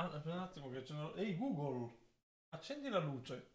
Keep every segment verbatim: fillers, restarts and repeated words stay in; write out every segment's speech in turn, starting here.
Ah, un attimo che ce n'ho... Ehi Google, accendi la luce.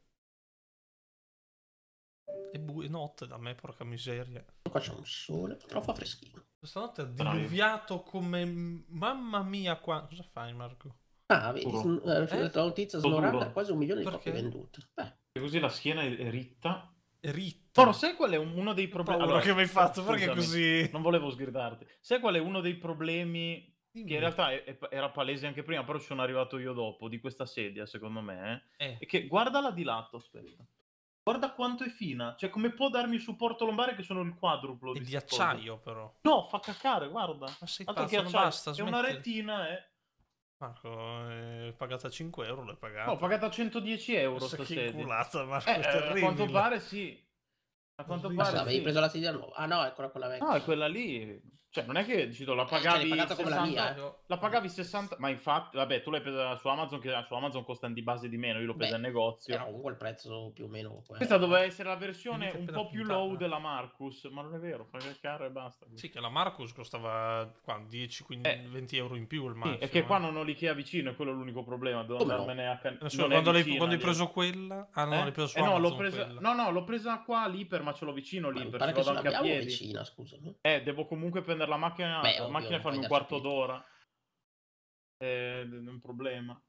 È buio, è notte da me, porca miseria. Qua c'è un sole, però fa freschino. Questa notte ha diluviato come... Mamma mia qua... Cosa fai Marco? Ah, vedi, Duro. eh, Eh? la notizia Duro. Snoranda, quasi un milione di Perché? copie vendute. Beh. E così la schiena è ritta. È ritta. Però sai qual è un- uno dei problemi? Allora, che mi hai fatto? scusami, Perché così? Non volevo sgridarti. Sai qual è uno dei problemi Dimmi. che in realtà è- è- era palese anche prima, però ci sono arrivato io dopo, di questa sedia, secondo me, eh? Eh. È che guardala di lato, aspetta. Guarda quanto è fina. Cioè, come può darmi supporto lombare che sono il quadruplo È di di sta cosa? acciaio però. No, fa caccare, guarda. Ma sei Altro che pazzo, non acciaio. basta, È una smetti. retina, eh. Marco, è pagata cinque euro, l'hai pagata. No, ho pagata centodieci euro Questa sta che sedia. inculata, Marco, Eh, è eh, a terribile. quanto pare sì. A quanto Orribile. pare Ma avevi sì. preso la sedia nuova? Ah no, è quella, quella vecchia. No, è quella lì. Cioè, non è che dici, la Cioè, pagavi l'hai pagata come la sessanta. mia, eh? La pagavi sessanta. Ma infatti, vabbè, tu l'hai presa su Amazon, che su Amazon costa di base di meno. Io l'ho presa Beh, in negozio. Era comunque il prezzo più o meno quello. Questa doveva essere la versione Mica un appena po' più puntata. low della Marcus, ma non è vero, fa cacare e basta. Sì, che la Marcus costava qua, dieci, quindici, Eh. venti euro in più il Sì, massimo. è che qua eh. non ho l'Ikea vicino, è quello l'unico problema. Devo Come no? andarmene a can... Adesso, non è quando, l'hai, vicina, quando hai dietro. preso quella? Ah no, Eh? l'hai preso su Eh no, Amazon l'ho presa... quella. no, no, l'ho presa qua all'Iper, ma ce l'ho vicino Ma mi l'Iper, pare ci che ce vado anche a l'abbiamo piedi. vicina, scusami. Eh, devo comunque prendere la macchina, Beh, la ovvio, macchina e non farmi un puoi quarto darci d'ora. È un problema.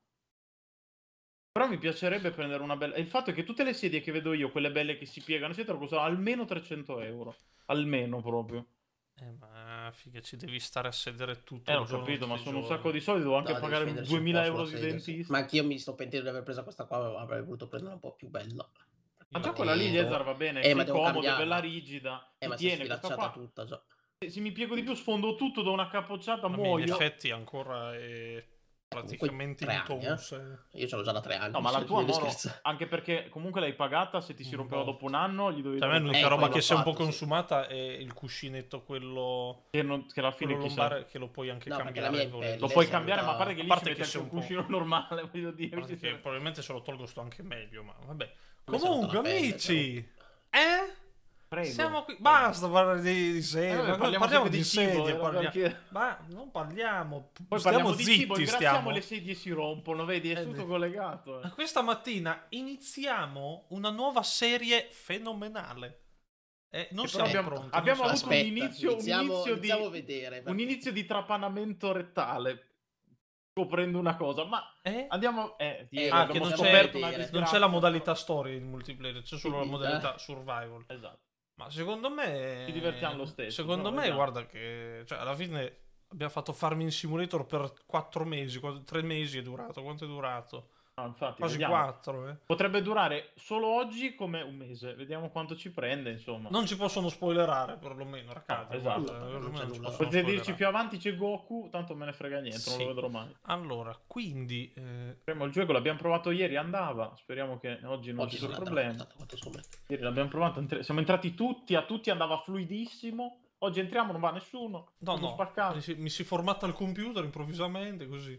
Però mi piacerebbe prendere una bella... E il fatto è che tutte le sedie che vedo io, quelle belle che si piegano, eccetera, costano almeno trecento euro. Almeno proprio. Eh, ma figa, ci devi stare a sedere tutto Eh, il ho giorno. capito, ma tutti i sono un giorni. sacco di soldi, devo anche No, devi pagare spenderci duemila un po' euro sulla di sedia, sì. dentista. Ma anch'io mi sto pentendo di aver preso questa qua, avrei voluto prendere un po' più bella. Ma già Infatti, quella lì, devo- Liezar, va bene, Eh, sei ma devo comodo, è cambiarla. bella rigida, Eh, ti ma si è tiene, questa sfilacciata qua... tutta già. Se se mi piego di più sfondo tutto, do una capocciata, Ma in muoio. effetti ancora è praticamente tre anni, in eh. tonus. Io ce l'ho già da tre anni. No, ma la cioè, tua, devi Moro, scherzare. anche perché comunque l'hai pagata, se ti si Un rompeva botto. dopo un anno, gli dovevi Cioè, a me dare un l'unica Eh, roba poi che l'ho si è un po' fatto, sì. consumata è il cuscinetto, quello, che, non, che alla fine quello chissà... lombare, che lo puoi anche No, perché la cambiare. mia è in volendo. pelle, Lo puoi sì, cambiare, venuta- ma a parte che A lì parte ci che metti sei anche un un po'- cuscino normale, voglio A dire. parte ci che sono- probabilmente se lo tolgo sto anche meglio, ma vabbè. A me si è rotta Comunque, la pelle, amici, eh? Prego. Siamo qui. Basta parlare di, di Eh, sedie. vabbè, ma parliamo parliamo sempre di di cibo, sedie. era Parliamo. perché- Ma non parliamo. Poi stiamo parliamo di zitti. cibo, ingrassiamo Stiamo. e le sedie si rompono, vedi, è Eh, tutto beh. collegato. eh. Questa mattina iniziamo una nuova serie fenomenale. Eh, non Che siamo però abbiamo- pronti. abbiamo non avuto siamo un Aspetta, inizio- un iniziamo, inizio di- iniziamo a vedere. Un perché- inizio di trapanamento rettale, scoprendo una cosa, ma pronti. Eh? andiamo... Eh, Diego, Ah, abbiamo che non c'è- scoperto una non c'è disgrazia. Non c'è la modalità story in multiplayer, c'è solo la Sì, modalità survival. Esatto. Ma secondo me. Ci divertiamo lo stesso, Secondo però, me, vediamo. guarda che. Cioè, alla fine abbiamo fatto Farming Simulator per quattro mesi. qu- tre mesi è durato. Quanto è durato? No, infatti, Quasi vediamo. quattro, eh. Potrebbe durare solo oggi come un mese. Vediamo quanto ci prende, insomma. Non ci possono spoilerare, perlomeno, ragazzi. Ah, esatto. guarda, Non perlomeno c'è non ci nulla. possono Potete dirci spoilerare. più avanti c'è Goku, tanto me ne frega niente, non Sì. lo vedrò mai. Allora, quindi. eh, Speriamo il gioco, l'abbiamo provato ieri, andava. Speriamo che oggi non Oggi ci non sono andrà, problemi. guardate quanto scommetto. Ieri l'abbiamo provato, entra- siamo entrati tutti, a tutti andava fluidissimo. Oggi entriamo, non va nessuno. No, tutto no. spaccato. Mi si, mi si formata il computer improvvisamente, così.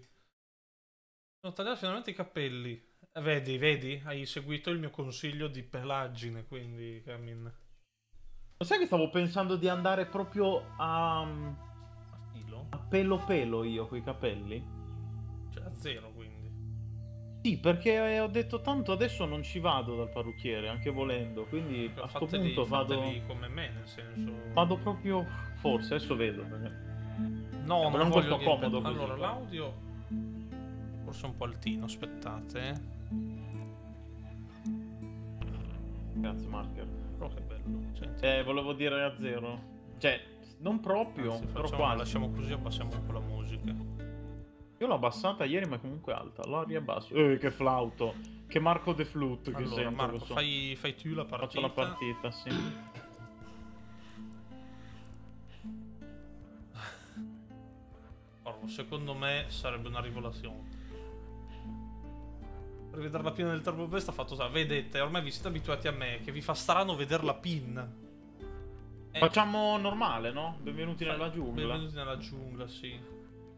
Sono tagliati finalmente i capelli. Eh, Vedi, vedi? Hai seguito il mio consiglio di pelaggine, quindi, Camin. Lo sai che stavo pensando di andare proprio a, A filo? a pelo pelo io coi capelli? Cioè, a zero, quindi. Sì, perché ho detto tanto adesso non ci vado dal parrucchiere, anche volendo, quindi a sto Fateli, punto vado, fateli come me, nel senso. vado proprio, forse, adesso vedo. perché- No, ma non non voglio questo che- comodo così, Allora, guarda. l'audio. Forse un po' altino, aspettate. eh. Grazie, Marker. Però che bello. Senti. Eh, volevo dire a zero. Cioè, non proprio, Anzi, però facciamo- quasi. lasciamo così, abbassiamo un po' la musica. Io l'ho abbassata ieri, ma è comunque alta. La riabbasso. Eh, che flauto. Che Marco de Flute che Allora, sento. Marco, questo. fai, fai tu la partita. Faccio la partita, sì. Porco, secondo me sarebbe una rivelazione. Per vedere la pin del Turbo Best ha fatto. Vedete, ormai vi siete abituati a me, che vi fa strano vedere la pin. Eh, Facciamo normale, no? Benvenuti fai- nella giungla. Benvenuti nella giungla, sì.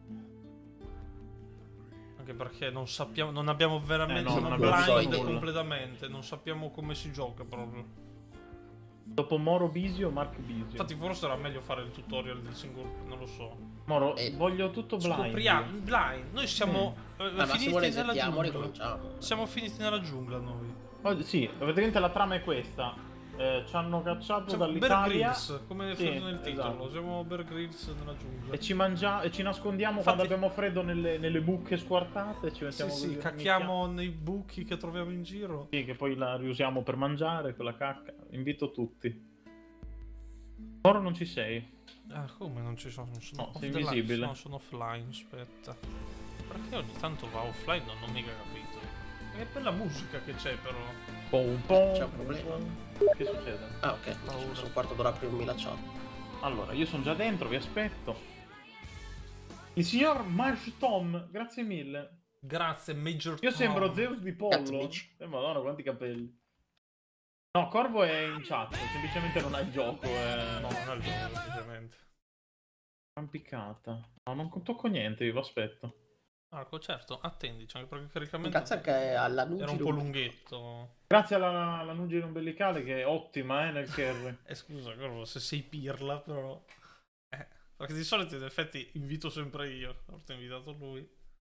Anche perché non sappiamo, non abbiamo veramente, Eh, no, siamo non abbiamo blind idea. completamente, non sappiamo come si gioca proprio. Dopo Moro Bisio, Mark Bisio. Infatti forse era meglio fare il tutorial del single, non lo so. Moro, Eh, voglio tutto blind. Scopriamo, blind. Noi siamo eh, Ah, ma se finiti vuole nella settiamo, giungla. ricominciamo. Siamo finiti nella giungla noi. Oh, sì, praticamente la trama è questa. Eh, ci hanno cacciato Siamo Bear dall'Italia Grylls, come Sì, scritto nel titolo. esatto. Siamo Bear Grylls nella giungla. e ci mangiamo e ci nascondiamo Infatti- quando abbiamo freddo nelle, nelle buche squartate e ci Sì, mettiamo sì, così, cacchiamo nei buchi che troviamo in giro. Sì, che poi la riusiamo per mangiare quella cacca. Invito tutti. Ora non ci sei. Ah, come non ci sono? Sono No, off sei the invisibile. line. No, sono offline, aspetta. Perché ogni tanto va offline? Non ho mica capito. È per la musica che c'è però. Pom, pom, C'è un problema? Che succede? Ah, ok. Paura. Sono un quarto d'ora prima mi la chat. Allora, io sono già dentro, vi aspetto. Il signor Maj Tom, grazie mille. Grazie, Major Io Tom. sembro Zeus di Cazzo, pollo. amici. Eh, madonna, quanti capelli. No, Corvo è in chat, semplicemente non ha il gioco. È... No, non è il gioco, semplicemente. Arrampicata. No, non tocco niente, io lo aspetto. Marco, certo, attendici, anche perché il Mi caricamento cazzo che alla era un po' lunghetto. Grazie alla, alla nuggine ombelicale che è ottima, eh, nel carry. Eh, scusa, Corvo, se sei pirla, però... Eh, perché di solito, in effetti, invito sempre io. Ho invitato lui.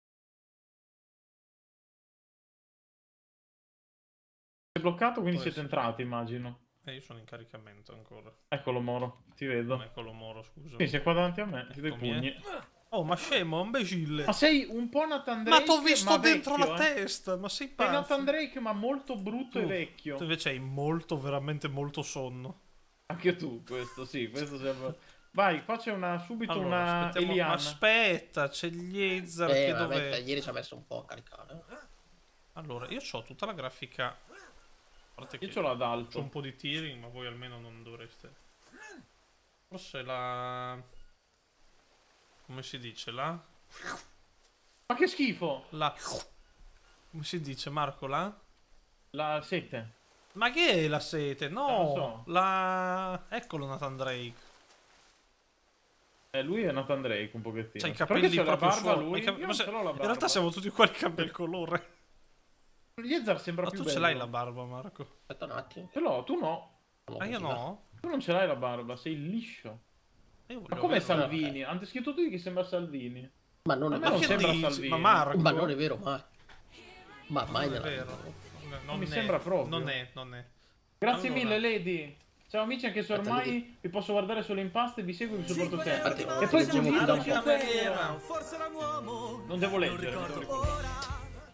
Si è bloccato, quindi Può siete essere. entrati, immagino. E io sono in caricamento ancora. Eccolo, Moro, ti vedo. Non eccolo Moro, scusa. Sì, sei qua davanti a me, ti do i Eccomi, pugni. eh. Oh, ma scemo, imbecille. Ma sei un po' Nathan Drake, Ma t'ho visto ma dentro vecchio, la eh. testa, ma sei Sei pazzo. Nathan Drake, ma molto brutto e Tu- vecchio. Tu invece hai molto, veramente molto sonno. Anche tu, questo, sì, questo sembra... Vai, qua c'è una, subito Allora, una aspettiamo- ma Eliana. aspetta, c'è Eliezer Eh, che ma dov'è? aspetta, ieri ci ha messo un po' a caricare. Allora, io ho tutta la grafica. A parte che Io ce l'ho ad c'ho alto. un po' di tearing, ma voi almeno non dovreste. Forse la. Come si dice? La. Ma che schifo! La. Come si dice, Marco? La. La sete. Ma che è la sete? No! Non lo so. La. Eccolo Nathan Drake. Eh, lui è Nathan Drake un pochettino. C'ha i Perché capelli c'ha la proprio barba suoi. lui? Ma i cap- Io ma non se- ce l'ho la barba. In realtà siamo tutti qua di capelli colore. Liezar sembra Ma più tu bello. ce l'hai la barba, Marco? Aspetta un attimo. Ce l'ho, tu no. Ah, io no? Tu non ce l'hai la barba, sei liscio. Io Ma voglio com'è averla. Salvini? Hanno scritto tu che sembra Salvini. Ma non A è me Ma non che sembra dici? Salvini. Ma Marco? Ma non è vero, mai. Ma mai Non è nella vero. vita. Non, mi è, sembra proprio. Non è, non è. Grazie Allora. mille, Lady. Ciao amici, anche se Aspetta, ormai vi posso guardare solo in pasta e vi seguo e vi supporto Infatti, sempre. E ti poi leggevo così più da un anche po'. te. Forse era un uomo. Non devo leggere. Non mi devo ricordo ricordare. ora.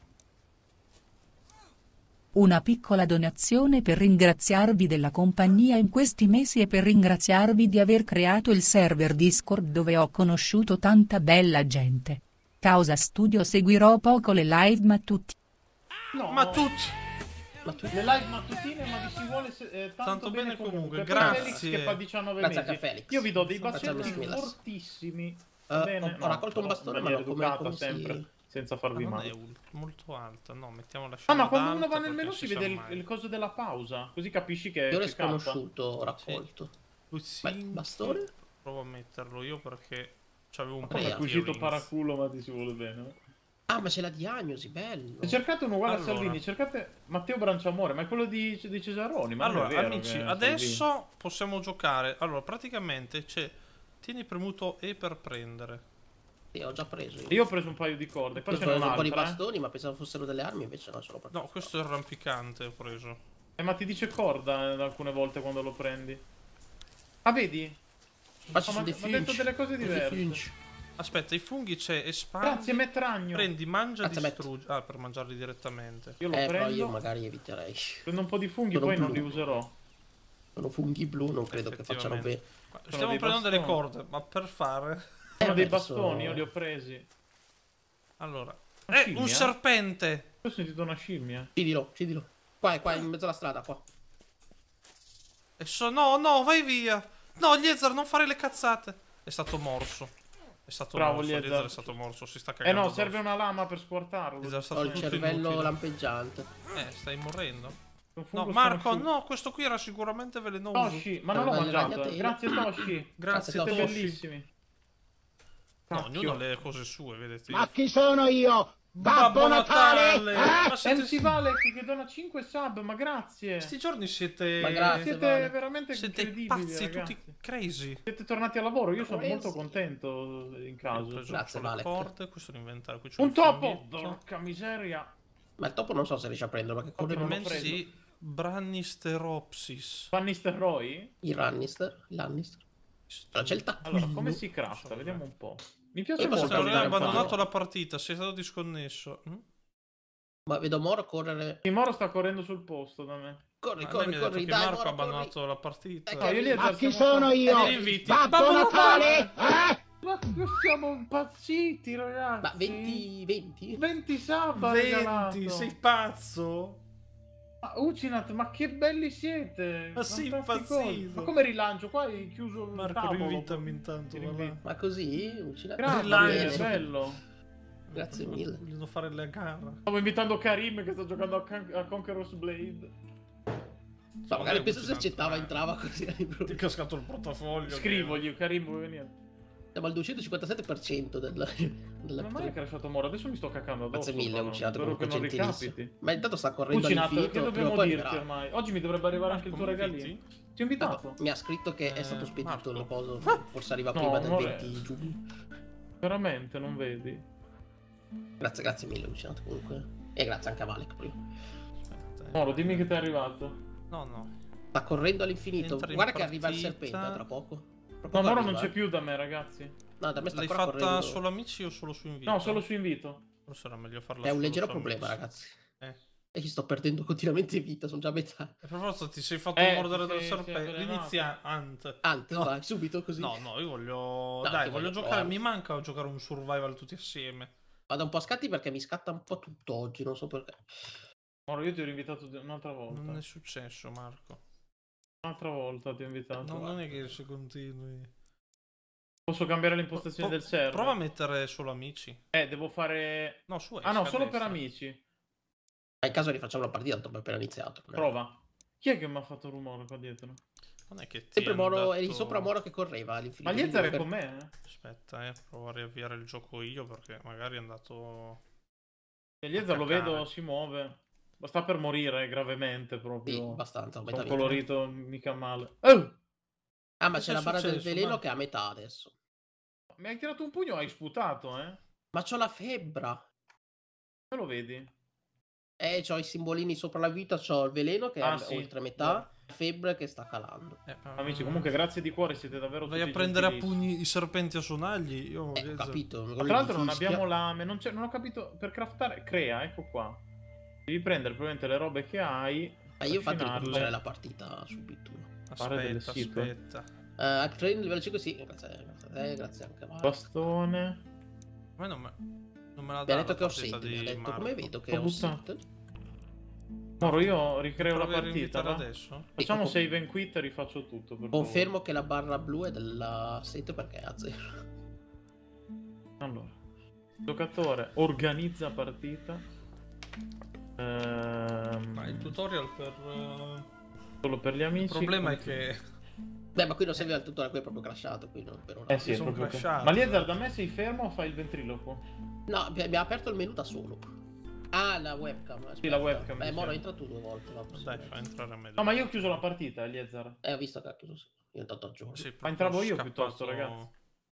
Una piccola donazione per ringraziarvi della compagnia in questi mesi e per ringraziarvi di aver creato il server Discord dove ho conosciuto tanta bella gente. Causa studio seguirò poco le live ma tutti. No, Ma tutti. Ma tu... Le live mattutine, ma vi si vuole se- eh, tanto, Tanto bene, bene comunque. comunque, Per grazie. Felix che fa diciannove Grazie mesi. anche a Felix. Io vi do dei Grazie a bacetti Milas. fortissimi. Eh, Bene, ho- ho raccolto un però bastone, in ma maniera non come- educata come si- sempre, senza Ma farvi non male. è ul- molto alta, no, mettiamo la Ah, scena ma quando ad uno va alta nel perché menu non si sa vede il, mai. il coso della pausa, così capisci che Io l'ho che scappa. sconosciuto, ho raccolto. Lucinto. bastone? Provo a metterlo io perché c'avevo un po' Vabbè, di È acquisito tearings. paraculo, ma ti si vuole bene. Ah, ma c'è la diagnosi, bello. Se cercate uno uguale Allora. a Salvini, cercate Matteo Branciamore, ma è quello di, di Cesaroni. Ma non Allora, è vero amici, che è adesso Salvini. possiamo giocare. Allora, praticamente c'è. Tieni premuto E per prendere. Sì, ho già preso. Io, Io ho preso un paio di corde, Io poi ho ce preso n'è un po' di un'altra. eh. bastoni, ma pensavo fossero delle armi, invece no, solo per No, questo è il rampicante, ho preso. Eh, ma ti dice corda eh, alcune volte quando lo prendi. Ah, vedi? Ma ci Ah, sono ma- dei ma ha detto finch. delle cose Dei diverse. finch. Aspetta, i funghi c'è espandi. Grazie, Metragno. Prendi, mangia, Grazie, Matt. distruggi. Ah, per mangiarli direttamente. Io lo Eh, però prendo, io magari eviterei. prendo un po' di funghi, Sono poi non blu. li userò. Sono funghi blu, non credo che facciano bene. Ma stiamo dei prendendo delle bastoni. corde, ma per fare. Sono Eh, dei beh, bastoni, sono- io li ho presi. Allora. Una Eh, scimmia? un serpente! Io ho sentito una scimmia. Uccidilo, uccidilo. Qua, è qua, in mezzo alla strada, qua. E so, no, no, vai via! No, Liezar, non fare le cazzate! È stato morso. È stato Bravo, morso, Liezar. Liezar è stato morso, si sta Eh cagando. no, addosso. serve una lama per squartarlo. Liezar è stato Ho il tutto cervello inutile. lampeggiante. Eh, stai morendo. Un fungo No, Marco, sconosciuto. no, questo qui era sicuramente velenoso. Toshi, ma non l'ho Dalle mangiato. eh. ragnatele. Grazie Toshi. Grazie, Siete Toshi. bellissimi. No, Cacchio. ognuno ha le cose sue, vedete. Ma chi sono io? Babbo Natale! Ma siete... M C Valek che dona cinque sub, ma grazie. Questi giorni siete... Ma grazie, Siete Vale. veramente Siete incredibili, pazzi, ragazzi. tutti crazy. Siete tornati al lavoro, io sono Crazy. molto contento in Ho caso. preso Grazie, le Valek. corde, questo è l'inventario. Qui c'è Un il topo! funghetto. Porca miseria. Ma il topo non so se riesce a prenderlo, perché corre non l'ho veloce. preso. Sì, Brannisteropsis. Van Nistelrooy? Il Lannister, il Lannister. Però c'è il taccuino. Allora, come si crafta? Vediamo un po'. Mi piace Io posso molto. Avrei cambiare un po'. abbandonato la partita, sei stato disconnesso. Mm? Ma vedo Moro correre. Il Moro sta correndo sul posto da me. Corri, Ma lei corri, mi ha detto corri, che dai, Marco ha Moro, corri. abbandonato la partita. Dai, No, io lì Ma esercito- chi sono io? E li inviti. Babbo Natale? Eh? Ma siamo impazziti, ragazzi. Ma venti, venti? venti sub ha regalato. venti, sei pazzo? Ma Ucinat, ma che belli siete! Ma sei Fantasticosi. impazzito. Ma come rilancio? Qua hai chiuso il Marco, tavolo. rinvitami intanto. Ti va là. rinvito. Ma così? Uccina- Grazie, Rilancio. è bello. Grazie mille. Vogliono fare la gara. Stavo invitando Karim che sta giocando a, Con- a Conqueror's Blade. Ma magari penso se accettava entrava così. Ti è cascato il portafoglio. Scrivogli, Karim vuoi venire? Siamo al duecentocinquantasette per cento della... della Non mai è crashato Moro, adesso mi sto cacando addosso. Grazie mille, però. Uccinato, Spero che comunque non gentilissimo. ricapiti. Ma intanto sta correndo Uccinato, all'infinito. che prima o dobbiamo poi dirti arriverà. ormai? Oggi mi dovrebbe arrivare anche il tuo Marco, mi regalino. inviti? Ti ho invitato? Mi ha scritto che è Eh, stato spedito Marco. il coso. Forse arriva No, prima del amore. venti giugno. Veramente, non vedi? Grazie, grazie mille, Uccinato comunque. E grazie anche a Valek prima. Aspetta, eh. Moro, dimmi che ti è arrivato. No, no. Sta correndo all'infinito. Entra in Guarda che arriva il partita. serpente tra poco. Tra No, poco Moro arriva, non c'è eh. più da me, ragazzi. No, da me sta L'hai ancora fatta correndo. solo amici o solo su invito? No, solo su invito. Forse era meglio farla È un solo leggero su problema, amici. ragazzi. Eh. E ci sto perdendo continuamente vita, sono già a metà. E per forza ti sei fatto Eh, mordere ti dal sei- serpente. sei avvelenato. Inizia Ant. Ant, No. vai, subito così. No, no, io voglio. che Dai, voglio voglio giocare. provare. Mi manca giocare un survival tutti assieme. Vado un po' a scatti perché mi scatta un po' tutto oggi, non so perché. Moro, io ti ho invitato un'altra volta. Non è successo, Marco. Un'altra volta ti ho invitato. No, non è che se continui. Posso cambiare le impostazioni Pro- del server? Prova a mettere solo amici. Eh, devo fare... No, su Ah no, esca a solo per destra. amici. Ma in caso rifacciamo la partita, tanto è appena iniziato. Prova. Chi è che mi ha fatto rumore qua dietro? Non è che ti Sempre è Moro, andato- eri sopra Moro che correva Ma all'infinito. gli Ezer è quindi con per- me, eh? Aspetta, eh, provo a riavviare il gioco io perché magari è andato. E gli Ezer lo Attaccare. vedo, si muove. Ma sta per morire gravemente Sì, proprio. abbastanza. Sono metà vita. colorito mica male. Oh! Ah, ma Cosa c'è è la barra del successo, veleno ma- che è a metà adesso. Mi hai tirato un pugno o hai sputato, eh? Ma c'ho la febbra. Come lo vedi? Eh, c'ho i simbolini sopra la vita, c'ho il veleno che Ah, è sì. oltre metà, la febbre che sta calando. Eh, ma- Amici, comunque grazie di cuore, siete davvero Vai tutti a prendere a gentilissimi. pugni i serpenti a sonagli. Io Eh, ho capito. Ma tra l'altro non abbiamo lame, non, c'è- non ho capito, per craftare, crea, ecco qua. Devi prendere probabilmente le robe che hai. Ma io infatti affinarle. ricomincerei la partita subito. fare delle Aspetta, sip. aspetta. Uh, Hack Train livello cinque, sì, grazie, grazie a te, grazie anche a Marco. Bastone. Ma non me, non me la Mi dà ha detto la che ho partita sete, mi ha di detto Marco. come vedo che Ho ho buttato. sete. Moro, io ricreo la Provi a partita. reinvitare Va? adesso? Facciamo Ecco, save and quit e rifaccio tutto. Per Confermo che la barra blu è della sete perché è a zero. favore. Allora, giocatore organizza partita. Ehm, Ma il tutorial per. eh, solo per gli Il amici. problema è Continua. che. Beh, ma qui non serve al tutorial, qui è proprio crashato, qui non per ora. Eh sì, è sono proprio che- crashato. Ma Liezar, da me sei fermo o fai il ventriloquo? No, mi mi ha aperto il menu da solo. Ah, la webcam. Aspetta. la webcam, Beh, mi Moro, sembra. entra tu due volte. Va, Dai, fa entrare a me. No, ma io ho chiuso la partita, Liezar. Eh, ho visto che ha chiuso. Sì. Io intanto aggiorno. Sei Ma entravo io proprio piuttosto, scappato- ragazzi.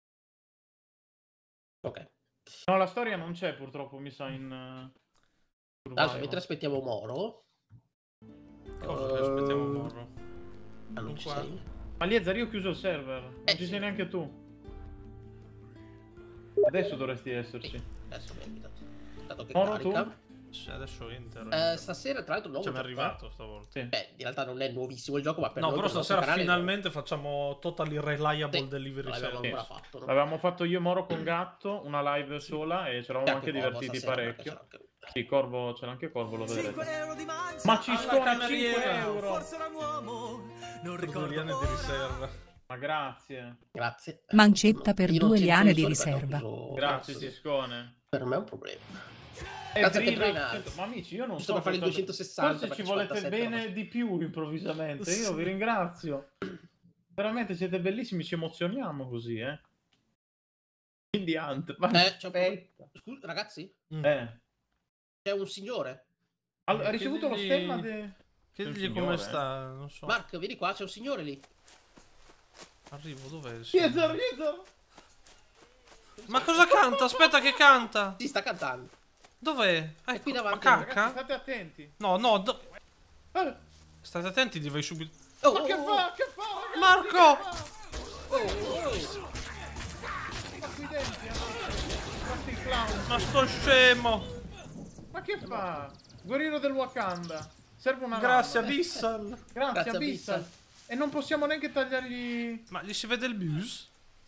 Ok. No, la storia non c'è purtroppo, mi sa in... uh, Allora, survival. mentre aspettiamo Moro. Cosa che aspettiamo Eh, Moro? Ah, non ci Qua. sei? Ma Liezar, io ho chiuso il server. Non Eh, ci sì. sei neanche tu. Adesso dovresti esserci. Sì. Adesso mi ha invitato. Dato che Moro, carica. Sì, adesso enter. Eh, stasera, tra l'altro, nuovo Cioè, mi è gioco, arrivato stavolta. Sì. eh. Beh, in realtà non è nuovissimo il gioco, ma per No, noi, però per il nostro stasera canale, finalmente facciamo totally reliable Sì, delivery non l'abbiamo service. ancora fatto. No? L'avevamo fatto io e Moro con Gatto, una live sola e ci eravamo E anche Corvo divertiti stasera, perché parecchio. c'era anche lui. Sì, Corvo, c'era anche Corvo, lo vedrete. cinque euro di mancia. Ma ci Alla scone cameriera. cinque euro! Forse era un uomo. Non Per due ricordo liane di ora. riserva. Ma grazie. Grazie. Mancetta per Io non due c'entro liane i di soldi perché ho riserva. chiuso- Grazie, cazzo, Ciscone. Per me è un problema. Eh, Grazie che Drina, Drainaz. Ma amici, io non Giusto so per fare il cosa- duecentosessanta, Forse ci perché volete cinquantasette bene non di più improvvisamente. Io Sì. vi ringrazio. Veramente siete bellissimi, ci emozioniamo così, eh. Quindi Ant, ma Eh, c'ho un aspetta. Scusa, ragazzi? Eh, C'è un signore. All- ha ricevuto lo Chiedigli- stemma de... Chiedigli C'è un come signore, sta, non so. Mark, vieni qua, c'è un signore lì. Arrivo, dov'è il Pietro, signore? Pietro! Ma cosa canta? Aspetta che canta. Si sta cantando. Dov'è? qui Ecco, ma davanti, Ragazzi, cacca? state attenti. No, no, do- Eh, state attenti, ti vai subito. Oh, ma oh, che oh, fa? Che fa? ragazzi, Marco! che fa? oh, oh. Ma qui dentro, eh. Guarda il clown. Ma sto scemo. Ma che fa? Guerriero del Wakanda. Serve una Grazie, lama. Abyssal. Grazie, Grazie, Abyssal. Abyssal. E non possiamo neanche tagliargli... Ma gli si vede il bus?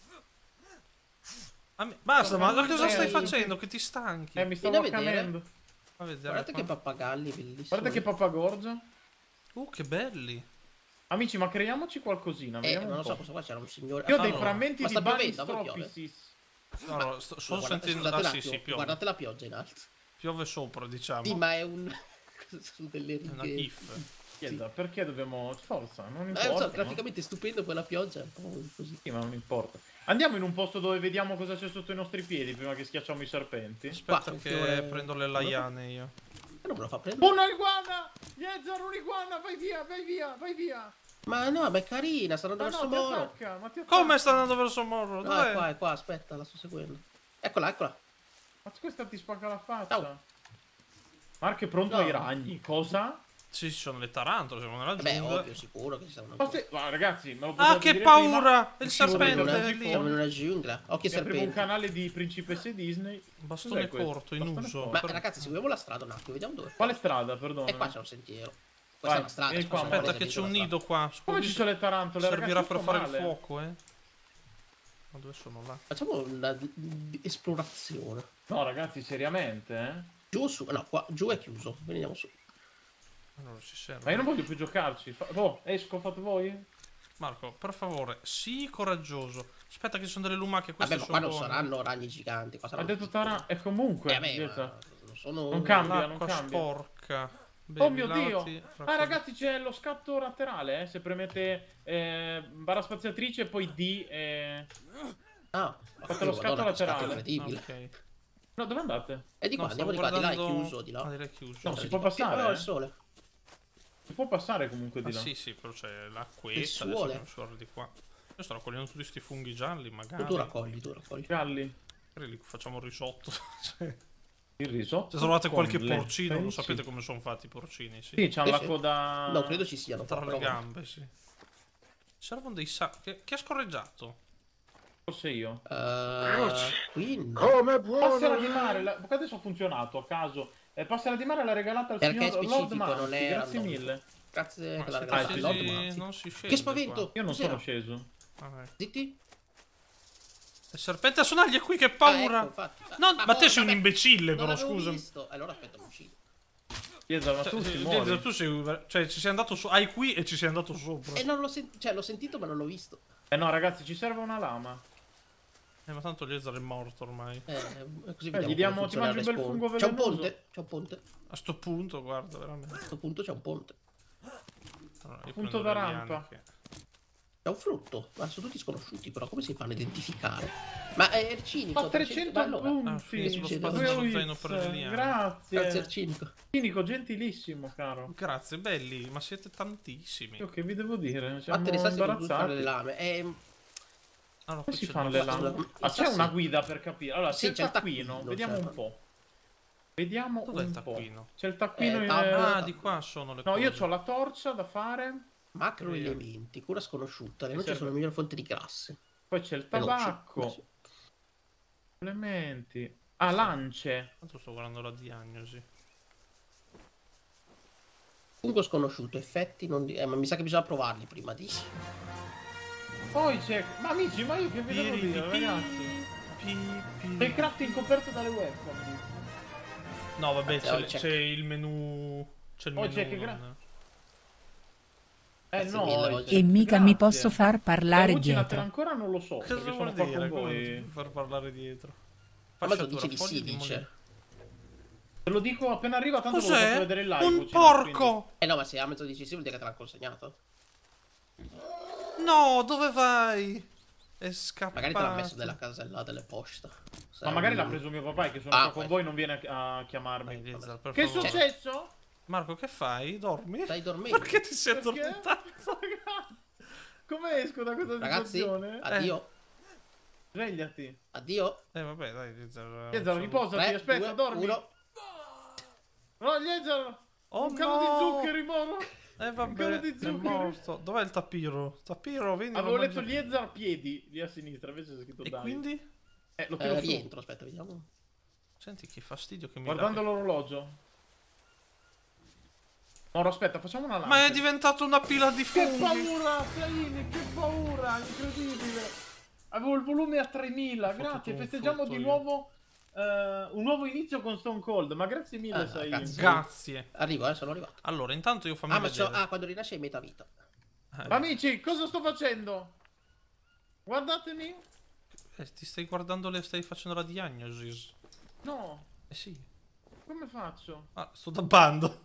Ah, mi- Basta, ma cosa stai facendo? Che ti stanchi? Eh, mi Vieni stavo a vedere. accanendo. Fa vedere Guardate qua. che pappagalli bellissimi. Guardate che pappagorgia. Uh, che belli. Amici, ma creiamoci qualcosina. Eh, Vediamo non un lo so, po'. questo qua c'era un signore. Io ho Ah, dei no, no. frammenti Ma di sta Bunny piovendo, a voi piove? Stropisis. No, no, sto, sto Guardate, sentendo... scusate Ah un sì, attimo, sì, piove. guardate la pioggia in alto. Piove sopra, diciamo. Sì, ma è un... sono delle È una righe. gif. Chiesa, perché dobbiamo... Forza, non Eh, importa. non so, no? graficamente stupendo quella pioggia. È un po' così. Sì, ma non importa. Andiamo in un posto dove vediamo cosa c'è sotto i nostri piedi prima che schiacciamo i serpenti. Aspetta Qua, un che fiore- prendo le laiane io. E non me lo fa prendere. Una iguana! Yezer, un'iguana! Vai via, vai via, vai via! Ma no, ma è carina, sta Ma andando no, verso ti Moro. attacca, ma ti attacca. Come sta andando verso Morro? No, è Dov'è? qua, è qua, aspetta, la sto seguendo. Eccola, eccola. Ma questa ti spacca la faccia. Ciao. Marco è pronto No. ai ragni. Cosa? Sì, ci sono le tarantole, siamo nella Beh, giungla. ovvio, sicuro che ci stanno Ma ancora. se... Ma ragazzi, me lo Ah, potete che dire paura! prima? Il Siamo in serpente una- è lì. Siamo in una giungla. Occhi Mi aprivo un serpenti. canale di principesse Disney. Bastone Cos'è questo? corto, in Bastone uso. corto. Ma Per- ragazzi, seguiamo la strada un attimo, vediamo dove. Quale strada, perdono? E qua c'è un sentiero. Questa Vai, è una strada. vieni qua, scusa, Aspetta guarda che dietro c'è un la strada. nido qua. Come Scusi, ci sono le tarantole? servirà ragazzi, per sto fare male. il fuoco, eh. Ma dove sono là? Facciamo una d- d- esplorazione. No, ragazzi, seriamente, eh? Giù su. No, qua giù è chiuso. Veniamo su. Allora ci serve. Ma io non voglio più giocarci. Fa... Oh, esco, fate voi? Marco, per favore, sii coraggioso. Aspetta che ci sono delle lumache, Vabbè, queste ma sono qua non buone. saranno ragni giganti. Qua Ha saranno detto tutti Tara... E comunque... Eh, vabbè, Pietro. ma non sono... Non cambia. non L'acqua cambia. sporca. Oh mio Bevi Dio! lati, Ah raccogli- ragazzi, c'è lo scatto laterale, eh? Se premete eh, barra spaziatrice e poi D... Eh... Ah, Fate lo scatto Madonna, che scatto laterale. incredibile. Ok. No, dove andate? E di qua, No, andiamo stavo di qua, di là, è guardando- chiuso, di là. Ah, direi è chiuso. No, Eh, si di può qua. passare, Oh, eh? il sole. Si può passare comunque di Ah, là. sì, sì, però c'è l'acquetta. Il Adesso suole. non so di qua. Io sto raccogliendo tutti questi funghi gialli, magari. Tu, tu raccogli, tu raccogli. Galli. Magari li facciamo un risotto. Cioè, Il risotto. se trovate con qualche le porcino, lo specie. sapete come sono fatti i porcini, sì. Sì, c'hanno Sì, la sì. coda... No, credo ci siano. Tra però le provo. gambe, sì. Servono dei sa... Che, che ha scorreggiato? Forse io. Eh, qui no. Come Passera di buono! mare, la... adesso ha funzionato a caso. Eh, Passera di mare l'ha regalata al Perché signor è Lord specifico, non Manzi, è grazie random. mille. Grazie Ma che l'ha siete regalato scesi- Lord scesi- Manzi. non si scende Che spavento! qua. Io non Cos'era? sono sceso. Vabbè. Zitti? Il serpente a sonagli è qui, che Ah, paura! ecco, infatti. No, Ah, ma te oh, sei un vabbè, imbecille, non però, l'avevo scusa. visto. Allora aspetta, non uccido. Chiesa, ma Cioè, tu sì, ti Denzel, muori. tu sei... Cioè, ci sei andato su... Hai qui e ci sei andato sopra. E non l'ho sentito, cioè l'ho sentito ma non l'ho visto. Eh no, ragazzi, ci serve una lama. Eh, ma tanto Liezar è morto ormai. Eh, così Eh, vediamo gli diamo- come ti funziona mangi il un bel respawn. fungo C'è un velenoso. ponte, c'è un ponte. A sto punto, guarda, veramente. A questo punto c'è un ponte. Allora, io Punto prendo da le liane rampa. che- È un frutto, ma sono tutti sconosciuti, però come si fanno a identificare? Ma è il cinico. Ho trecento ma allora, Ah, finito punti. lo spazio sullo Due zaino per le Wiz, liane. Grazie Grazie. al cinico. Cinico, gentilissimo, caro. Grazie, belli, ma siete tantissimi. Io che vi devo dire? Ma Siamo interessati per fare le imbarazzati. lame. Eh, Allora, Come qui si c'è fanno del- le lame? sulla- Ah, sì, c'è sì. una guida per capire. Allora, Sì, c'è il c'è il taccuino. taccuino, Vediamo c'è. un po'. Vediamo Dov'è il un po'. taccuino? C'è il taccuino Eh, in... tab- Ah, di qua sono le No, cose. io ho la torcia da fare. macro elementi, cura sconosciuta. Le noci serve? sono la migliore fonte di grasse. Poi c'è il Veloci. tabacco. Elementi. Ah, lance. Tanto sto guardando la diagnosi. Fungo sconosciuto, effetti non di... Eh, ma mi sa che bisogna provarli prima di... Poi c'è... Ma amici, ma io che vi devo Piri, dire, pi, ragazzi? pi, pi. C'è il crafting coperto dalle webcam. No, vabbè, Grazie, c'è, check. c'è il menu. C'è il Oh, menu. c'è che gra- non- Eh Grazie no, mille, eh, oggi. E mica mi grazie. posso far parlare Eh, Uccinatela dietro. ancora non lo so, Cosa perché vuol sono qua dire? con Come ti voi. puoi far parlare dietro? Amazon Fasciatura, dice di fogli sì, di dice. moneta. Te lo dico appena arriva, tanto ve lo faccio Cos'è? vedere in live. Un Uccino, porco! Eh no, ma se Amazon dice sì vuol dire che te l'ha consegnato. No, dove vai? È scappato. Magari te l'ha messo nella casella delle poste. Ma magari l'ha preso mio papà che sono Ah, qua con poi- voi non viene a, a chiamarmi. Dai, Lizzar, per Che è favore. successo? Marco, che fai? Dormi? Stai dormendo. Perché ti sei Perché? addormentato? Come esco da questa Ragazzi, situazione? addio. Svegliati. Addio. Eh vabbè, dai, Lizzar. Liezaro, riposati, tre, aspetta, due, dormi. uno. No, Liezaro! Oh un calo no! di zuccheri, moro! Eh Un vabbè, calo di è zuccheri. morto. Dov'è il tapiro? Tapiro, vieni. Avevo lo letto mangi- Liezaro a piedi, lì a sinistra, invece c'è scritto E Dai. quindi? Eh, lo tiro Eh, su, rientro, aspetta, vediamo. Senti che fastidio che mi guardando dà. l'orologio. Moro, aspetta, facciamo una lancia. Ma è diventato una pila di Che funghi. paura, Saini, che paura, incredibile. Avevo il volume a tremila, Ho fottuto grazie, un festeggiamo frutto di io. nuovo eh, un nuovo inizio con Stone Cold, ma grazie mille, Ah, Saini. grazie. Grazie. Arrivo, eh, sono arrivato. Allora, intanto io fammi Ah, ma c'ho- vedere. ah, quando rinasce hai metà vita. Eh, Amici, cosa sto facendo? Guardatemi. eh, ti stai guardando, le stai facendo la diagnosi. No, Eh sì. come faccio? Ah, sto dabbando.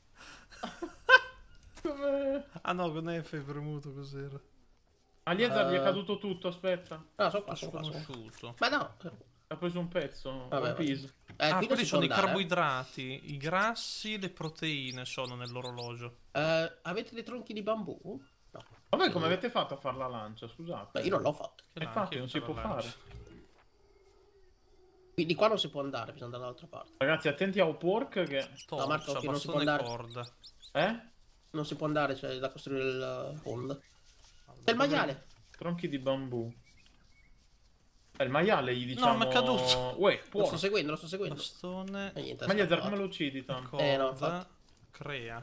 Come... Ah no, con F è premuto, cos'era? A Liezar gli è Eh. caduto tutto, aspetta. No, sono qua, sono qua. sono qua. Sconosciuto. Ma no. Ha preso un pezzo, Vabbè, One vabbè. Piece. Eh, Ah, qui non quelli si sono può i andare, carboidrati, i grassi, le proteine sono nell'orologio. eh. Eh, avete dei tronchi di bambù? No. Ma voi come avete fatto a fare la lancia, scusate? Beh, io non l'ho fatto. Che E là, infatti che non si fa può la lancia. fare. Quindi qua non si può andare, bisogna andare dall'altra parte. Ragazzi, attenti a Upwork che... Torcia, Marco, che non si può bastone e andare. corda. Eh? Non si può andare, c'è da costruire il uh, pond. C'è il maiale. Tronchi di bambù. Eh, il maiale gli diciamo... mi è caduto. Uè, Lo può. sto seguendo, lo sto seguendo. Bastone, E niente, è Ma Liezar, scappato. come lo uccidi tanto? corda, Eh, no, infatti. crea.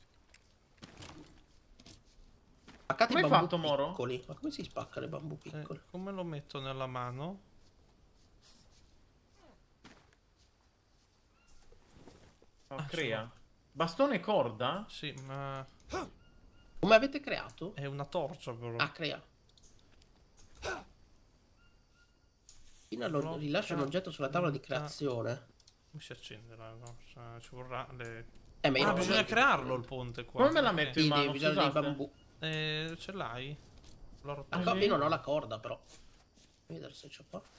Spaccate Come i hai bambù fatto, Moro? piccoli. Ma come si spaccano i bambù Eh, piccoli? come lo metto nella mano? Ah, crea. Bastone e corda? Sì, ma Come avete creato? è una torcia però. Ah, crea. Fino allo Blocca, rilascia un oggetto sulla tavola di blocca. creazione. Come si accende la no? Ci vorrà le... Eh, ma io Ah, non lo bisogna vedo. crearlo il ponte qua. Come me la Ok. metto in Sì, mano? devi bisogno dei Scusate. bambù. Eh, ce l'hai? La Ah, rotazione. co- io non ho la corda, però. Vedere se c'ho qua.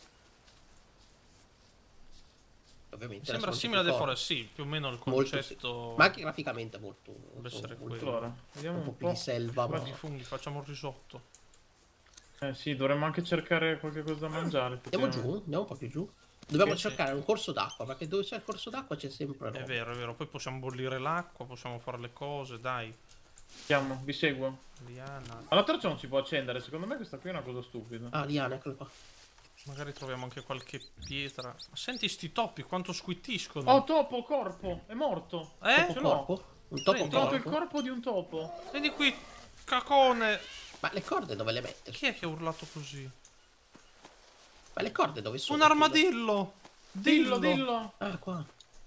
Ovviamente. Sembra adesso simile a non The c'è più Forest, sì, più o meno il Molto sì. concetto. Ma anche graficamente molto. Deve molto, essere molto- quello. Allora, vediamo un po' un più po'. di selva. Guardi Ma... i funghi, facciamo un risotto. Eh sì, dovremmo anche cercare qualche cosa da mangiare. Andiamo effettivamente. giù, andiamo un po' più giù. Dobbiamo Sì, sì. cercare un corso d'acqua, perché dove c'è il corso d'acqua c'è sempre È roba. vero, è vero. Poi possiamo bollire l'acqua, possiamo fare le cose, dai. Andiamo, vi seguo. Liana. Ma la torcia non si può accendere, secondo me questa qui è una cosa stupida. Ah, liane, eccole qua. Magari troviamo anche qualche pietra. Ma senti sti topi, quanto squittiscono. Oh, topo, corpo, è morto. Eh? Topo ce l'ho. corpo? Un topo Prendi. Ho trovato il corpo? corpo di un topo. Vedi qui, cacone. Ma le corde dove le mette? Chi è che ha urlato così? Ma le corde dove sono? Un armadillo. Dillo, Dillo. dillo. Ah, qua.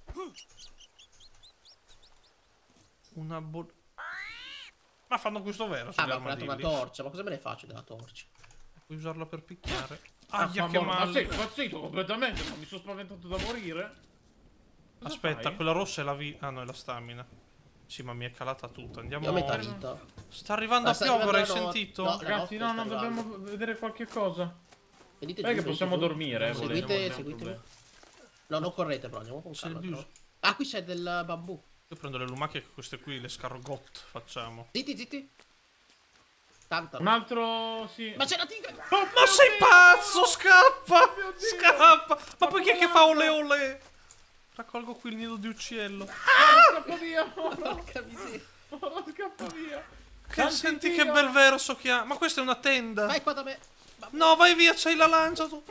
Una bol... Ma fanno questo vero Ah, sugli ma ho creato una armadilli. torcia. Ma cosa me ne faccio della torcia? Puoi usarla per picchiare. Ah, Aia, ma che mor- ma male. sei impazzito completamente, ma mi sono spaventato da morire. Cosa Aspetta, fai? quella rossa è la vita. Ah no, è la stamina. Sì, ma mi è calata tutta. Andiamo. Io ho metà vita. Sta arrivando Ma a sta piovere, hai arrivando la notte. sentito? No. La Ragazzi, notte no, sta no, arrivando. dobbiamo vedere qualche cosa. Venite Non è giù, che venite possiamo giù. dormire, eh, volendo, Seguite, non è un seguitemi. problema. No, non correte però, andiamo con C'è il calma. bus. però. Ah, qui c'è del bambù. Io prendo le lumache che queste qui, le scargot facciamo. Zitti, zitti. Tanta. Un altro, sì. Ma c'è la tigre! Ma sei pazzo? Scappa! Scappa! Ma poi chi è che fa ole ole? Raccolgo qui il nido di uccello. Scappa via! Porca miseria. Oh, scappa via! Che Tanti senti Dio! che bel verso che ha. Ma questa è una tenda. Vai qua da me. Ma- No, vai via, c'hai la lancia tu.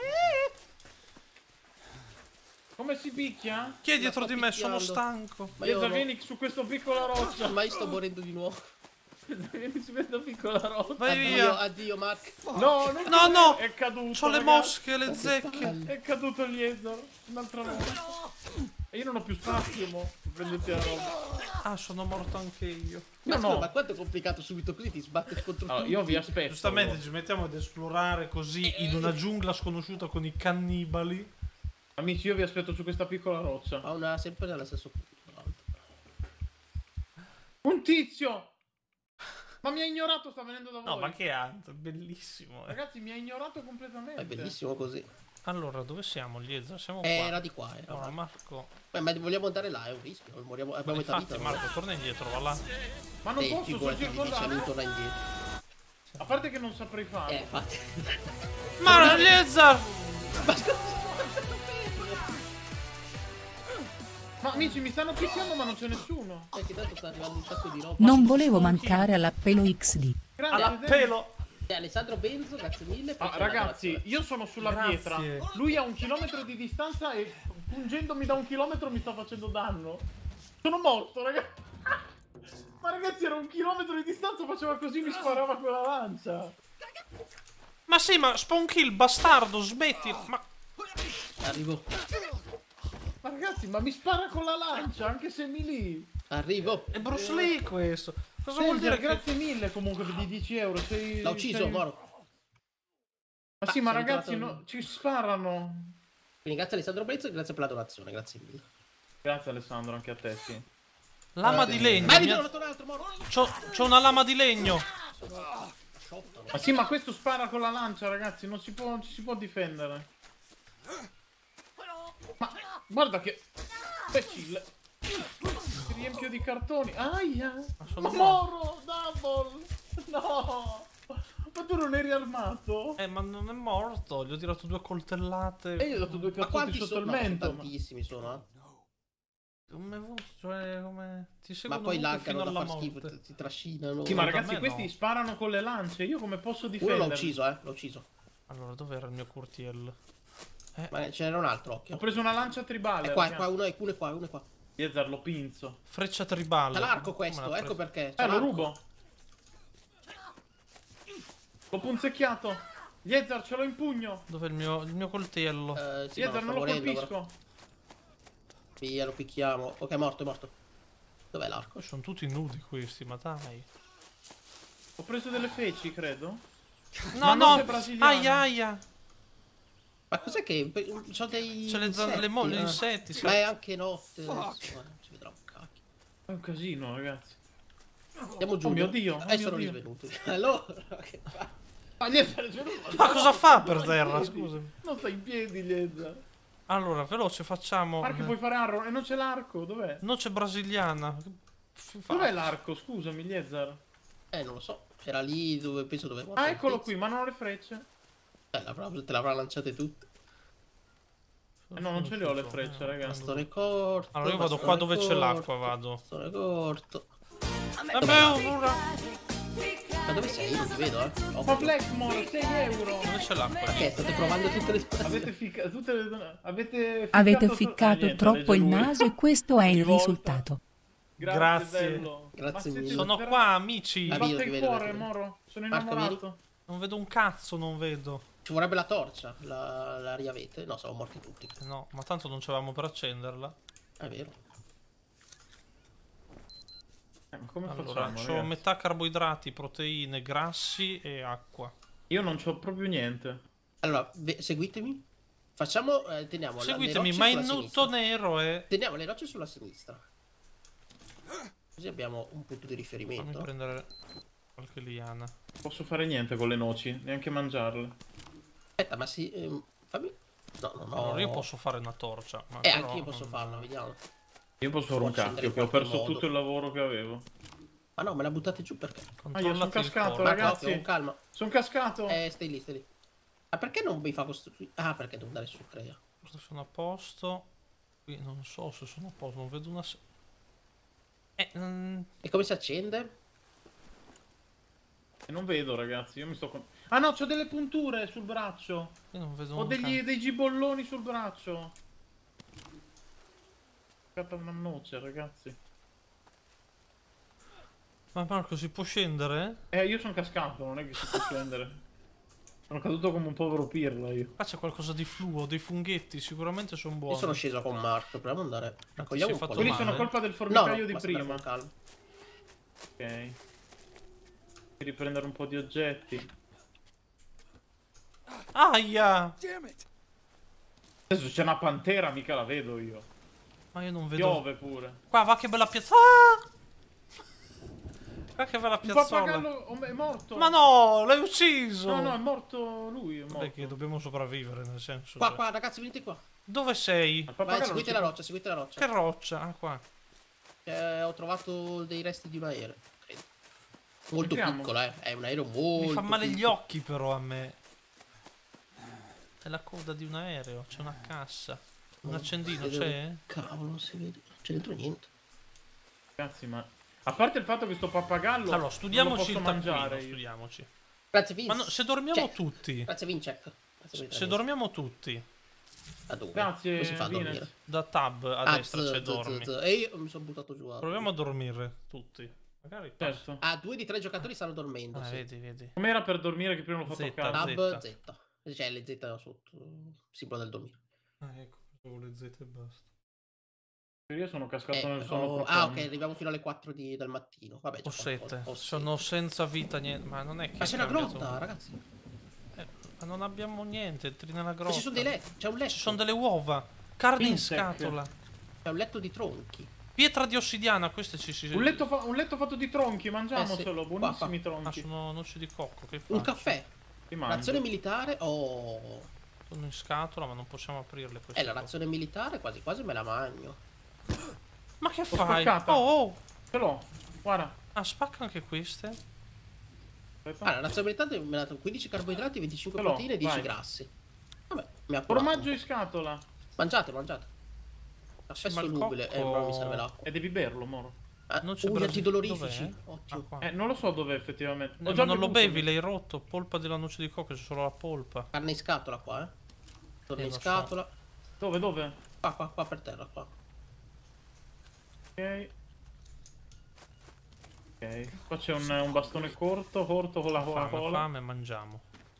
Come si picchia? Chi è dietro sto di me? Sono picchiando. stanco. Ma io Liezar, no. vieni su questa piccola roccia. Ma io sto morendo di nuovo. Vieni su questa piccola roccia. Vai Addio, via. addio, Mark. No, non No, no. È caduto. C'ho le ragazzi. mosche, le zecche. È caduto Liezar. Un'altra volta. E io non ho più spazio, mo. Prendete la roba. Ah, sono morto anche io. Ma Io scusa, no. ma quanto è complicato subito così ti sbatte contro Allora, tutti? io vi aspetto. Giustamente ci mettiamo ad esplorare così in una giungla sconosciuta con i cannibali. Amici, io vi aspetto su questa piccola roccia. Ha una sempre nello stesso punto, tra l'altro. Un tizio! Ma mi ha ignorato, sta venendo da voi. No, ma che Ant, bellissimo. Eh. Ragazzi, mi ha ignorato completamente. È bellissimo così. Allora, dove siamo, Lieza? Siamo Eh, qua. era di qua, era. No, Marco. Beh, ma vogliamo andare là, è un rischio. Moriamo, abbiamo metà Infatti, vita. Marco, torna indietro, va là. Ma non Eh, posso, sono figurati, dice lui circondato. torna indietro. A parte che non saprei farlo. Eh, infatti. Ma Lieza! Ma scusa. Ma amici, mi stanno picchiando ma non c'è nessuno. Perché tanto sta arrivando un sacco di roba. Non volevo mancare all'appello X D. Grazie, All'appello! Eh, Alessandro Benzo, grazie mille. Ah, per ragazzi, la io sono sulla Grazie. pietra. Lui a un chilometro di distanza e pungendomi da un chilometro mi sta facendo danno. Sono morto, ragazzi. Ma ragazzi, era un chilometro di distanza, faceva così, mi sparava con la lancia. Ma sì, ma spawn kill, bastardo, smetti. Ma Arrivo. Ma ragazzi, ma mi spara con la lancia, anche se mi lì. Arrivo. è Bruce Lee questo. Cosa vuol dire che... Grazie mille comunque per i dieci euro. Sei, L'ha ucciso, sei- Moro. Ma sì, ma sei ragazzi, entrato- no, ci sparano. Quindi grazie Alessandro Benzo e grazie per la donazione, grazie mille. Grazie Alessandro, anche a te, sì. Lama di legno. Ma mi mi ha- sono un altro, Moro. C'ho, c'ho una lama di legno. Sciottalo. Ma sì, ma questo spara con la lancia, ragazzi, non si può, non ci si può difendere. Ma guarda che imbecille. Ti riempio di cartoni. Aia! Ma sono Ma Moro, double! No! Ma tu non eri armato? Eh, ma non è morto. Gli ho tirato due coltellate. E io ho dato due Ma cazzotti quanti sotto sono? il No, sono mento. ma- tantissimi sono, eh. Come vu- cioè, come... Ti Ma seguono poi comunque fino laggano da alla far schifo, morte. ti, ti trascinano. Sì, ma da ragazzi, me questi no. sparano con le lance. Io come posso Uno difendermi? l'ho ucciso, eh, l'ho ucciso. Allora, dov'era il mio curtiel? Eh, Ma ce n'era un altro, Ho occhio. preso una lancia tribale. È qua, è ragazzi. qua, uno è, uno è qua, uno è qua. Yezzar, lo pinzo. freccia tribale. C'ha l'arco Come questo, la ecco freccia- perché. Eh, c'ha lo l'arco. rubo. L'ho punzecchiato. Yezzar, ce l'ho in pugno. Dov'è il mio, il mio coltello? Eh, sì, ma Yezzar, sta non lo morendo, però. colpisco. Via, lo picchiamo. Ok, è morto, è morto. Dov'è l'arco? Poi sono tutti nudi questi, ma dai. Ho preso delle feci, credo. No, Ma non no! sei brasiliano. Aia, aia! Ma cos'è che... C'ho dei... C'è le zan- le mo- gli eh. insetti, sì. Ma è anche notte. Insomma, ci vedrà un cacchio. È un casino, ragazzi. Andiamo giù. Oh mio Dio, oh Adesso mio sono Dio. risvenuti. Allora, che fa? Ma Yezzar è svenuto. Ma cosa fa per Non sta in terra, piedi. scusami? Non sta in piedi, Yezzar. Allora, veloce, facciamo... Guarda che puoi fare arrow. E non c'è l'arco, dov'è? Noce brasiliana. F- fa- Dov'è l'arco? Scusami, Yezzar. Eh, non lo so. Era lì dove penso dove è morto Ah, il eccolo tizio. qui, ma non ho le frecce. Eh, l'avrà- te l'avrà lanciate tutte. Eh no, non ce le ho le frecce, ragazzi. Bastone corto. Allora io vado bastone qua dove c'è corto, l'acqua, vado. Bastone corto. Vabbè, ora... Ma dove sei? Io non ti vedo, eh. Oh, Ma Blackmore, sei euro. Dove c'è l'acqua? Perché state provando tutte le spalle? Avete ficcato tutte le... Avete ficcato, Avete to- ficcato Ah, niente, troppo legge il lui. naso e questo è il Ogni volta. risultato. Grazie, Grazie. bello. Grazie Ma siete mille. Sono vera- qua, amici. Mi Ah, batte io ti il vedo, cuore, ti vedo. Moro. Sono Marco, innamorato. Non vedo un cazzo, non vedo. Ci vorrebbe la torcia. La, la riavete? No, siamo morti tutti. No, ma tanto non c'avevamo per accenderla. È vero. Eh, ma come Allora, facciamo, c'ho ragazzi? metà carboidrati, proteine, grassi e acqua. Io non c'ho proprio niente. Allora, ve- seguitemi. Facciamo, eh, teniamo la- le Seguitemi, rocce ma sulla in sinistra. nutto nero è... Teniamo le rocce sulla sinistra. Così abbiamo un punto di Fammi riferimento. prendere qualche liana. Non posso fare niente con le noci, neanche mangiarle. Aspetta, ma si... ehm, fammi... No, no, no. Allora io posso fare una torcia. Ma Eh, però anche io posso non- farla, vediamo. Io posso fare un Può accendere cacchio, in che ho qualche perso modo. tutto il lavoro che avevo. Ma no, me la buttate giù perché? Ah, io sono Controllati il cascato, corpo. Ma ragazzi. con calma. Sono cascato. Eh, stai lì, stai lì. Ma perché non mi fa costruire? Ah, perché devo andare su Crea. Questo sono a posto. Qui non so se sono a posto, non vedo una... se- Eh, mm, E come si accende? E non vedo, ragazzi, io mi sto... Con... Ah no, c'ho delle punture sul braccio. io non vedo Ho un degli, cazzo. dei gibolloni sul braccio. Scatta una noce, ragazzi. Ma Marco, si può scendere? Eh, io sono cascato, non è che si può scendere. Sono caduto come un povero pirla io. Qua c'è qualcosa di fluo, dei funghetti, sicuramente sono buoni. Io sono sceso con Marco, proviamo ad andare. Raccogliamo sei un po' fatto di... Quelli male? sono colpa del No, formicaio no, di basta andare prima. con calma. Ok. Riprendere un po' di oggetti. Aia! Adesso c'è una pantera, mica la vedo io. Ma io non vedo... Piove pure. Qua, va che bella piazza... Ah! Anche per la Il piazzola. pappagallo è morto. Ma no, l'hai ucciso. No, no, è morto lui. È morto. Perché dobbiamo sopravvivere, nel senso. Qua, cioè. qua, ragazzi, venite qua. Dove sei? Il Vai, pappagallo seguite non la si- roccia, seguite la roccia. Che roccia? Ah, qua. Eh, ho trovato dei resti di un aereo. Credo. Molto Entriamo. piccolo, eh. È un aereo molto Mi fa male gli piccolo. occhi, però, a me. È la coda di un aereo. C'è una cassa. Un accendino Vedevo- c'è? Cavolo, non si vede. Non c'è dentro niente. Ragazzi, ma... A parte il fatto che sto pappagallo... Allora, studiamoci non il lo posso taccuino. mangiare io. Studiamoci. Grazie, Vince. Ma no, se dormiamo Check. tutti. Grazie, Vincek. Grazie per i Se tre dormiamo tutti. mesi. A dove? Grazie, Come si fa a Vines. dormire? Da tab a Ah, destra z- c'è z- dormi. z- z- E io mi sono buttato giù. a- Proviamo a dormire tutti. Magari passa. Certo. Ah, due di tre giocatori stanno dormendo. Ah, sì. vedi, vedi. Com'era per dormire che prima l'ho fatto Z. a casa? Tab Z. Z. Cioè le Z sotto. Simbolo del dormire. Ah, ecco, facevo le Z e basta. Io sono cascato Eh, nel sonno oh, profondo. ah, ok, arriviamo fino alle quattro di- del mattino. Vabbè, Ho c'è qualcosa. sette. Ho Sono sete. senza vita, niente. Ma non è che. Ma c'è è una cambiato- grotta, ragazzi. Eh, ma non abbiamo niente. Entri nella Ma grotta. ci sono dei letti. C'è un letto. Ci sono delle uova. Carne in Insect. scatola. C'è un letto di tronchi. Pietra di ossidiana. Queste ci si. Un letto, fa- un letto fatto di tronchi, Eh, mangiamocelo, sì. buonissimi Qua, Ah, tronchi. sono noci di cocco. Che Un faccio? caffè. Ti mangio. Razione militare. Oh. Sono in scatola, ma non possiamo aprirle queste. Eh, la cose. razione militare quasi quasi me la magno. Ma che L'ho fai? spaccata. Oh, oh. Ce l'ho, guarda. Ah, spacca anche queste. Aspetta. Ah, la razione militare mi ha dato quindici carboidrati, venticinque Ce l'ho, proteine e dieci vai. grassi. Vabbè, mi ha curato Formaggio un in po'. scatola. Mangiate, mangiate. Caffè Sì, ma il solubile. cocco- Eh, però mi serve l'acqua. E devi berlo, moro. Ah, Non c'è uh, gli brasi- antidolorifici. dov'è? Ottimo. Ah, qua. Eh, non lo so dove effettivamente. Eh, Ho già ma non lo bevuto. bevi, l'hai rotto. Polpa della noce di cocco, c'è solo la polpa. Carne in scatola qua, eh. Torno Eh, in lo so. scatola. Dove, dove? Qua, qua, qua per terra, qua. Ok. Ok. Qua c'è un, un bastone corto, corto con la Fame, Coca-Cola. fame, mangiamo.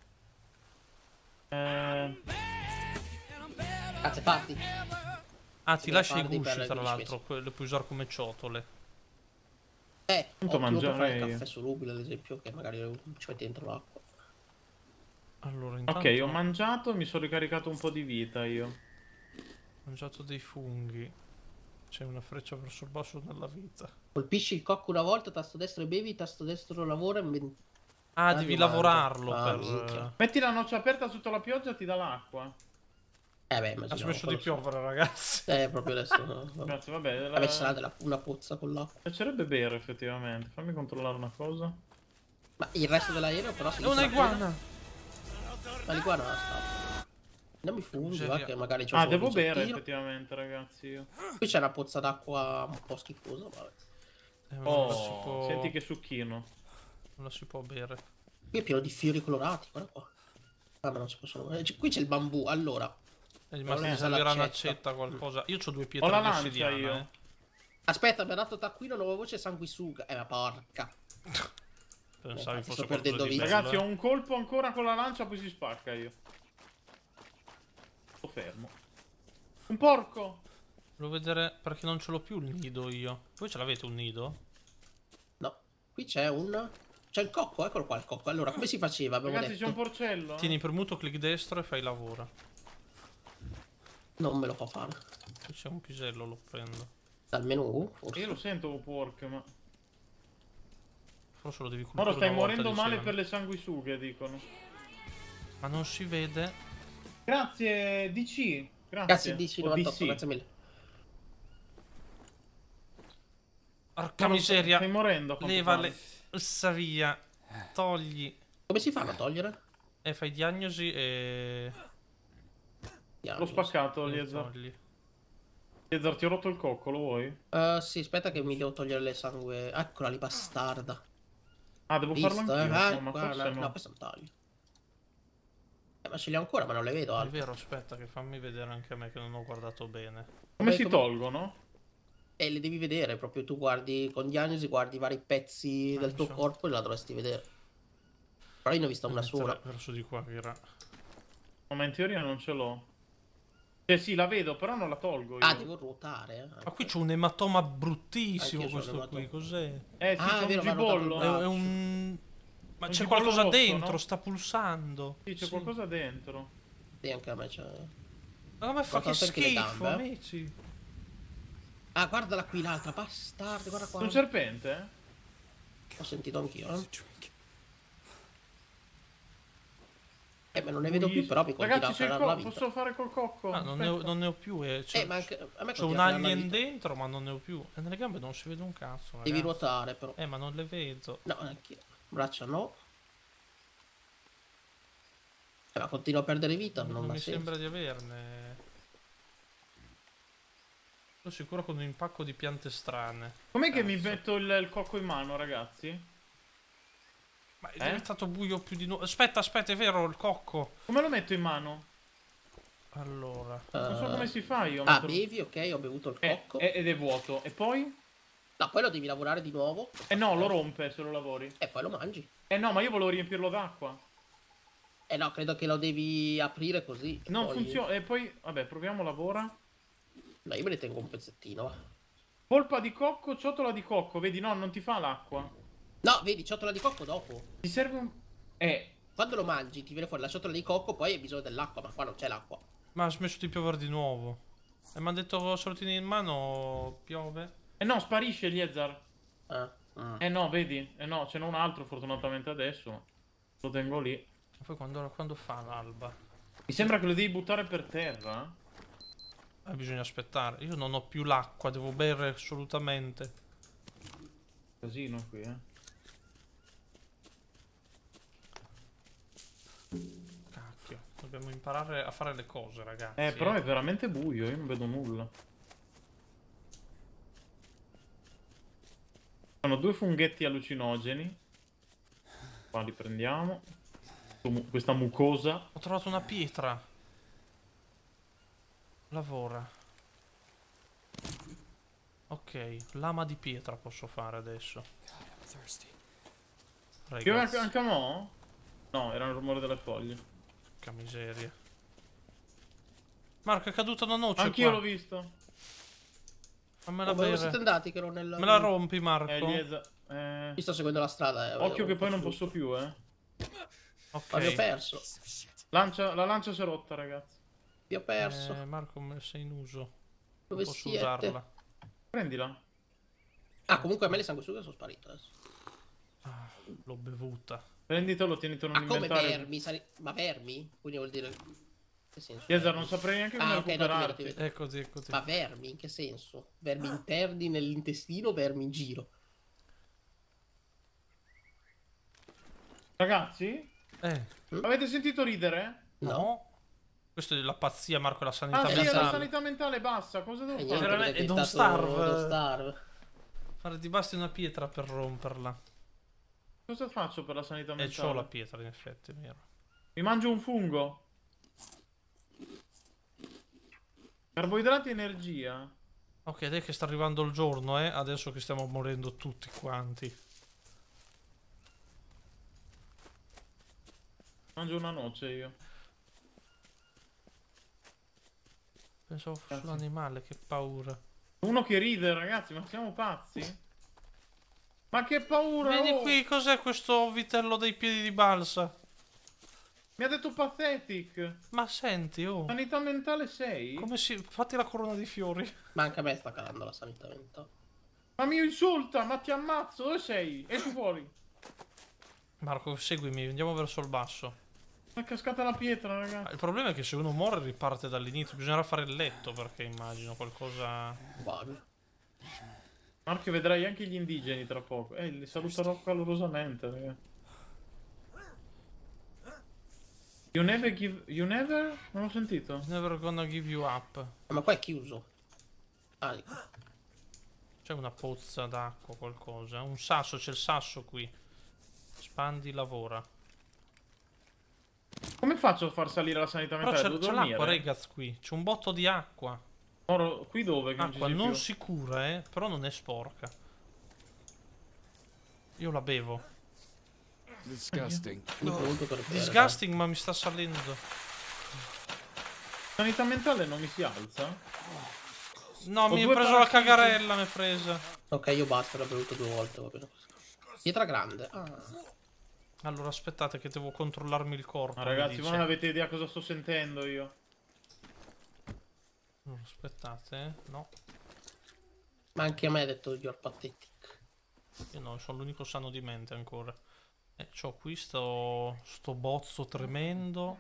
Eh, Grazie, parti. Ah, ti Sì, lasci i fardi per gusci, le tra quindici l'altro, le puoi usare come ciotole. Eh, Appunto ottimo per fare mangiare il io. caffè solubile, ad esempio, che magari ci metti dentro l'acqua. Allora, intanto ok, ho mangiato e mi sono ricaricato un po' di vita io. ho mangiato dei funghi. C'è una freccia verso il basso nella vita. Colpisci il cocco una volta, tasto destro e bevi, tasto destro lavora e men- Ah, Ah, devi io mangio. lavorarlo Ah, per... minchia. Metti la noce aperta sotto la pioggia ti dà l'acqua. Eh beh, Ha immaginavo. smesso di quello piovere, ragazzi. sì. Eh, proprio adesso. no, no. Grazie, vabbè. La... Vabbè, ci sarà della- una pozza con l'acqua. Mi piacerebbe bere effettivamente. Fammi controllare una cosa. Ma il resto dell'aereo però si È una iguana. Ma l'iguana la sta. Non mi funghi, va Miseria. che magari c'ho Ah, un devo bere insettino. effettivamente, ragazzi. Io. Qui c'è una pozza d'acqua un po' schifosa, vabbè. Eh, ma non la si Oh, può... senti che succhino. Non la si può bere. Qui è pieno di fiori colorati, guarda qua. Ah, ma non si possono. eh, c- Qui c'è il bambù, allora. È rimasto Eh, di salire una l'accetta. accetta, qualcosa. Io ho due Ho pietre la di lancia ossidiana, io. eh. Aspetta, mi ha dato taccuino, nuova voce sanguisuga. Eh, ma porca. Pensavi Infatti, fosse sto qualcosa perdendo di vita. bello, Ragazzi, eh. ho un colpo ancora con la lancia, poi si spacca io. Sto fermo. Un porco! Volevo vedere perché non ce l'ho più il nido io. Voi ce l'avete un nido? No, qui c'è un. C'è il cocco, eccolo qua il cocco. Allora, come si faceva? Abbiamo Ragazzi, c'è detto. un porcello. Tieni premuto clic destro e fai lavoro. Non me lo fa fare. Qui c'è un pisello, lo prendo. Dal menu, forse. Io lo sento un porco, ma... Forse lo devi colpire Ora stai una volta, morendo male dicevano. per le sanguisughe, dicono. Ma non si vede. Grazie, D C. Grazie. Grazie, D C O novantotto, D C. grazie mille. Porca Non lo so, miseria. Stai morendo. a quanto Levale. pare. Ussa via. Togli. Come si fanno a togliere? E fai diagnosi e... L'ho spaccato, e Liezar. togli. Liezar, ti ho rotto il cocco, lo vuoi? Uh, sì, aspetta che mi devo togliere le sangue. Eccola lì, bastarda. Ah, devo Visto, farlo eh? anch'io. Ah, no, ma guarda, forse no, no. questo è un taglio. Eh, ma ce li ho ancora, ma non le vedo È altre. vero, aspetta che fammi vedere anche a me che non ho guardato bene. Come Beh, si come- tolgono? E le devi vedere, proprio tu guardi con diagnosi, guardi i vari pezzi Ah, del tuo so. corpo e la dovresti vedere. Però io ne ho vista una Mettere sola. verso di qua che era... No, ma in teoria non ce l'ho. Eh sì, la vedo, però non la tolgo io. Ah, devo ruotare. Eh. Ma qui c'è un ematoma bruttissimo Anch'io c'ho un questo qui, ematoma. cos'è? Eh sì, Ah, c'è è vero, un mi ha rotato il gibollo. È, braccio. è un... Ma Un c'è gibollo qualcosa rosso, dentro, no? sta pulsando. Sì, c'è Sì. qualcosa dentro. Sì, anche a me c'è. Ma come fa? Che Guarda anche le schifo, gambe, eh. amici. Ah, guardala qui l'altra, bastardi, guarda qua. C'è un serpente? eh? Ho sentito anch'io, eh. Eh, ma non ne vedo più, però mi continua a Ragazzi, c'è il frenare la cocco. vita. Posso fare col cocco? Ah, non ne, ho, Aspetta. non ne ho più. Eh. C'è Eh, ma anche a me c'è un continua a frenare la alien vita. dentro, ma non ne ho più. E nelle gambe non si vede un cazzo. Devi ragazzi. ruotare, però. Eh, ma non le vedo. No, anch'io. Braccia no. Eh, ma continuo a perdere vita, non, Non ha mi senso. sembra di averne. Sono sicuro con un impacco di piante strane. Com'è che mi Cazzo. metto il, il cocco in mano, ragazzi? Ma è Eh? diventato buio più di nuovo. Aspetta, aspetta, è vero, il cocco. Come lo metto in mano? Allora. Non so Eh, come si fa io. a Ah, metterlo- bevi, ok, ho bevuto il Eh, cocco. eh, ed è vuoto. E poi? No, poi lo devi lavorare di nuovo. Eh no, lo rompe se lo lavori. E poi lo mangi. Eh no, ma io volevo riempirlo d'acqua. Eh no, credo che lo devi aprire così. Non poi... funziona. E poi, vabbè, proviamo, lavora. No, io me ne tengo un pezzettino. va. Polpa di cocco, ciotola di cocco. Vedi, no, non ti fa l'acqua. No, vedi, ciotola di cocco dopo. Ti serve un... Eh, Quando lo mangi ti viene fuori la ciotola di cocco, poi hai bisogno dell'acqua, ma qua non c'è l'acqua. Ma ha smesso di piovere di nuovo. E mi ha detto se lo tieni in mano piove. eh no, sparisce Liezar. Ah, mm. Eh no, vedi. Eh no, ce n'è un altro fortunatamente adesso. Lo tengo lì. E poi quando, quando fa l'alba? Mi sembra che lo devi buttare per terra. Eh, bisogna aspettare. Io non ho più l'acqua, devo bere assolutamente. Casino qui, eh. Cacchio, dobbiamo imparare a fare le cose, ragazzi. Eh, però è veramente buio, io non vedo nulla. Sono due funghetti allucinogeni. Qua li prendiamo. Questo mu- Questa mucosa. Ho trovato una pietra. Lavora. Ok, lama di pietra posso fare adesso. Piove Ragazzi, anche, anche a mo'? No, era il rumore delle foglie. che miseria. Marco, è caduta una noce Anch'io qua. l'ho visto. Fammela Oh, dove bere. siete andati che ero nel... Me la rompi, Marco? Eh, Liesa. Eh... Io sto seguendo la strada. Eh, Occhio ho che poi non perso posso più, eh. Ok. Ma vi ho perso. Lancia, la lancia si è rotta, ragazzi. Vi ho perso. Eh, Marco, me- sei in uso. Dove Non posso siete? usarla. Prendila. Ah, comunque a me le sanguisughe sono sparite adesso. Ah, l'ho bevuta. Prenditelo, tienitelo Ma come nell'inventario. vermi? Sari- Ma vermi? Quindi vuol dire... Che senso? Liesa, vermi? non saprei neanche come Ah, ok, no, ti vedo, recuperarti. ti vedo. È così, è così. Ma vermi? In che senso? Vermi interni nell'intestino o vermi in giro? Ragazzi, Eh, avete sentito ridere? no. No. Questa è la pazzia, Marco, la sanità Ah sì, è mentale. la mentale. sanità mentale bassa. Cosa devo Eh, fare? niente, veramente- perché e don't diventato starve. don't starve. Fare ti basti una pietra per romperla. Cosa faccio per la sanità E mentale? c'ho la pietra, in effetti, è vero. Mi mangio un fungo. Carboidrati e energia. Ok, dai che sta arrivando il giorno, eh. Adesso che stiamo morendo tutti quanti. Mangio una noce io. Pensavo fosse Cazzo. un animale, che paura. Uno che ride, ragazzi, ma siamo pazzi? Ma che paura! Vieni oh! qui, cos'è questo vitello dei piedi di balsa? Mi ha detto pathetic. Ma senti, oh. Sanità mentale sei? Come si... Fatti la corona di fiori. Ma anche a me sta calando la sanità mentale. Ma mi insulta, ma ti ammazzo, dove sei? Esci fuori. Marco, seguimi, andiamo verso il basso. È cascata la pietra, Ah, ragazzi. il problema è che se uno muore riparte dall'inizio. Bisognerà fare il letto, perché immagino qualcosa... Vabbè. Marco, vedrai anche gli indigeni tra poco. Eh, li saluterò calorosamente, ragazzi. You never give... You never? Non ho sentito. Never gonna give you up. Ma qua è chiuso. Ah, ecco. C'è una pozza d'acqua, qualcosa. Un sasso, c'è il sasso qui. Spandi, lavora. Come faccio a far salire la sanità Però mentale? c'è, Devo c'è l'acqua, dormire? ragazzi, qui. C'è un botto di acqua. Oro, qui dove? Che Acqua non ci non sei più? sicura, eh. Però non è sporca. Io la bevo. Disgusting. Mi punto per terra. Disgusting, ma mi sta salendo. Sanità mentale non mi si alza? No, Ho mi è due preso la parassiti. cagarella, mi è presa. Ok, io basta, l'ho bevuto due volte, va bene. Pietra grande. Ah. Allora, aspettate che devo controllarmi il corpo. Ma mi ragazzi, dice. voi non avete idea cosa sto sentendo io. No, aspettate, eh. No. Ma anche a me ha detto you're pathetic. Io no, sono l'unico sano di mente ancora. Eh, c'ho qui sto, sto bozzo tremendo.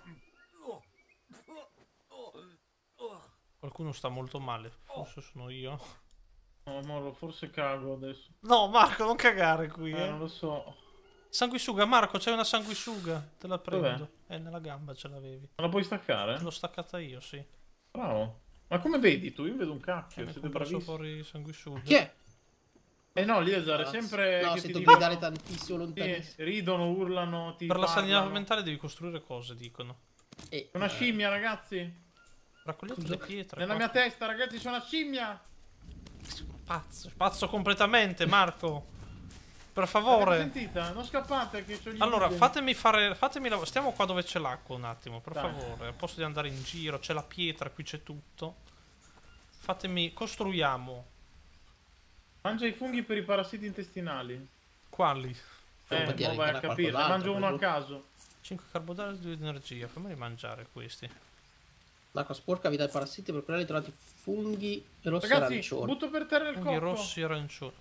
Qualcuno sta molto male, forse sono io. No, Moro, forse cago adesso. No, Marco, non cagare qui, Eh, eh. non lo so. Sanguisuga, Marco, c'è una sanguisuga. Te la prendo. Eh, nella gamba ce l'avevi. Non la puoi staccare? L'ho staccata io, sì. Bravo. Ma come vedi tu? Io vedo un cacchio, Eh, mi siete è comparso bravissimi. fuori sanguisuga. Chi è? Eh no, Liesar è Ah, sempre no, che sento ti gridare dicono... tantissimo Sì, lontanissimo. ridono, urlano, ti Per la sanità parlano. mentale devi costruire cose, dicono. E, Una scimmia, ragazzi. Raccogliete Scusa. le pietre. Nella qua. mia testa, ragazzi, c'è una scimmia. Pazzo, pazzo completamente, Marco. Per L'avete favore. sentita? Non scappate che c'ho gli Allora, incubi. fatemi fare. Fatemi lav- Stiamo qua dove c'è l'acqua un attimo, per Dai. favore. Al posto di andare in giro, c'è la pietra, qui c'è tutto. Fatemi. Costruiamo. Mangia i funghi per i parassiti intestinali. Quali? Eh, Infatti mo era- vai a era capire. Ne qualcos'altro, mangio uno a quello. caso. cinque carboidrati e due di energia. Fammeli mangiare questi. l'acqua sporca vi dà i parassiti per curare trovati funghi rossi e Ragazzi, arancioni. butto per terra il Funghi cocco. rossi e arancioni.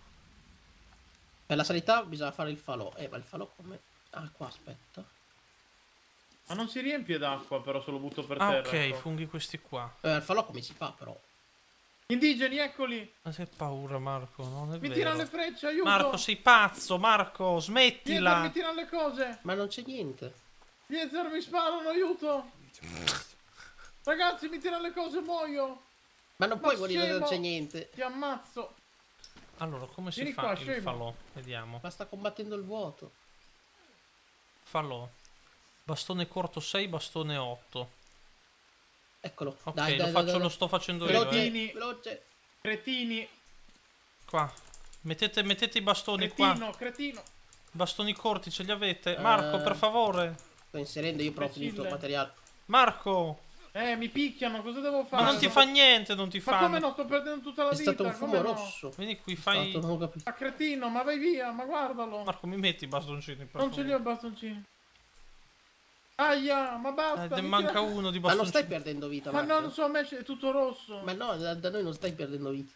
Per la sanità bisogna fare il falò. Eh, ma il falò come? Ah, qua aspetta. Ma non si riempie d'acqua, però se lo butto per Ah, terra. ok, ecco. funghi questi qua. Eh, il falò come si fa però? Indigeni, eccoli. Ma che paura, Marco, non è Mi vero. tirano le frecce, aiuto. Marco, sei pazzo, Marco, Liezar, smettila. mi tirano le cose. Ma non c'è niente. Liezar, mi sparano, aiuto. Ragazzi, mi tirano le cose, muoio. Ma non Ma puoi morire se non scemo! c'è niente. Ti ammazzo. Allora, come si Vieni fa qua, il scemo. falò? Vediamo. Ma sta combattendo il vuoto. Falò. Bastone corto sei, bastone otto. Eccolo. Ok, dai, lo, dai, faccio, dai, lo dai. sto facendo io. Veloce, Eh. Cretini. veloce. Cretini. Qua. Mettete, mettete i bastoni Cretino, qua. cretino. Bastoni corti, ce li avete? Marco, Eh. per favore. Sto inserendo io però ho finito il Imbecille. materiale. Marco. Eh, mi picchiano, cosa devo fare? Ma non ti fa niente, non ti Ma come fa. no? Sto perdendo tutta la È vita. stato un fumo come no? rosso. Vieni qui, È fai. stato, non ho capito. Ma cretino, ma vai via, ma guardalo. Marco, mi metti i bastoncini, per Non ce favore. li ho i bastoncini. Aia, ma Eh, basta. te mi manca tira- uno di Ma non bastoncini. stai perdendo vita, Ma Marco. no, non so, a me è tutto rosso. Ma no, da, da noi non stai perdendo vita.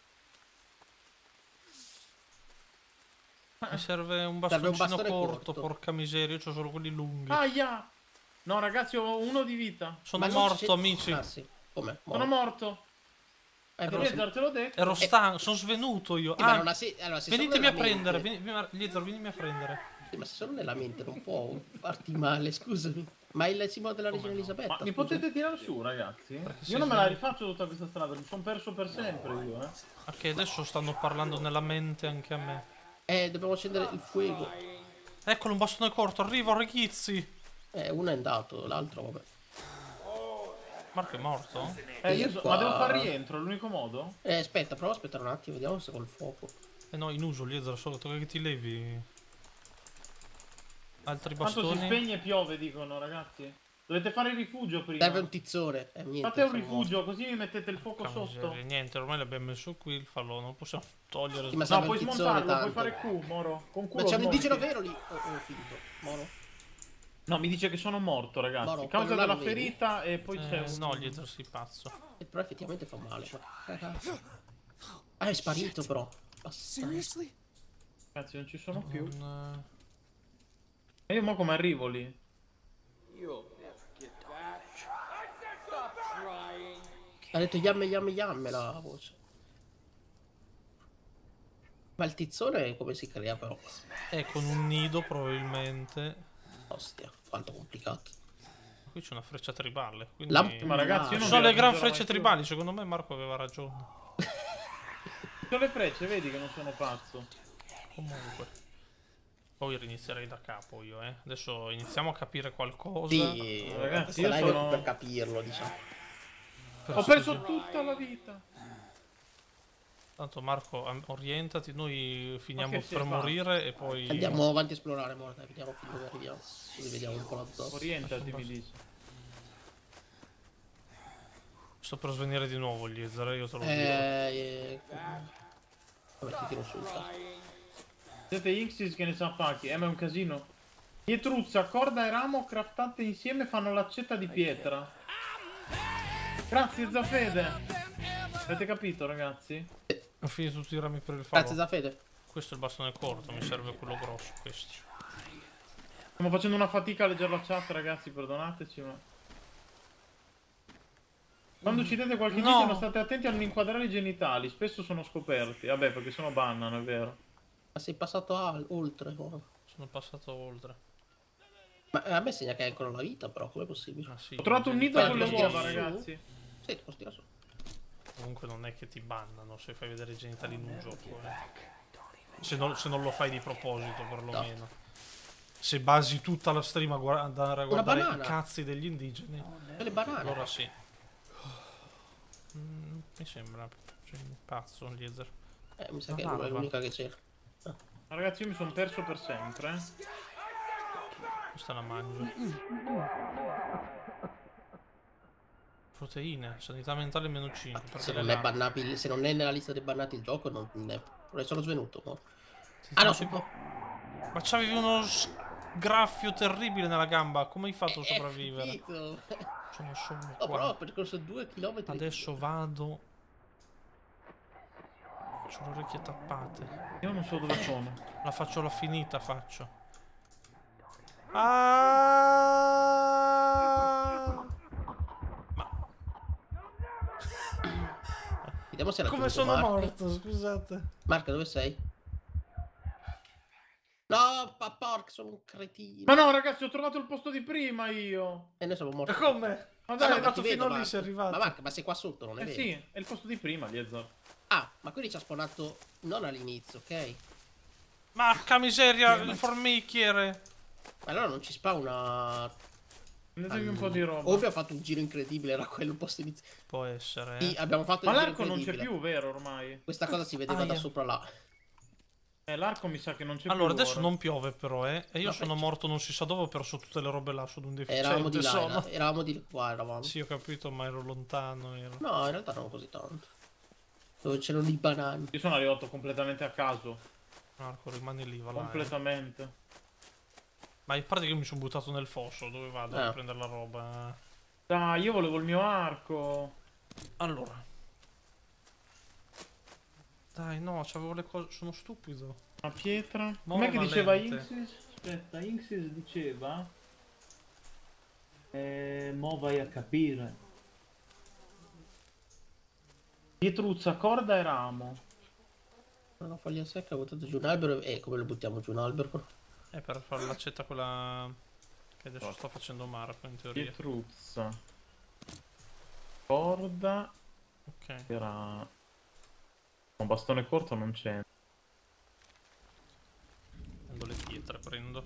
Mi serve un Serve un bastoncino bastone corto, corto. porca miseria, io c'ho solo quelli lunghi. Aia. No, ragazzi, ho uno di vita. Sono Ma non morto, c'è- amici. Ah, sì. Come? Sono morto. Eh, però Liezar, te l'ho detto. Ero stanco, sono svenuto io. Sì, ma Ah, non ha se- allora, se venitemi sono a nella prendere. mente- Vieni, vieni, Liezar, vienimi a prendere. Sì, ma se sono nella mente non può farti male, scusami. Ma il simbolo della regina Elisabetta. Ma mi scusa. potete tirare su, ragazzi? sei Io non me la svenuto. rifaccio tutta questa strada, mi sono perso per sempre io, eh. Ok, adesso stanno parlando nella mente anche a me. Eh, dobbiamo accendere il fuoco. Eccolo, un bastone corto, arrivo, ragazzi. Eh, uno è andato, l'altro vabbè. Marco è morto? Eh, io Io so- qua- ma devo far rientro, è l'unico modo? Eh, aspetta, prova a aspettare un attimo, vediamo se col fuoco. Eh no, in uso, Liezar, solo tocca che ti levi. Altri Tanto si bastoni. spegne e piove, dicono, ragazzi. Dovete fare il rifugio prima. Serve un tizzone. Eh, niente, Fate un sono rifugio, così mi mettete il fuoco Porca sotto. miseria, niente, ormai l'abbiamo messo qui il falò, non possiamo togliere. Sì, ma No, serve puoi un tizzone smontarlo, puoi tanto. fare Q, Moro. Con Q Ma lo c'è un indigeno smonti. vero lì? Oh, oh, finto. Moro? No, mi dice che sono morto, ragazzi. Moro, Causa quello là della lo vedi? ferita e poi c'è Eh, un... no, Liezar, sei pazzo. Eh, però effettivamente fa male. Ah, è sparito però. Basta. Seriously? Ragazzi, non ci sono più. Non, E io mo come arrivo lì? Ha detto yamme yamme yamme la voce. Ma il tizzone come si crea però? eh, con un nido probabilmente. Ostia, quanto complicato. Qui c'è una freccia tribale. Quindi... Lamp- Ma ragazzi, io Ci non sono vi le gran raggiungerò frecce mai più. tribali, secondo me Marco aveva ragione. Ci sono le frecce, vedi che non sono pazzo. Comunque. Poi rinizierei da capo io, eh. Adesso iniziamo a capire qualcosa. Sì, Ragazzi, questa io live sono- è per capirlo, diciamo. Però Ho perso così- tutta la vita. Tanto Marco, am- orientati, noi finiamo Ma che per si fa? morire e poi... Andiamo avanti a esplorare, mo, dai, vediamo fin dove arriviamo. Così vediamo un po' la zona. Orientati, mi dice. Sto per svenire di nuovo gli Liezar, io te lo dico. Eh, eh... Vabbè, ti tiro sul cazzo. Siete Inxis che ne sa pacchi, eh ma è un casino. Pietruzza, corda e ramo craftate insieme fanno l'accetta di pietra. Grazie Zafede. Avete capito ragazzi? Ho finito tutti i rami per il falò. Grazie Zafede. questo è il bastone corto, mi serve quello grosso questo. Stiamo facendo una fatica a leggere la chat, ragazzi, perdonateci, ma... Quando uccidete qualche No. video state attenti a non inquadrare i genitali, spesso sono scoperti. Vabbè, perché sono bannano, è vero. Ma sei passato al- oltre. Oh. Sono passato oltre. Ma a me segna che hai ancora la vita, però, com'è possibile? Ma sì, Ho trovato un nido Beh, con le lo uova, tira su. ragazzi. Sì, ti posso tirare su. Comunque non è che ti bannano se fai vedere i genitali in un gioco. Eh. Se, non, se non lo fai di proposito, perlomeno. Se basi tutta la stream a guardare, a guardare i banana. cazzi degli indigeni, E le banane. allora sì. Mm, mi sembra cioè, un pazzo, Liezer. Eh, mi sa Una che è larva. l'unica che c'era. Ma ragazzi, io mi sono perso per sempre. eh. Questa la mangio. Proteine, sanità mentale meno cinque. per Se delle non è larve. bannabile, se non è nella lista dei bannati il gioco, non è. Non sono svenuto. No? Sì, Ah no, sì, sono. ma c'avevi uno sgraffio terribile nella gamba. Come hai fatto a sopravvivere? Eh, capito. Sono solo No, però qua. ho percorso due chilometri. Adesso vado. C'ho le orecchie tappate. Io non so dove sono. La faccio la finita, faccio. Ah! Ma Vediamo se era come giusto, sono Mark. morto, scusate. Marca, dove sei? No, pa porca, sono un cretino. Ma no, ragazzi, ho trovato il posto di prima io. E noi siamo morti. E come? Ma Ah, dai, no, è ma andato ti fino vedo, lì, Mark. sei arrivato. Ma Mark, ma sei qua sotto, non è Eh vero? sì, è il posto di prima, Liezer. Ah, ma quindi ci ha spawnato non all'inizio, ok? Marca miseria, il formicchiere. Ma allora non ci spawna. Prendetevi un po' di roba. O abbiamo fatto un giro incredibile, era quello il posto iniziale. Può essere, Sì, eh. abbiamo fatto Ma il giro l'arco non c'è incredibile. più, vero, ormai? Questa cosa si vedeva Aia. da sopra là. Eh, l'arco mi sa che non c'è Allora, più. adesso ora. non piove però, eh. E io No, sono beh, morto non si sa dove, ho perso tutte le robe là, sono un deficiente. Eravamo di là, sono. era- eravamo di qua, eravamo. Sì, ho capito, ma ero lontano. Ero. No, in realtà non così tanto. Dove c'erano i banani. Io sono arrivato completamente a caso. Marco, rimani lì, va là. eh. Completamente. Ma in parte che io mi sono buttato nel fosso, dove vado Ah. a prendere la roba? Dai, io volevo il mio arco. Allora. Dai, no, c'avevo le cose, sono stupido. Una pietra. Nuova Com'è che diceva lente. Inxis? Aspetta, Inxis diceva... Eh, mo vai a capire. Pietruzza, corda e ramo. Una foglia secca, ho buttato giù un albero. E come lo buttiamo giù un albero? È per fare l'accetta quella che adesso sto facendo Marco, in teoria. Pietruzza. Corda Ok. e ramo. Un bastone corto non c'è. Prendo le pietre, prendo.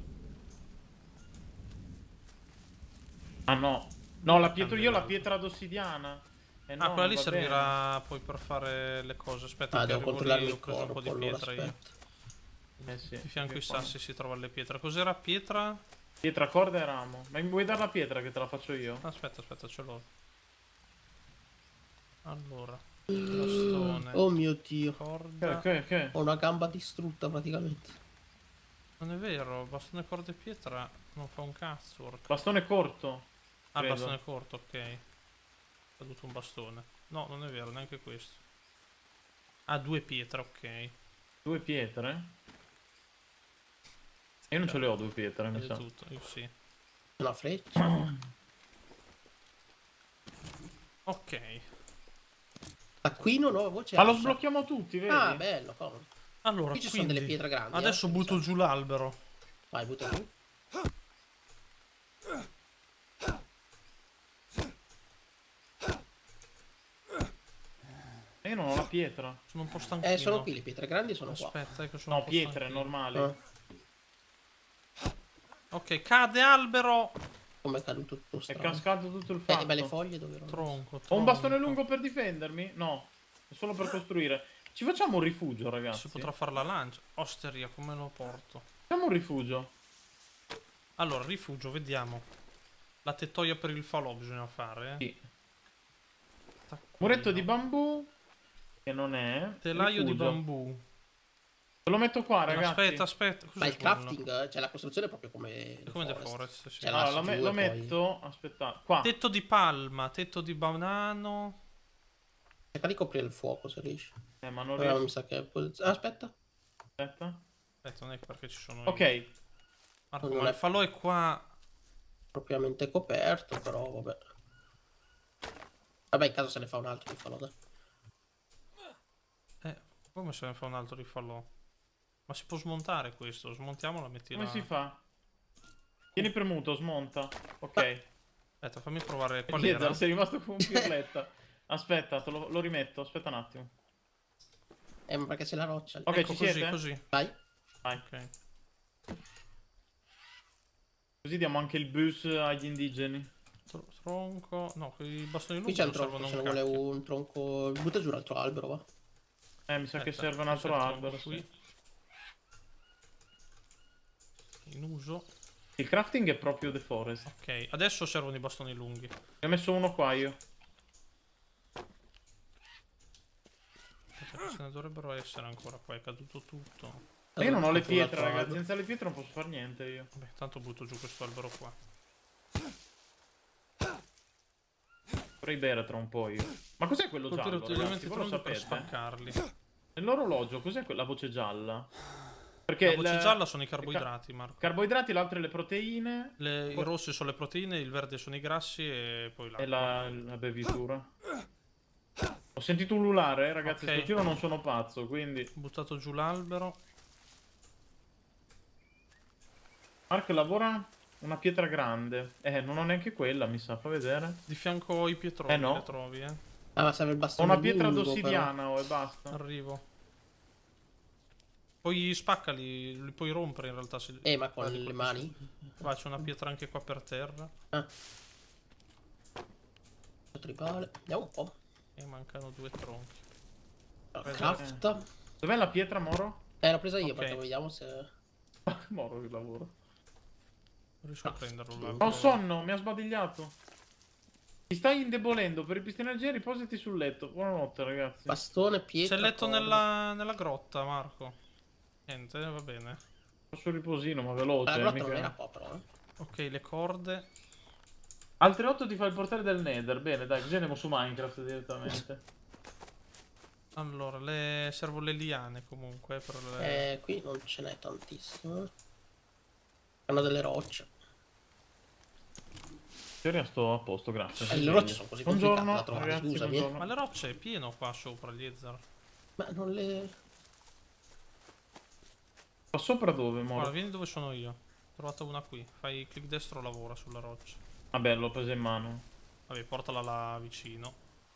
Ah no. No, la pietra, Cambio io la l'altro. pietra d'ossidiana. Eh Ah, no, quella non lì va servirà poi per fare le cose. Aspetta, Ah, che devo arrivo controllare lì, il ho preso un po' corpo, di allora pietra io. aspetta. bene. Eh sì. Di fianco ai perché qua- sassi si trova le pietre. Cos'era pietra? Pietra, corda e ramo. Ma mi vuoi dare la pietra che te la faccio io? Aspetta, aspetta, ce l'ho. Allora, bastone, Oh mio dio. corda. Ok, ok, ok. Ho una gamba distrutta praticamente. Non è vero, bastone, corda e pietra non fa un cazzo. orca. Bastone corto. Ah, credo. bastone corto, ok. È caduto un bastone. No, non è vero, neanche questo. Ah, due pietre, ok. Due pietre. Io non ce le ho due pietre, mi È sa. tutto, io sì. Una freccia. Ok. Taccuino, nuova voce. Ma lo ascia. sblocchiamo tutti, vedi? Ah, bello, comodo. Allora, Qui ci sono quindi, delle pietre grandi. adesso eh, butto mi sa. giù l'albero. Vai, butta giù. E io non ho la pietra. Sono un po' stanchino. Eh, sono qui le pietre grandi, sono qua. Aspetta, ecco, sono No, un po' pietre stanchino. normali. Ah, Ok, cade albero. come è caduto tutto È strano. cascato tutto il Eh, fatto. ma le foglie dove erano? Tronco, tronco. Ho un bastone lungo per difendermi? No. È solo per costruire. Ci facciamo un rifugio, ragazzi. Si potrà fare la lancia. Osteria, come lo porto? Facciamo un rifugio. Allora, rifugio, vediamo. La tettoia per il falò bisogna fare. Eh. Sì. Taccuino. Muretto di bambù. Che non è. Telaio di Rifugio. bambù. Te lo metto qua, ragazzi. Aspetta, aspetta. Ma Cos'è il quello? crafting, cioè la costruzione è proprio come È The come The Forest. Forest, sì. Cioè, Allora, lasci lo, me- giù lo e poi- metto. Aspetta. Qua. Tetto di palma, tetto di banano. Cerca di coprire il fuoco se riesci. Eh, ma non Però mi riesco. sa che... ah, aspetta. Aspetta. Aspetta, non è perché ci sono Ok. io. Marco, Non ma è- il falò è qua. Propriamente coperto, però vabbè. Vabbè, in caso se ne fa un altro di falò, dai. Eh, come se ne fa un altro di falò? Ma si può smontare questo? Smontiamolo, metti Come là. si fa? Tieni premuto, smonta. Ok. Aspetta, fammi provare qual Liezar, era. sei rimasto con un pirletta. Aspetta, te lo, lo rimetto. Aspetta un attimo. Eh, ma perché c'è la roccia lì. Ok, Ecco, ci così, siete? così. Vai. Vai. Ok. Così diamo anche il bus agli indigeni. Tro- tronco. No, i bastoni Qui lunghi c'è un non tronco, servono se ne un vuole cacchio. un tronco... Butta giù l'altro albero, va. Eh, mi sa che Aspetta, serve un cos'è altro il tronco albero. qui? Sì. In uso. Il crafting è proprio The Forest. Ok, adesso servono i bastoni lunghi. Ne ho messo uno qua io. Aspetta, ce ne dovrebbero essere ancora qua, è caduto tutto. Ma io non ho le Allora, pietre, l'altro ragazzi. albero. Senza le pietre non posso fare niente io. Vabbè, tanto butto giù questo albero qua. Vorrei bere tra un po' io. Ma cos'è quello Colpire giallo, ulteriormente ragazzi? i Voi lo tronchi per sapete? spaccarli. Nell'orologio cos'è quella voce gialla? Perché La voce le- gialla sono i i ca- carboidrati, Marco. carboidrati, l'altro è le proteine Le- I rossi sono le proteine, il verde sono i grassi e poi l'acqua. e la, la bevitura. Ho sentito ululare, eh, ragazzi. Ok. Sto giro non sono pazzo, quindi... Ho buttato giù l'albero. Mark lavora una pietra grande. Eh, non ho neanche quella, mi sa. Fa vedere. Di fianco ai pietroni Eh, no. le trovi, eh. Ah, ma serve il Ho bastone una pietra lungo, d'ossidiana oh, e basta. Arrivo. Poi spaccali, li puoi rompere in realtà. Se... però. Eh, ma con Guardi, le colpisci. mani? Va, c'è una pietra anche qua per terra. Ah. Tribale. Andiamo un po'. E mancano due tronchi. Craft. Dov'è la pietra, Moro? Eh, l'ho presa io Ok. perché vediamo se... Moro il lavoro. Non riesco a prenderlo là. Ho sonno, mi ha sbadigliato. Ti stai indebolendo. Per ripristinare energia riposati sul letto. Buonanotte, ragazzi. Bastone, pietra, C'è il letto corda. nella, nella grotta, Marco. Niente, va bene. Posso riposino, ma veloce. La eh, grotta mica- non era qua però, eh. Ok, le corde. Altre otto ti fa il portale del Nether. Bene, dai, così andiamo su Minecraft direttamente. Allora, le... servo le liane comunque per le... Eh, qui non ce n'è tantissimo. Hanno delle rocce. In teoria sto a posto, grazie. Eh, le rocce sono così complicate Buongiorno, da trovare, ragazzi, scusami, eh. buongiorno. Ma le rocce è pieno qua sopra, Liezar. Ma non le... Ma sopra dove, Moro? Guarda, vieni dove sono io. Ho trovato una qui. Fai clic destro, lavora sulla roccia. Vabbè, l'ho presa in mano. Vabbè, portala là vicino.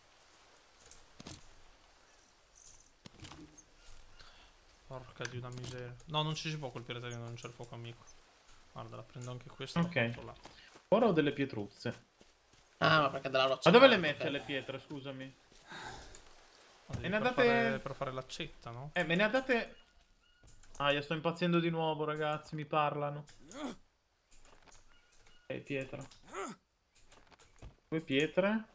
Porca di una miseria. No, non ci si può colpire perché non c'è il fuoco amico. Guarda, la prendo anche questa. Ok. la porto là. Ora ho delle pietruzze. Ah, ma perché della roccia... Ma dove le ok. mette le pietre, scusami? Vabbè, E ne per, date- fare, per fare l'accetta, no? Eh, me ne ha date... Ah, io sto impazzendo di nuovo, ragazzi, mi parlano. Ok, pietra. Due pietre.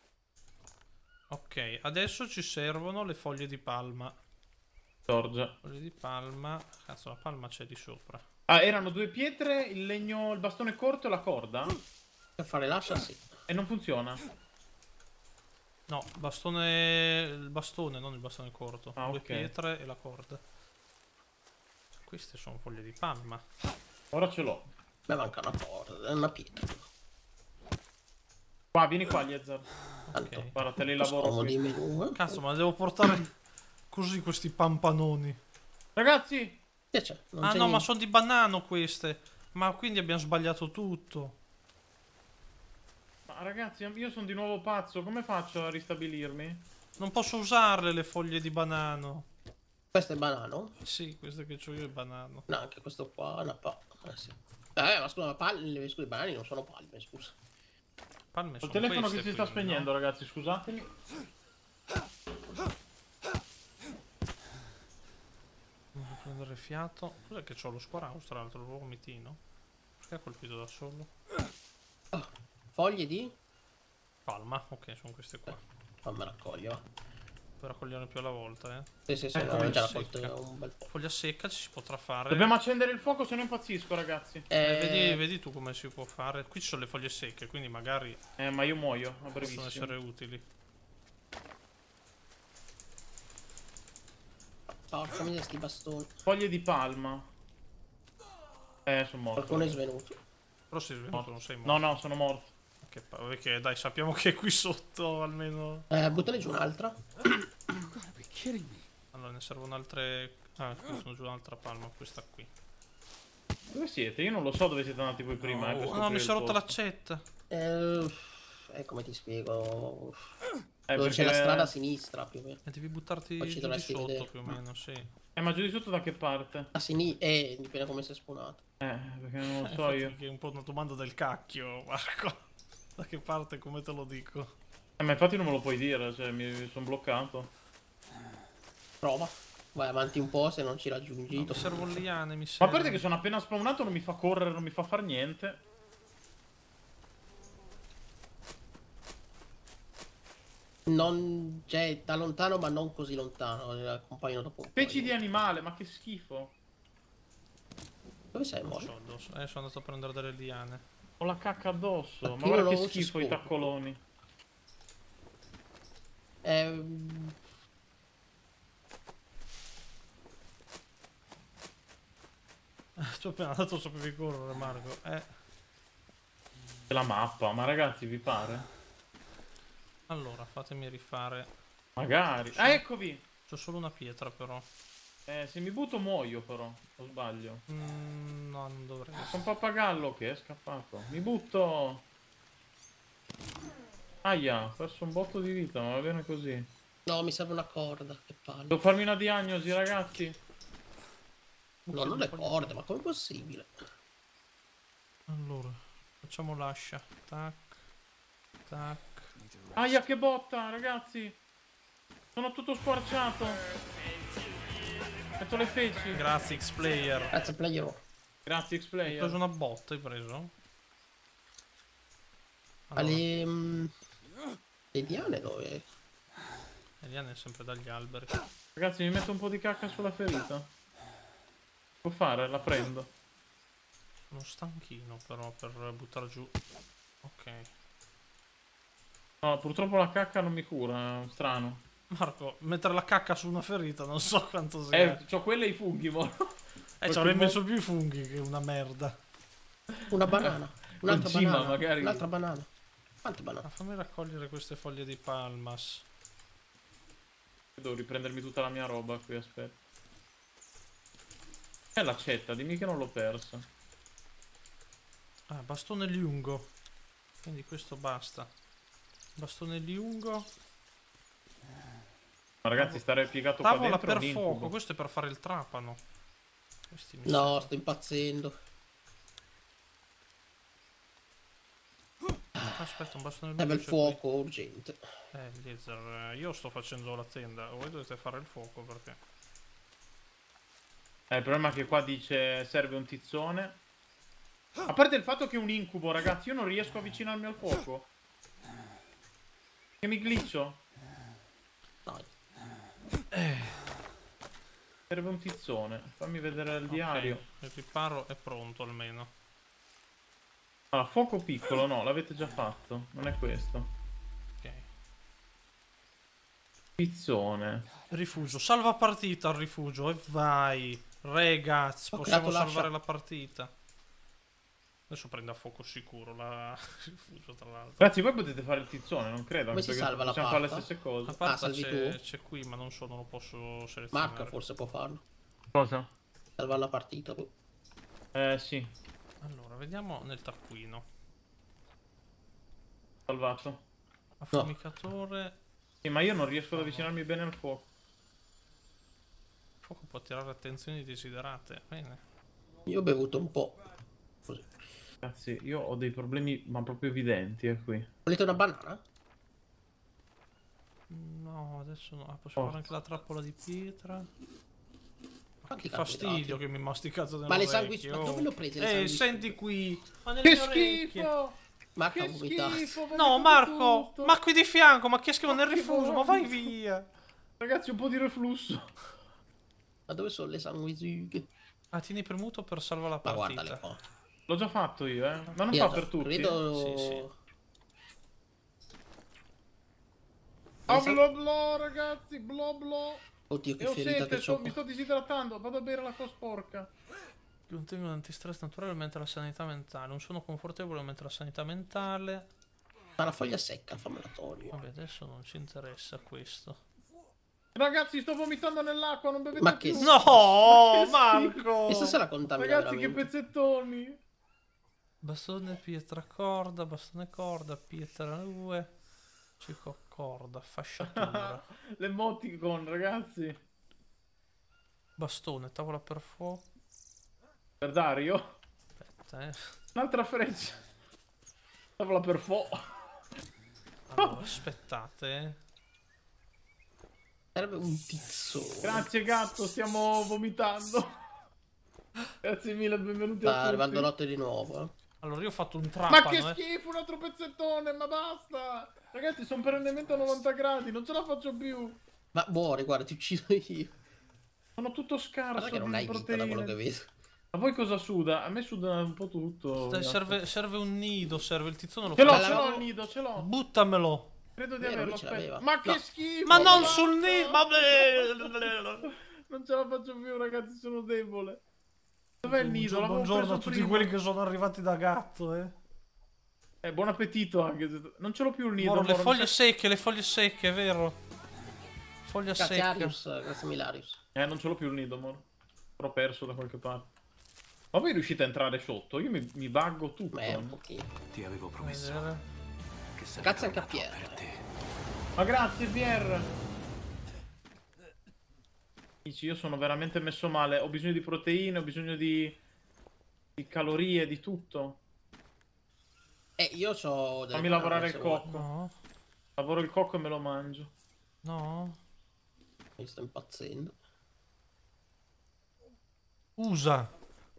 Ok, adesso ci servono le foglie di palma. Giorgia. Foglie di palma. Cazzo, la palma c'è di sopra. Ah, erano due pietre, il legno, il bastone corto e la corda? Per fare l'ascia, sì. E non funziona. No, bastone. Il bastone, non il bastone corto. Ah, Due ok. pietre e la corda. Queste sono foglie di palma. Ora ce l'ho. Beh, manca una corda, una pietra. Qua, vieni qua, Liezar. Tanto. Ok. Guarda, te li lavoro Scomodi qui. i menù, eh. Cazzo, ma devo portare così questi pampanoni. Ragazzi! Che c'è? Non Ah c'è no, ma niente. sono di banano queste. Ma quindi abbiamo sbagliato tutto. Ma ragazzi, io sono di nuovo pazzo. Come faccio a ristabilirmi? Non posso usarle le foglie di banano. Questo è banano? Sì, queste che ho io è banano. No, anche questo qua è una pa... Eh, sì. Eh, ma scusa, ma palme, scusa, i banani non sono palme, scusa. Palme Ho il sono telefono queste, che si sta quindi, spegnendo, no? ragazzi, scusatemi. Devo prendere fiato. Cos'è che c'ho lo squaraus, tra l'altro, il vomitino? Perché ha colpito da solo? Foglie di... Palma, ok, sono queste qua. Fammi raccogliere, va. Per raccogliere più alla volta, eh. Sì, sì, sì, Eh, no, come ho già secca. raccolto un bel po'. Foglia secca ci si potrà fare. Dobbiamo accendere il fuoco, se no impazzisco, ragazzi. Eh, Eh, vedi, vedi tu come si può fare. Qui ci sono le foglie secche, quindi magari Eh, ma io muoio, a possono brevissimo. essere utili. Porca miseria, sti bastoni. Foglie di palma. Eh, sono morto. Qualcuno è svenuto. Però sei svenuto, non sei morto. No, no, sono morto. Che pa- perché dai, sappiamo che qui sotto almeno... Eh, buttane giù un'altra. Gotta be kidding me. Allora, ne servono altre... Ah, qui sono giù un'altra palma, questa qui. Dove siete? Io non lo so dove siete andati voi prima. eh, per No, scoprire mi il sono rotta posto. l'accetta. Eh, eh, come ti spiego? Eh, Dove c'è la perché- strada a sinistra più o meno. E devi buttarti Poi ci giù di dovresti sotto vedere. più o meno, sì. Eh, ma giù di sotto da che parte? A sinistra, eh, dipende come sei spawnato. Eh, perché non lo Eh, so infatti io. che è un po' una domanda del cacchio, Marco. Da che parte, come te lo dico? Eh, ma infatti non me lo puoi dire, cioè mi sono bloccato. Prova. Vai avanti un po' se non ci raggiungi. No, mi servono liane, mi Ma a servono... parte che sono appena spawnato, non mi fa correre, non mi fa far niente. Non, cioè, da lontano ma non così lontano. eh, Accompagnano dopo un po'. Specie di animale, ma che schifo. Dove sei, Non Mori? so, addosso. Eh, sono andato a prendere delle liane. Ho la cacca addosso. Ma Ma io guarda non che ci schifo i scordo. taccoloni. Ehm... Ci ho appena dato sapevi correre, Marco. Eh. C'è la mappa, ma ragazzi, vi pare? Allora, fatemi rifare. Magari. Ah, eccovi! C'ho solo una pietra, però. Eh, se mi butto muoio però, o sbaglio. Mm, no, non dovrei. C'è un pappagallo che è scappato. Mi butto! Aia, ho perso un botto di vita, ma va bene così. No, mi serve una corda. Che palle. Devo farmi una diagnosi, ragazzi. No, non le corde, ma com'è possibile? Allora, facciamo l'ascia. Tac. Tac. Need to rest. Aia, che botta, ragazzi! Sono tutto squarciato. Metto le feci. Grazie, X-Player. Grazie, player. Grazie, Hai preso X-Player. una botta, hai preso? Ma Allora, le... mm, le diane dove? le liane sempre dagli alberi. Ragazzi, mi metto un po' di cacca sulla ferita. Può fare, la prendo. Sono stanchino, però, per buttare giù. Ok. No, purtroppo la cacca non mi cura, è strano. Marco, mettere la cacca su una ferita non so quanto sia. Eh, c'ho quelle e i funghi, mo. Eh, ci avrei messo più i funghi che una merda. Una banana. Un'altra Cima, banana. magari. Un'altra banana. Quante Ma banane? fammi raccogliere queste foglie di palmas. Devo riprendermi tutta la mia roba qui, aspetta. È l'accetta, dimmi che non l'ho persa. Ah, bastone lungo. Quindi questo basta. Bastone lungo. Ma ragazzi, stare piegato qua Tavola dentro è per un incubo. fuoco. Questo è per fare il trapano. Questi mi No, servono. sto impazzendo. Aspetta, un bastone lungo. Serve il c'è fuoco urgente. qui. Eh, Lizer, eh, io sto facendo la tenda. Voi dovete fare il fuoco perché. Eh, il problema è che qua dice serve un tizzone. A parte il fatto che è un incubo, ragazzi, io non riesco a avvicinarmi al fuoco. Che mi glitcho. Dai. Serve un tizzone. Fammi vedere il Ok, diario. il riparo è pronto almeno. Allora, fuoco piccolo, no, l'avete già fatto. Non è questo. Ok. Tizzone. Rifugio, salva partita al rifugio e vai. Ragazzi, Ho possiamo creato l'ascia. salvare la partita. Adesso prende a fuoco sicuro la il rifugio, tra l'altro. Ragazzi, voi potete fare il tizzone, non credo. Come anche si perché salva la possiamo fare le pasta? stesse La cose. parte salvi c'è, tu? c'è qui, ma non so, non lo posso selezionare. Marco forse può farlo. Cosa? Salvare la partita. boh. Eh, sì. Allora, vediamo nel taccuino. Salvato. Affumicatore. Sì, ma io non riesco ad avvicinarmi bene al fuoco. Il fuoco può attirare attenzioni desiderate. Bene. Io ho bevuto un po'. Così. Ragazzi, io ho dei problemi, ma proprio evidenti, eh, qui. Volete una banana? No, adesso no. Ah, posso Oh. fare anche la trappola di pietra. Quanti Che fastidio carboidrati? che mi masticate Ma le nell'orecchio. sanguis- ma dove le ho prese le Eh, sanguis- senti qui. Ma nelle Che mie orecchie. schifo! Marco ha Che vomitato. schifo! vedete No, Marco, tutto. ma qui di fianco, ma che scrivo Ma nel che rifugio, ma vai vomito. via. Ragazzi, un po' di reflusso. Ma dove sono le sanguisughe? Ah, tieni premuto per salvare la Ma partita. guardale qua. L'ho già fatto io, eh. Ma non Io fa già- per tutti. Credo... Sì, sì. Ah, bla bla, ragazzi, bla bla. Oddio, che E ho ferita sete, che sto- c'ho. mi sto disidratando, vado a bere l'acqua sporca. Contengo un antistress naturale, aumenta la sanità mentale. Non sono confortevole, aumenta la sanità mentale. Ma la foglia secca, fammela togliere. Vabbè, adesso non ci interessa questo. Ragazzi, sto vomitando nell'acqua, non bevete Ma più. che- No, Che Marco! Questa se la contamina Ragazzi, che veramente. pezzettoni. Bastone, pietra, corda, bastone, corda, pietra, due. Cico, corda, fasciatura. L'emoticon, ragazzi. Bastone, tavola per fuoco. Per Dario. Aspetta, eh. Un'altra freccia. Tavola per fo. Allora, aspettate, eh. Sarebbe un tizzone. Grazie gatto, stiamo vomitando. Grazie mille, benvenuti Sta a arrivando tutti. notte di nuovo. eh. Allora, io ho fatto un Ma trapano, che eh. schifo, un altro pezzettone, ma basta. Ragazzi, sono perennemente a novanta gradi, non ce la faccio più. Ma muori, guarda, ti uccido io. Sono tutto scarso Guarda che non di hai vita da quello che proteine. vedo. Ma voi cosa suda? A me suda un po' tutto. Dai, gatto. serve, serve un nido, serve il tizzone lo Ce l'ho, fa. Ma ce l'ho l'avevo- il nido, ce l'ho. Buttamelo. Credo di Vero, averlo, lui ce aspetta. l'aveva. Ma che No. schifo! Ma non basta! sul nido. Vabbè. Non ce la faccio più, ragazzi, sono debole. Dov'è il nido? Buongiorno, L'avevo buongiorno preso a tutti prima. quelli che sono arrivati da gatto, eh. Eh, buon appetito anche. se- Non ce l'ho più il nido. Moro, le Moro, mi foglie sa- secche, le foglie secche, è vero? Foglia Grazie secca. Arius, grazie Milarius. Eh, non ce l'ho più il nido, Moro. L'ho perso da qualche parte. Ma voi riuscite a entrare sotto? Io mi, mi buggo tutto. Ma è un pochino. Ti avevo promesso Vedere. che sarebbe Grazie anche a tornato Pierre. per te. Ma grazie, Pierre. Dici, io sono veramente messo male. Ho bisogno di proteine, ho bisogno di, di calorie, di tutto. Eh, io ho delle Fammi parole, lavorare se il vuoi. cocco. No, Lavoro il cocco e me lo mangio. no. Mi sto impazzendo. Usa.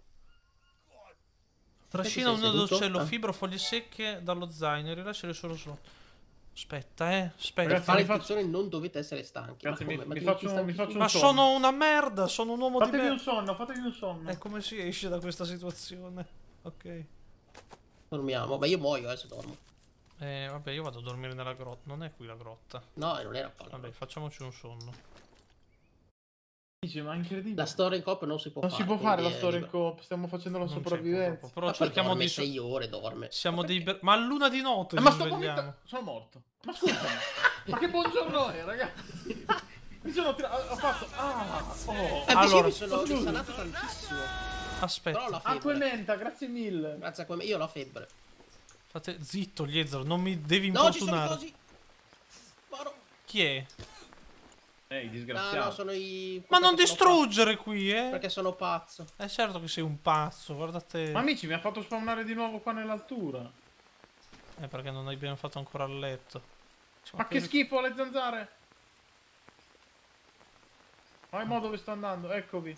Trascina un Perché sei nodo seduto? d'uccello, Ah. fibra o foglie secche dallo zaino e rilasciale solo solo. Aspetta, eh. Aspetta. Per Ragazzi, fare mi il faccio- tizzone non dovete essere stanchi. Grazie, ma mi- come? Ma mi diventi faccio- stanchi mi faccio su- un Ma sonno. sono una merda, sono un uomo di Fatevi un merda. sonno, fatevi un sonno. E come si esce da questa situazione? Ok. Dormiamo, ma io muoio eh se dormo. Eh, vabbè, io vado a dormire nella grotta. Non è qui la grotta. No, e non era qua. Vabbè, facciamoci un sonno. Dici, ma è incredibile. La storia in coop non si può Non fare. si può fare la quindi è storia in libero. coop, stiamo facendo la Non c'è sopravvivenza. purtroppo, Però Ma poi cerchiamo dorme di. sei ore, dorme. Siamo Ma dei. perché? ber- Ma a luna di notte Eh, ci ma sto svegliamo. vomitando. Sono morto. Ma scusami. Ma che buongiorno è, ragazzi? Mi sono tirato. Ho fatto. Ah, oh. Eh, invece Allora, io mi sono scusa. risanato tantissimo. Aspetta. Però la Acqua e febbre. menta, grazie mille. Grazie a come io ho la febbre. Fate zitto, Liezaro, non mi devi No, ci sono importunare. così. Moro. Chi è? Ehi, No, disgraziato. no, sono i. Ma non perché sono distruggere qui, pazzo. eh? Perché sono pazzo. È certo che sei un pazzo, guardate. Ma amici, mi ha fatto spawnare di nuovo qua nell'altura. Eh, perché non abbiamo fatto ancora il letto. Cioè, Ma che così- schifo le zanzare. Ma mo dove sto andando? Eccovi.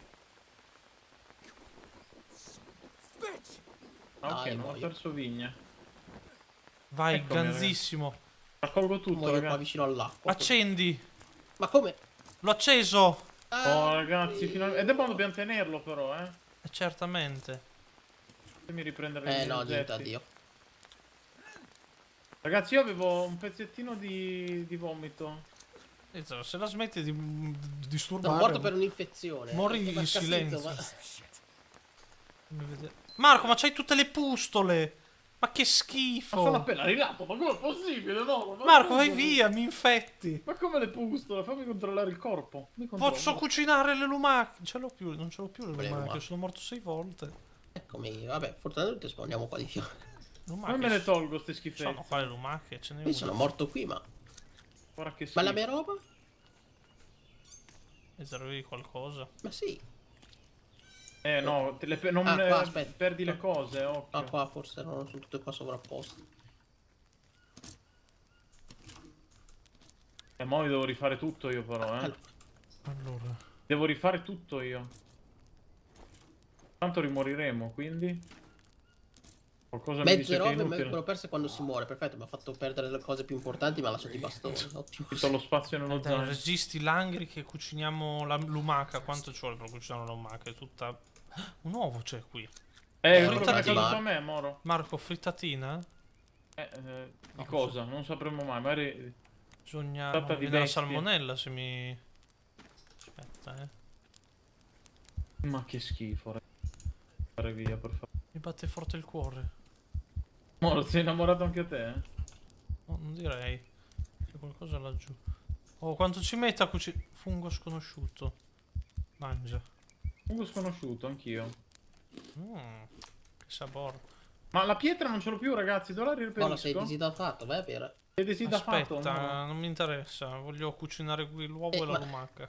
Ah, ok, Dai, non ho muoio. perso vigna. Vai, Eccomi, ganzissimo. Raccolgo tutto, Muoio qua ragazzi. vicino all'acqua. Accendi. Ma come? L'ho acceso. Oh, ragazzi, finalmente... Ed è buono, dobbiamo tenerlo però, eh. Eh, certamente. Fammi riprendere i Eh no, oggetti. niente, addio. Ragazzi, io avevo un pezzettino di, di vomito. Liezaro, se la smetti di, di Sono disturbare. morto per un'infezione. Mori Eh, in ma casito, silenzio. ma- Fammi vedere. Marco, ma c'hai tutte le pustole. Ma che Ma sono schifo. appena arrivato, ma com'è possibile, no? Ma Marco, vai come? via, mi infetti. Ma come le pustole? Fammi controllare il corpo. Mi controllo. Posso cucinare le lumache. Ce l'ho più, non ce l'ho più le Le lumache. lumache. Sono morto sei volte. Eccomi, vabbè, fortunatamente spawniamo qua di fiore. Come Lumache me ne s- tolgo ste schifezze? Sono qua le lumache, ce n'è Io una. sono morto qui, ma... Guarda che Ma la schifo. mia roba? Liezaro, avevi qualcosa? Ma sì. Eh no, te le pe- non Ah, eh, qua, aspetta. perdi le cose, occhio. Ah, qua forse no, sono tutte qua sovrapposte. E mo' devo rifare tutto io però, eh. Allora, Allora. Devo rifare tutto io. Tanto rimoriremo, quindi... Qualcosa mi dice mezze che è robe me inutile. le ho perse quando si muore. Perfetto, mi ha fatto perdere le cose più importanti, ma ha lasciato i bastoni. Ottimo. Tutto lo spazio nello Dai, zaino. resisti langri che cuciniamo la lumaca. Quanto ci vuole per cucinare la lumaca? È tutta. Un uovo c'è qui. Eh, Frittati, quello che è caduto Marco. a me, Moro. Marco, frittatina? Eh, eh, di No, cosa? Non sapremo mai. Magari... Bisogna. Tratta No, di viene la bestie. salmonella se mi. questa, eh. Ma che schifo, ragazzi. Fare via, per favore. Mi batte forte il cuore. Moro, sei innamorato anche te, eh? No, non direi. C'è qualcosa laggiù. Oh, quanto ci mette a cucinare? Fungo sconosciuto. Mangia. Fungo sconosciuto, anch'io. Mmm, che sapore. Ma la pietra non ce l'ho più, ragazzi, dove la riperisco? Ora sei disidratato, vai a bere. Sei disidratato? Aspetta, no? non mi interessa. Voglio cucinare qui l'uovo Eh, e la ma- lumaca.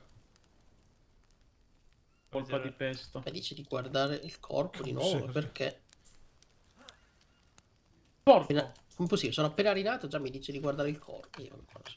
Colpa di pesto. Ma dici di guardare il corpo di nuovo, Sì. perché? Porco! Appena... Come possibile? Sono appena rinato, già mi dice di guardare il corpo. Io non posso.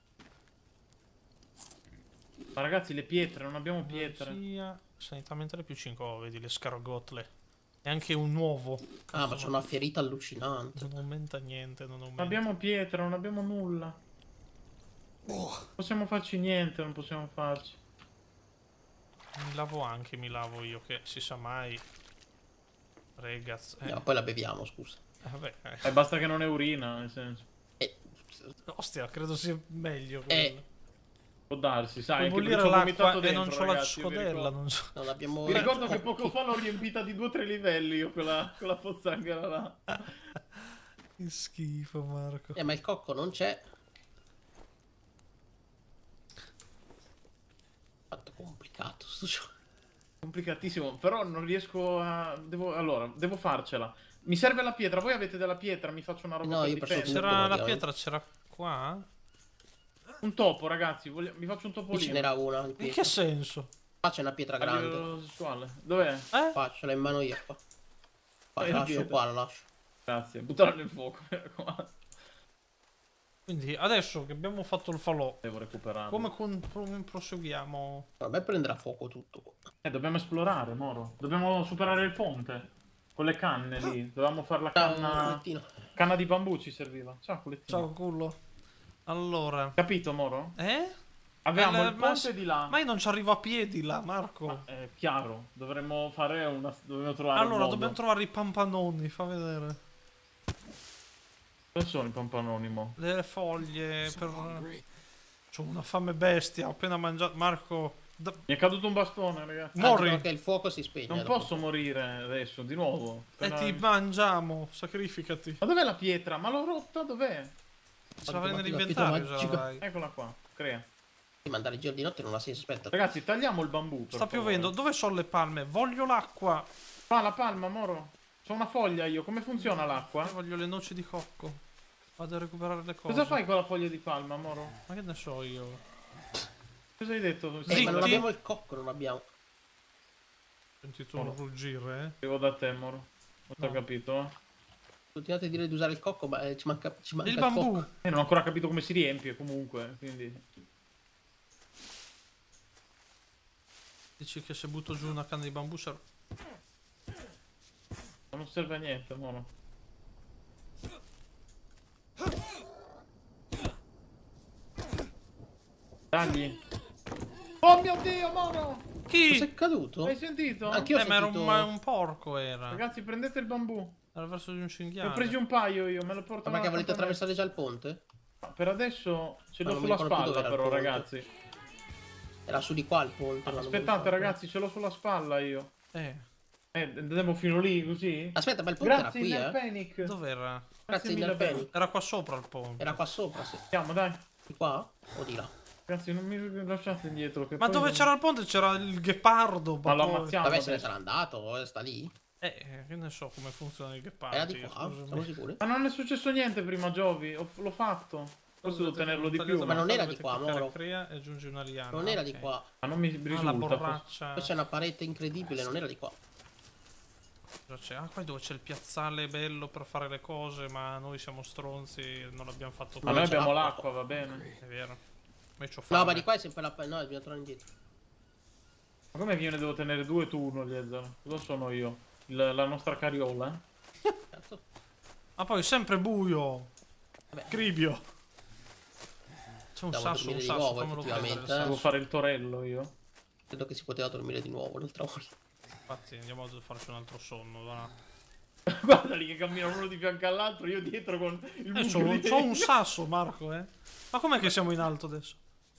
Ma ragazzi, le pietre, non abbiamo pietre. Energia, sanità mentale più cinque. Oh, vedi le scargotle. E anche un uovo. Ah, ma c'è una ferita allucinante. Non aumenta niente, non Non aumenta. abbiamo pietre, non abbiamo nulla. Non possiamo farci niente, non possiamo farci. Mi lavo anche, mi lavo io, che si sa mai. Ragazzi. Eh, No, poi la beviamo, scusa. eh, vabbè. eh. Eh, basta che non è urina, nel senso. Eh, Ostia, credo sia meglio Eh, quello. Può darsi, sai, Puoi anche bollire perché ho l'acqua vomitato e dentro, non c'ho la ragazzi, io mi scodella, ricordo. non so. non abbiamo... Mi ricordo che poco fa l'ho riempita di due o tre livelli io quella, quella pozzanghera là. Che schifo, Marco. Eh, ma il cocco non c'è. Fatto complicato sto gioco. Complicatissimo, però non riesco a... Devo... Allora, devo farcela. Mi serve la pietra, voi avete della pietra, mi faccio una roba No, per io per difendere. fortuna- C'era la Andiamo. pietra, c'era qua? Un topo, ragazzi, voglio- mi faccio un Qui ce topolino. n'era una in In pietra. che senso? Qua c'è una pietra A grande. livello sessuale. Dov'è? Eh? Qua ce l'ho in mano io qua. Qua, Eh, la la lascio pietra. qua, la lascio. Grazie, buttarla nel fuoco, mi raccomando. Quindi adesso che abbiamo fatto il falò, Devo recuperarlo. come, con- come proseguiamo? A me prenderà fuoco tutto qua. Eh, dobbiamo esplorare, Moro. Dobbiamo superare il ponte. Con le canne lì. Dovevamo fare la Ciao, canna... Culettino. Canna di bambù ci serviva. Ciao, culettino. Ciao culo. Allora. Capito, Moro? Eh? Avevamo Eh, il ma ponte s- di là. Ma io non ci arrivo a piedi là, Marco. È chiaro. Dovremmo fare una... Dobbiamo trovare un Allora, modo. dobbiamo trovare i pampanoni, fa vedere. Dove sono i pampanoni, mo? Le foglie per... C'ho una fame bestia, ho appena mangiato... Marco... da- Mi è caduto un bastone, ragazzi. Ah, Mori. dicono che il fuoco si spegne. Non dopo. posso morire adesso, di nuovo. E Appena- ti mangiamo, sacrificati. Ma dov'è la pietra? Ma l'ho rotta, dov'è? Ce l'avrai la nell'inventario, pietra ce magica. l'avrai. Eccola qua, crea. Sì, ma andare in giro di notte non ha senso. Aspetta. Ragazzi, tagliamo il bambù. per Sta favore. piovendo, dove sono le palme? Voglio l'acqua. Fa la palma, Moro. C'ho una foglia io. Come funziona l'acqua? Io voglio le noci di cocco. Vado a recuperare le cose. Cosa fai con la foglia di palma, Moro? Ma che ne so io? Cosa hai detto? Eh, Zitti. ma non abbiamo il cocco, non abbiamo. Ho sentito un ruggire, eh? Arrivo da te, Moro. Non ti ho No. capito, eh? Continuate a dire di usare il cocco, ma eh, ci manca, ci manca Il il bambù. cocco. Eh, non ho ancora capito come si riempie, comunque, quindi... Dici che se butto giù una canna di bambù serve... Ma non serve a niente, Moro. Tagli. Oh mio Dio, Moro! Chi? Cos'è caduto? Hai sentito? Anch'io ho Eh, ma era un, sentito... ma un porco era. Ragazzi, prendete il bambù. Era verso di un Ne cinghiale. ho presi un paio io, me lo porto Ma perché avanti. volete attraversare già il ponte? Per adesso ce Ma l'ho non mi sulla ricordo più spalla, dove era il però, ponte. ragazzi. Era su di qua il ponte. ma non mi Aspettate, ricordo. ragazzi, ce l'ho sulla spalla io. Eh, Eh, andiamo fino lì, così? Aspetta, ma il ponte Grazie, era Inner qui, eh? Panic. dov'era? Grazie mille, Inner Panic. bello. Era qua sopra il ponte. Era qua sopra, sì. Andiamo, dai. Di qua? O di là? Ragazzi, non mi lasciate indietro. Che Ma poi dove non- c'era il ponte c'era il ghepardo. Ma lo poi- ammazziamo Vabbè, se ne adesso. sarà andato, eh, sta lì. Eh, che ne so come funziona il ghepardo. Era di qua? scusami. Siamo sicuri? Ma non è successo niente prima, Giovi. Ho- L'ho fatto. Forse devo tenerlo di più. Ma non era Dovete di qua, cliccare Moro. Crea e aggiungi una liana. Non era di ok. qua. Ma non mi Ah, risulta. la forse. borraccia. Qua c'è una parete incredibile, non era di qua. Cosa c'è? Ah, qua è dove c'è il piazzale bello per fare le cose, ma noi siamo stronzi e non l'abbiamo fatto Ma Non noi c'è abbiamo l'acqua. l'acqua, va bene. È vero. Ma io c'ho No, fame. ma di qua è sempre la... No, bisogna tornare indietro. Ma come che io ne devo tenere due tu uno, Eliezer? Cosa sono io? Il- la nostra carriola? Cazzo. Ma poi sempre buio. Vabbè. Cribio. C'è un Andiamo a sasso, un dormire di sasso, nuovo, fammelo prendere il effettivamente, eh. Devo sasso. fare il torello io. Credo che si poteva dormire di nuovo l'altra volta. Infatti andiamo a farci un altro sonno, va. Guarda lì che camminano uno di fianco all'altro, io dietro con il Eh, buco c'ho, di- c'ho un sasso, Marco, eh. Ma com'è che siamo in alto adesso?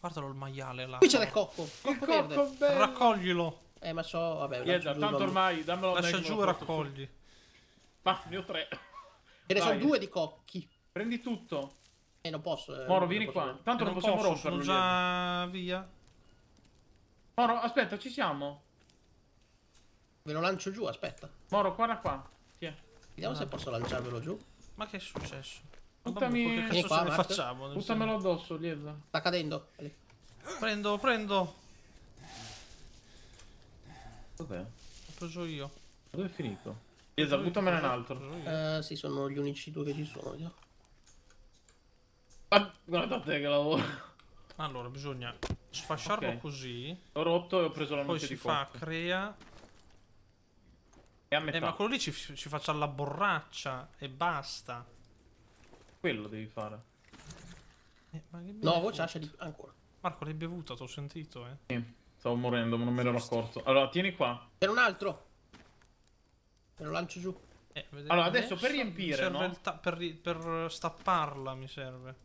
Guardalo il maiale là. Qui c'è il cocco. Il Cocco cocco verde. bello. Raccoglilo. Eh, ma so, vabbè. Ieda, lascio giù, tanto non- ormai, dammelo a me Lascia che giù me e lo porto su. raccogli. Ma, ne ho tre. Ce ne sono Vai. due di cocchi. Prendi tutto. Eh, non posso. eh, Moro, non vieni posso qua. prendere. Tanto Non non possiamo posso, romperlo. sono Ieda. già via. Moro, aspetta, ci siamo. Ve lo lancio giù, aspetta. Moro, guarda qua. Tiè. Vediamo se posso lanciarvelo giù. Ma che è successo? Buttami- Vabbè, che Vieni cazzo qua, ce ne Marco. facciamo? nel Buttamelo addosso, Liesa. Sta cadendo. Lì. senso? Prendo, prendo. Dov'è? Ho preso io. Dove è finito? Liesa, buttamene un Ho altro. preso io. Eh, sì, sono gli unici due che ci sono. vediamo. Ah, guarda te che lavoro. Allora, bisogna sfasciarlo Ok. così. Ho rotto e ho preso la Poi noce si di fa, cocco. crea. E a Eh, metà. ma quello lì ci, ci faccia la borraccia e basta. Quello devi fare. Eh, ma che No, bevuto? voce ascia di... ancora. Marco, l'hai bevuta, t'ho sentito, eh. Sì, stavo morendo, ma non me ne ero accorto. Allora, tieni qua. C'è un altro. Me lo lancio giù. Eh, vedete, Allora, adesso per riempire, mi serve no? il ta- per, ri- per stapparla mi serve.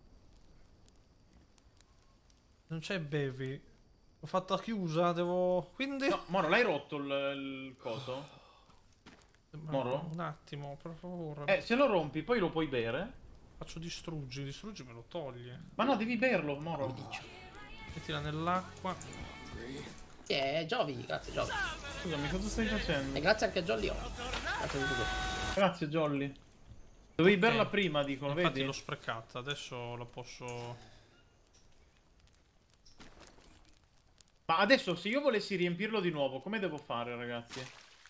Non c'è bevi. L'ho fatta chiusa, devo... Quindi... No, Moro, l'hai rotto il, il coso? Ma- Moro? Un attimo, per favore. Eh, se lo rompi, poi lo puoi bere. Faccio distruggi, distruggi me lo toglie. Ma no, devi berlo, Moro. Mettila nell'acqua. Sì, è Giovi, grazie Giovi. Scusami, cosa stai facendo? E grazie anche a Jolly oggi. Grazie a tutti. Grazie, Jolly. Dovevi Ok. berla prima, dicono, Infatti vedi? l'ho sprecata, adesso la posso... Ma adesso, se io volessi riempirlo di nuovo, come devo fare, ragazzi?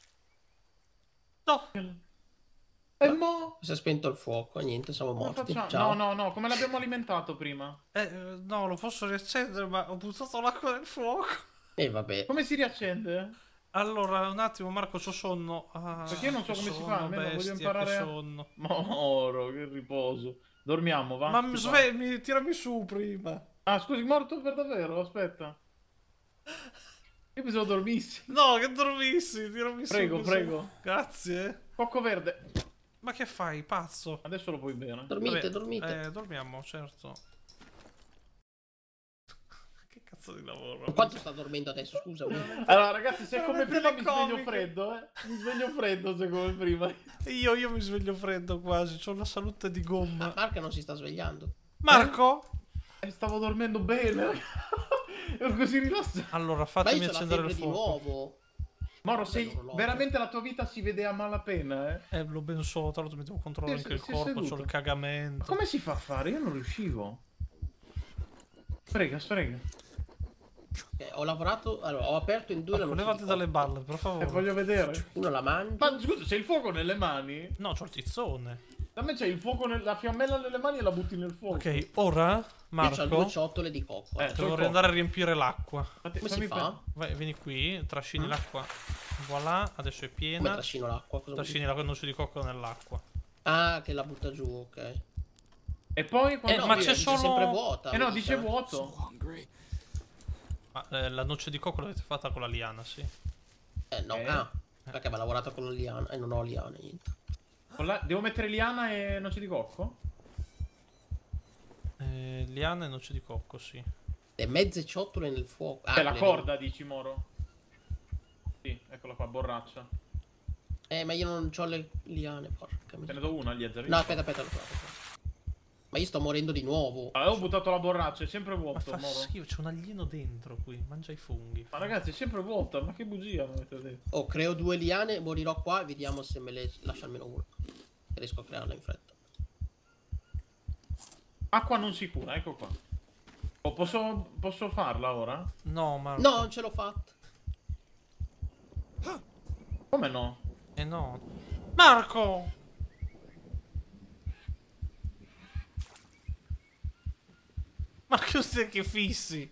No! E mo? Si è spento il fuoco, niente, siamo Come morti. facciamo? Ciao. No, no, no, come l'abbiamo alimentato prima? Eh, eh, no, lo posso riaccendere, ma ho buttato l'acqua nel fuoco. E vabbè. Come si riaccende? Allora, un attimo, Marco, c'ho sonno. Ah, Perché io non so che come si fa, sonno, almeno voglio bestia, imparare che a- sonno. Moro, che riposo. Dormiamo, va? Ma Si mi fa. svegli, tirami su prima. Ah, scusi, morto per davvero? Aspetta. Io pensavo dormissi. No, che dormissi, tirami su. Prego, così. prego. Grazie. Cocco verde. Ma che fai, pazzo? Adesso lo puoi bere. Dormite, Vabbè, dormite. Eh, dormiamo, certo. Che cazzo di lavoro? Quanto sta dormendo adesso, scusami? Allora, ragazzi, se è come Veramente prima le mi sveglio comiche. freddo, eh. Mi sveglio freddo se è come prima. Io, io mi sveglio freddo quasi, ho la salute di Ah, gomma. Marca non si sta svegliando. Marco? Eh, stavo dormendo bene. Ero così rilassato. Allora, Ma fatemi io c'ho la accendere febbre il di fuoco. nuovo. Moro, Cos'è sei l'orologio? veramente la tua vita si vede a malapena, eh. Eh, lo ben so, tra l'altro mi devo controllare Sì, anche sì, il sì, corpo, c'ho seduto. il cagamento. Come si fa a fare? Io non riuscivo. Sfrega, sfrega. Eh, ho lavorato, allora, ho aperto in due la Marco, noce levati di dalle cocco. balle, per Eh, favore. voglio vedere. Uno la mangio. Ma scusa, c'è il fuoco nelle mani? No, c'ho il tizzone. Da me c'è il fuoco, nel- la fiammella nelle mani e la butti nel fuoco. Ok, ora, Io ho Marco, due ciotole di cocco. Eh, Eh, c'ho il devo andare a riempire l'acqua. Fate- come si fammi fa? pe- Vai, vieni qui, trascini Mm. l'acqua. Voilà, adesso è Come piena. trascino l'acqua? Cosa vuol Trascini dire? la noce di cocco nell'acqua. Ah, che la butta giù, ok. E poi Eh, quando... ma qui c'è dice solo- sempre vuota. Eh no, mi dice dice. vuoto. Hungry. Ma eh, la noce di cocco l'avete fatta con la liana, sì. Eh no, Eh. ah, perché aveva lavorato con la liana e non ho liana, niente. Con la- Devo mettere liana e noce di cocco? Eh, liana e noce di cocco, sì. Le mezze ciotole nel fuoco. Ah, È la le- corda, dici, Moro? Sì, eccola qua, borraccia. Eh, ma io non ho le liane, porca Te ne miseria. do una, gli azzeri. No, aspetta, aspetta, aspetta, aspetta. Ma io sto morendo di nuovo. Avevo buttato la borraccia, è sempre Ma vuoto, fa Moro. schifo, c'è un alieno dentro qui, mangia i funghi. Ma ragazzi, è sempre vuota, ma che bugia mi avete detto. Oh, creo due liane, morirò qua e vediamo se me le lascia almeno una. Se riesco a crearla in fretta. Acqua non sicura, ecco qua. Oh, posso, posso farla ora? No, Marco. No, non ce l'ho fatta. Come no? Eh no. Marco! Marco, stai che fissi?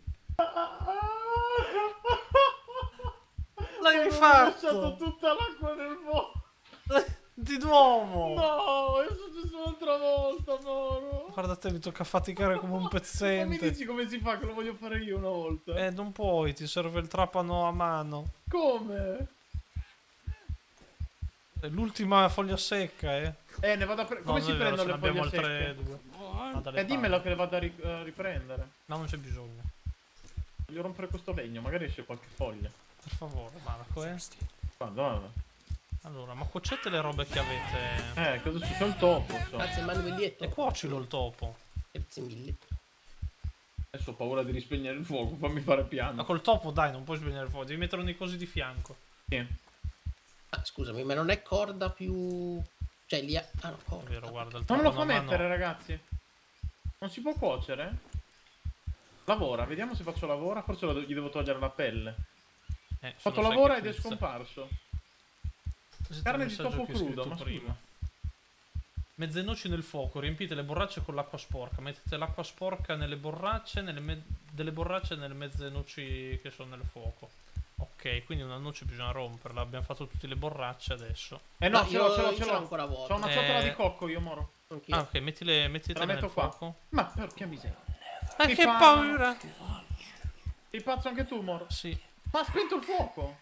L'hai Ho rifatto! lasciato tutta l'acqua nel fuoco. Di nuovo! No, è successo un'altra volta, Moro. Guarda te, mi tocca faticare come un Ma mi pezzente. dici come si fa che lo voglio fare io una volta? Eh, non puoi, ti serve il trapano a mano. Come? È l'ultima foglia secca, eh. Eh, ne vado a pre- come No, si non è vero, prendono ce le foglie n'abbiamo secche? altre due. Ah, dalle Eh, dimmelo palle. che le vado a ri- a riprendere. No, non c'è bisogno. Voglio rompere questo legno, magari esce qualche foglia. Per favore, Marco, eh. Guarda, guarda. Allora, ma cuocete le robe che avete. Eh, cosa ci c'è il topo? So. Grazie Manuelietto. E cuocilo il topo. Grazie mille. Adesso ho paura di rispegnere il fuoco, fammi fare Ma piano. col topo, dai, non puoi spegnere il fuoco. Devi metterlo nei cosi di fianco. Sì. Ah, scusami, ma non è corda più... Cioè, lì... ha- Ah, no, È corda. vero, guarda, il Non topo me lo fa una mano- mettere, ragazzi. Non si può cuocere? Lavora, vediamo se faccio lavora. Forse lo- gli devo togliere la pelle. Eh, Ho fatto se lo sai lavora che ed è puzza. scomparso. Questo è Carne il di messaggio topo che hai crudo, scritto ma prima. Mezze noci nel fuoco, riempite le borracce con l'acqua sporca. Mettete l'acqua sporca nelle borracce, nelle me- delle borracce nelle mezze noci che sono nel fuoco. Ok, quindi una noce bisogna romperla. Abbiamo fatto tutte le borracce adesso. Eh no, No, ce l'ho, io- ce l'ho, io ce ce l'ho l'ho. ancora vuota. C'ho una Eh. ciotola di cocco io, moro. Anch'io. Ah, ok, mettile, mettete la nel metto qua. fuoco. Ma porca miseria. Ah, Ti che fa- paura! Sei pazzo anche tu, moro? Sì, Ma ha spento il fuoco.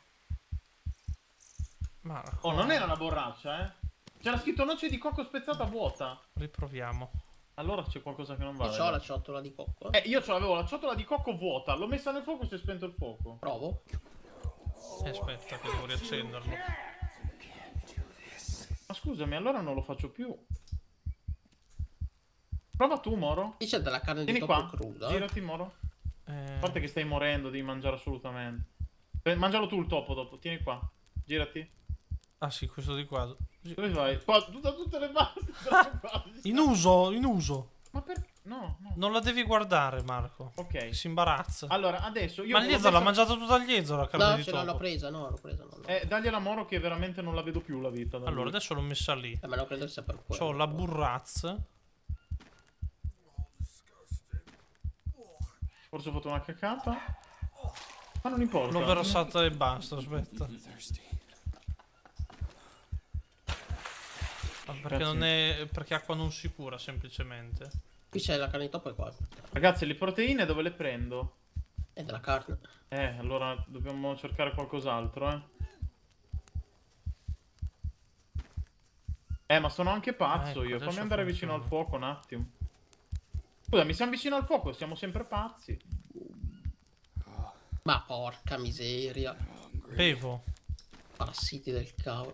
Marco. Oh, non era una borraccia, eh. C'era scritto noce di cocco spezzata vuota. Riproviamo. Allora c'è qualcosa che non va. Io c'ho raga. la ciotola di cocco. Eh. Eh, io ce l'avevo la ciotola di cocco vuota. L'ho messa nel fuoco e si è spento il fuoco. Provo. Eh, aspetta, che devo riaccenderlo. Ma scusami, allora non lo faccio più. Prova tu, Moro. Qui c'è della carne Vieni di topo qua. cruda. Girati, Moro. Eh, A parte che stai morendo, devi mangiare assolutamente. Eh, Mangialo tu il topo dopo. Tieni qua. Girati. Ah sì, questo di qua. Dove vai? Qua, tu- da tutte le parti. da tutte le parti. In uso, in uso. Ma perché? No, no. Non la devi guardare, Marco. Ok. Si imbarazza. Allora, adesso io... Ma avevo Liezzo l'ha messo- mangiata tutta Liezzo la carne No, di ce l'ho l'ho topo. presa, no, l'ho presa, no, no. Eh, dagliela a Moro che veramente non la vedo più la vita. da Allora, lui. adesso l'ho messa lì. Eh, ma non credo sia per quello. C'ho la burrazza. Forse ho fatto una cacata. Ma non importa. L'ho versata e basta, aspetta. Ma perché Grazie. non è. Perché acqua non sicura, semplicemente. Qui c'è la carne di topo e qua. Ragazzi, le proteine dove le prendo? È della carne. Eh, allora dobbiamo cercare qualcos'altro, eh. Eh, ma sono anche pazzo Ecco, io. adesso Fammi andare vicino al funziona. fuoco un attimo. Scusa, mi siamo vicino al fuoco, siamo sempre pazzi. Ma porca miseria. Bevo. Parassiti del cavolo.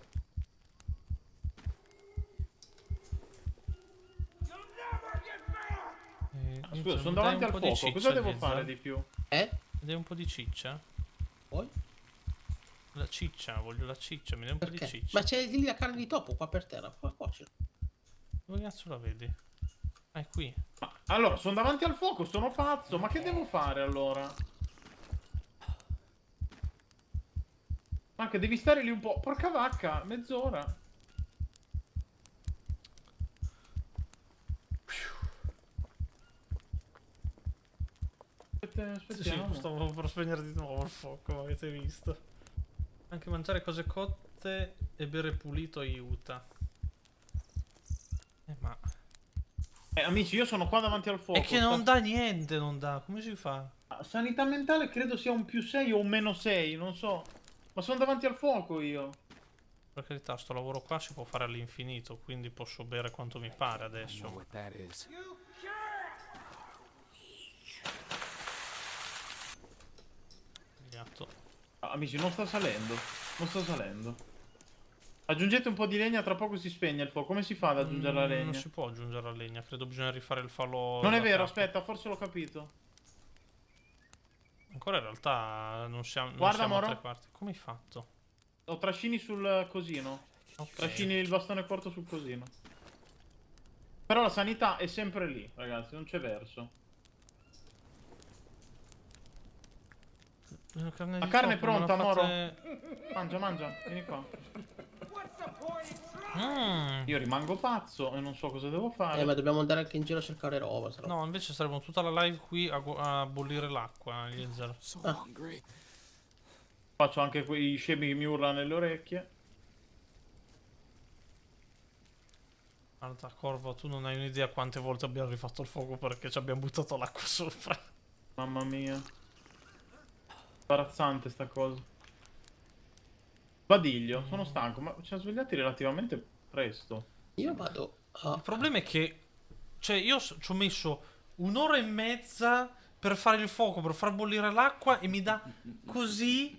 Eh, Ah, niente, scusa, sono dai davanti un al po' di fuoco. Cosa ciccia, devo Liezzo. fare di più? Eh? Dai un po' di ciccia. Poi? La ciccia, voglio la ciccia, mi dai un po' di Perché? ciccia. Ma c'è lì la carne di topo qua per terra. Qua, qua c'è. Dove cazzo la vedi? Ah, è qui. Ma, allora, sono davanti al fuoco, sono pazzo. Ma che devo fare allora? Ma che devi stare lì un po'. Porca vacca, mezz'ora. Aspetta, Sì, sì, aspettiamo. stavo per spegnere di nuovo il fuoco, avete visto. Anche mangiare cose cotte e bere pulito aiuta. Eh, ma... Eh, amici, io sono qua davanti al fuoco. È che non dà niente, non dà. Come si fa? sta- Sanità mentale credo sia un più sei o un meno sei, non so. Ma sono davanti al fuoco io. Per carità, sto lavoro qua si può fare all'infinito, quindi posso bere quanto mi pare I know adesso. what that is. Gatto. Ah, amici, non sta salendo. Non sta salendo. Aggiungete un po' di legna, tra poco si spegne il fuoco. Come si fa ad aggiungere la Mm, legna? Non si può aggiungere la legna, credo bisogna rifare il falò. Non è da vero, capo. aspetta, forse l'ho capito. Ancora in realtà non siamo, non Guarda, siamo a Moro. tre quarti. Come hai fatto? Lo trascini sul cosino. Ok. Trascini il bastone corto sul cosino. Però la sanità è sempre lì, ragazzi, non c'è verso. La carne, La di carne è topo, me la pronta, Moro. fate- Mangia, mangia, vieni qua. Mm. Io rimango pazzo e non so cosa devo fare. Eh, ma dobbiamo andare anche in giro a cercare roba. Se no. No, invece saremo tutta la live qui a, gu- a bollire l'acqua, Eliezer. So Ah. hungry. Faccio anche quei scemi che mi urlano nelle orecchie. Guarda, Corvo, tu non hai un'idea quante volte abbiamo rifatto il fuoco perché ci abbiamo buttato l'acqua sopra. Mamma mia. Imbarazzante sta cosa. Badiglio, sono stanco, ma ci siamo svegliati relativamente presto. Io vado a... Il problema è che, cioè, io s- ci ho messo un'ora e mezza per fare il fuoco, per far bollire l'acqua e mi dà così.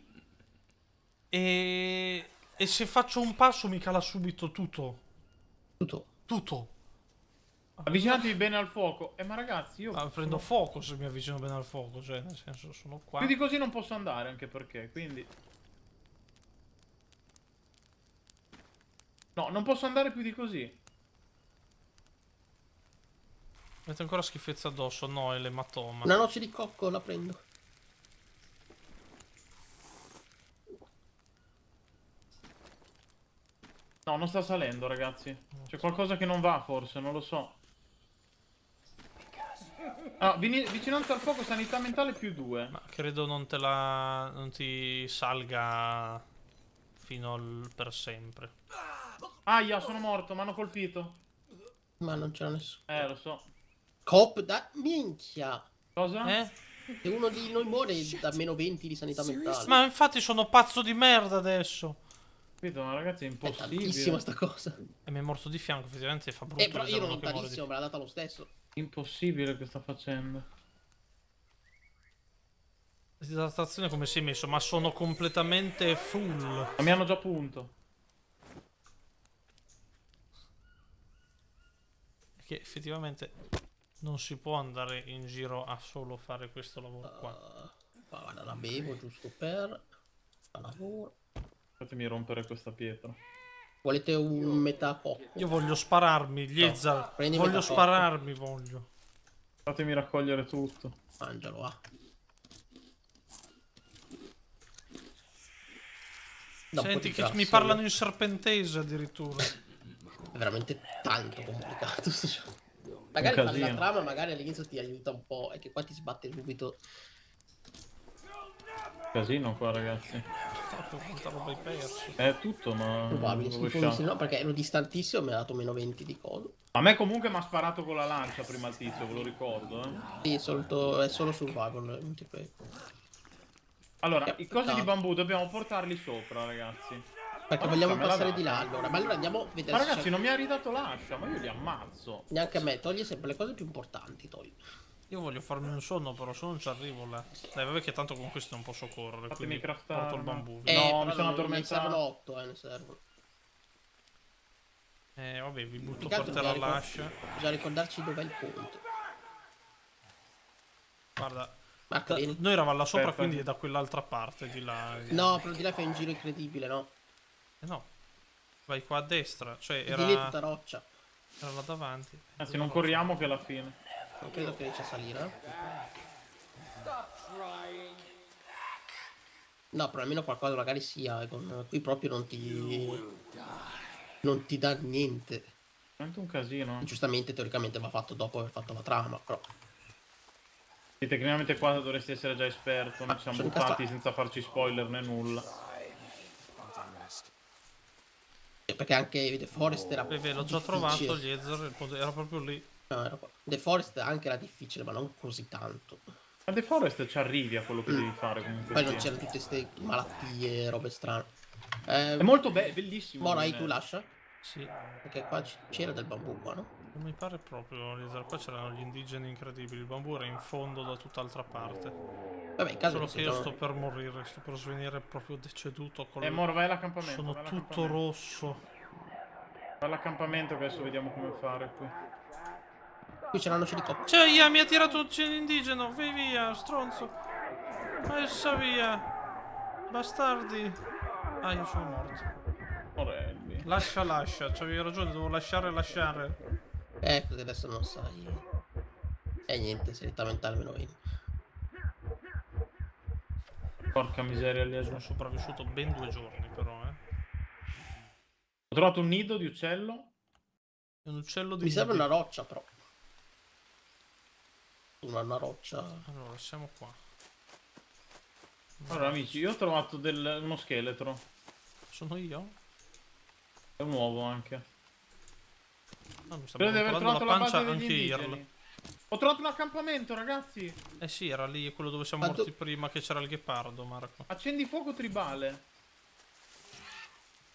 E, e se faccio un passo mi cala subito tutto. tutto. Tutto. Avvicinatevi bene al fuoco. Eh, ma ragazzi, io Ah, prendo sono- fuoco se mi avvicino bene al fuoco, cioè, nel senso, sono qua. più di così non posso andare, anche perché, quindi... No, non posso andare più di così. Mette ancora schifezza addosso, no, è l'ematoma. Una noce di cocco la prendo. No, non sta salendo, ragazzi. C'è qualcosa che non va, forse, non lo so. Ah, vini- vicinanza al fuoco, sanità mentale più due. Ma credo non te la... non ti salga fino al... per sempre. Aia, sono morto, mi hanno colpito. Ma non c'era nessuno. Eh, lo so. Cop da... Minchia. Cosa? Eh? Se uno di noi muore da meno venti di sanità mentale. Ma infatti sono pazzo di merda adesso. Capito, ma ragazzi, è È impossibile. tantissima sta cosa. E mi è morto di fianco, effettivamente fa brutto. Eh, però io vedere non uno che muore di tantissimo, me l'ha data lo stesso. Impossibile che sta facendo. Idratazione come si è messo? Ma sono completamente full. Ma mi hanno già punto. Che effettivamente non si può andare in giro a solo fare questo lavoro qua. Uh, guarda, la bevo giusto per... Fa lavoro. Fatemi rompere questa pietra. Volete un metà cocco? Io voglio spararmi, Liezar. No, prendi Voglio metà cocco. spararmi, voglio. Fatemi raccogliere tutto. Mangialo, va. Da un po' Senti di che grasso, mi parlano io. in serpentese addirittura. È veramente tanto complicato sto gioco. Magari fare la casino. trama magari all'inizio ti aiuta un po'. È che qua ti sbatte subito. Casino qua, ragazzi. Quanta roba hai perso. È tutto, ma... Probabile, non schifo, riusciamo. no, perché ero distantissimo, mi ha dato meno venti di coso. A me comunque mi ha sparato con la lancia prima il tizio, ve lo ricordo, eh. Sì, è, solto, è solo survival, non ti prego. Allora, Che i cosi di peccato. bambù dobbiamo portarli sopra, ragazzi. Perché Ma vogliamo me la passare dà. di là allora. Ma allora andiamo a vedere Ma se ragazzi, c'è- non mi ha ridato l'ascia, ma io li ammazzo. Neanche a me, togli sempre le cose più importanti, togli. Io voglio farmi un sonno, però se non ci arrivo là. Dai, vabbè che tanto con questo non posso correre. Fatemi Quindi craftare, porto il no? bambù. Eh, No, però mi sono non- addormentato. Ne servono otto, eh, ne servono. Eh, vabbè, vi butto Più che per altro terra bisogna l'ascia. ricor- Bisogna ricordarci dov'è il punto. Guarda, Marco, da- vieni. noi eravamo là sopra, Aspetta. quindi è da quell'altra parte di là. No, però di là fai un giro incredibile, no? Eh no, vai qua a destra, cioè Di lì è tutta era, roccia. era là davanti. Anzi, non corriamo che è la fine. Non credo che riesci a salire. eh. No, però almeno qualcosa magari sia. eh, Con... Qui proprio non ti... Non ti dà niente. È un casino. Giustamente, teoricamente va fatto dopo aver fatto la trama, però... Sì, tecnicamente qua dovresti essere già esperto. Noi Ah, ci siamo sono buttati incazzato. senza farci spoiler né nulla. Eh, Perché anche The Forest era Beh, l'ho già difficile. trovato, Liezar, il ponte- era proprio lì. No, era qua. The Forest anche era difficile, ma non così tanto. Ma The Forest ci arrivi a quello che Mm. devi fare comunque. Poi non sia. c'erano tutte queste malattie, robe strane. Eh, È molto be- bellissimo. Morai, non è- tu lascia? Sì, Perché qua c- c'era del bambù qua, no? non mi pare proprio, Liezar. Qua c'erano gli indigeni incredibili. Il bambù era in fondo da tutt'altra parte. Vabbè, in caso Solo non che si io trovano- sto per morire, sto per svenire proprio deceduto. Con Eh, Moro, vai all'accampamento. Sono vai tutto all'accampamento. rosso. Vai all'accampamento che adesso vediamo come fare qui. Qui c'era una noce di cocco. Cioè, Ia, mi ha tirato un indigeno. Vai via, stronzo. Essa via. Bastardi. Ah, io sono morto. Morelli. Lascia, lascia. C'avevi ragione, devo lasciare, lasciare. Eh, così adesso non sai. E niente, sanità mentale meno venti. Porca miseria, lì Sono sopravvissuto ben due giorni, però, eh. Ho trovato un nido di uccello. È un uccello di... Mi serve nidi. una roccia, però. Una, una roccia. Allora, siamo qua. Allora, amici, io ho trovato del... uno scheletro. Sono io? È un uovo anche. No, mi sta Credo di aver calcolando trovato la la pancia base degli anche indigeni. Irl. Ho trovato un accampamento, ragazzi. Eh sì, era lì quello dove siamo Quanto- morti prima che c'era il ghepardo, Marco. Accendi fuoco tribale.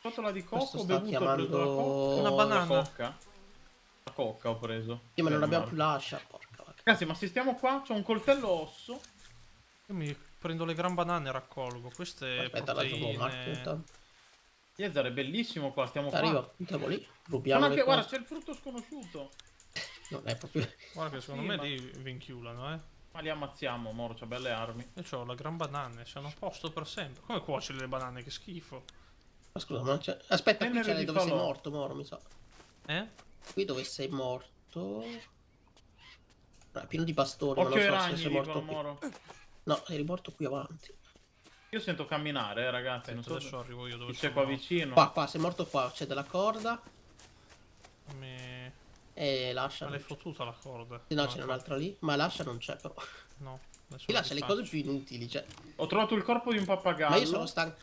Scatola di Questo cocco, ho sta bevuto, ho preso la cocca. chiamando... Una banana. La cocca. La cocca ho preso. Sì, ma non Per abbiamo Marco. più l'ascia, porca vacca. Ragazzi, ma se stiamo qua, c'ho un coltello osso. Io mi prendo le gran banane e raccolgo. Queste Aspetta, la gioco Marco. proteine... intanto. Yezzar è bellissimo qua, stiamo qua. Arriva, andiamo lì. Sono Rubiamo anche, le guarda, cose. c'è il frutto sconosciuto. Non è proprio... Guarda che secondo Sì, me ma- lì vi inchiulano, eh. Ma li ammazziamo, moro, c'ha belle armi. Io ho la gran banane, sono a posto per sempre. Come cuoci le banane? Che schifo. Ma scusa, ma c'è... Aspetta, qui Tenere c'è di dove sei falò. morto, Moro, mi sa. Eh? Qui dove sei morto... No, è pieno di bastoni, ma Occhio ai non so se ragni, sei morto dicono, qui. moro. No, eri morto qui avanti. Io sento camminare, eh, ragazzi, non Aspetta, so adesso arrivo io dove chi c'è sono. qua vicino. Qua, qua, sei morto qua, c'è della corda Mi... e lascia. Me l'hai non c'è. fottuta la corda. Sì, no, c'è un'altra lì, ma lascia non c'è però. No. Adesso Qui la lascia le rifaccio. cose più inutili, cioè. Ho trovato il corpo di un pappagallo. Ma io sono stanco.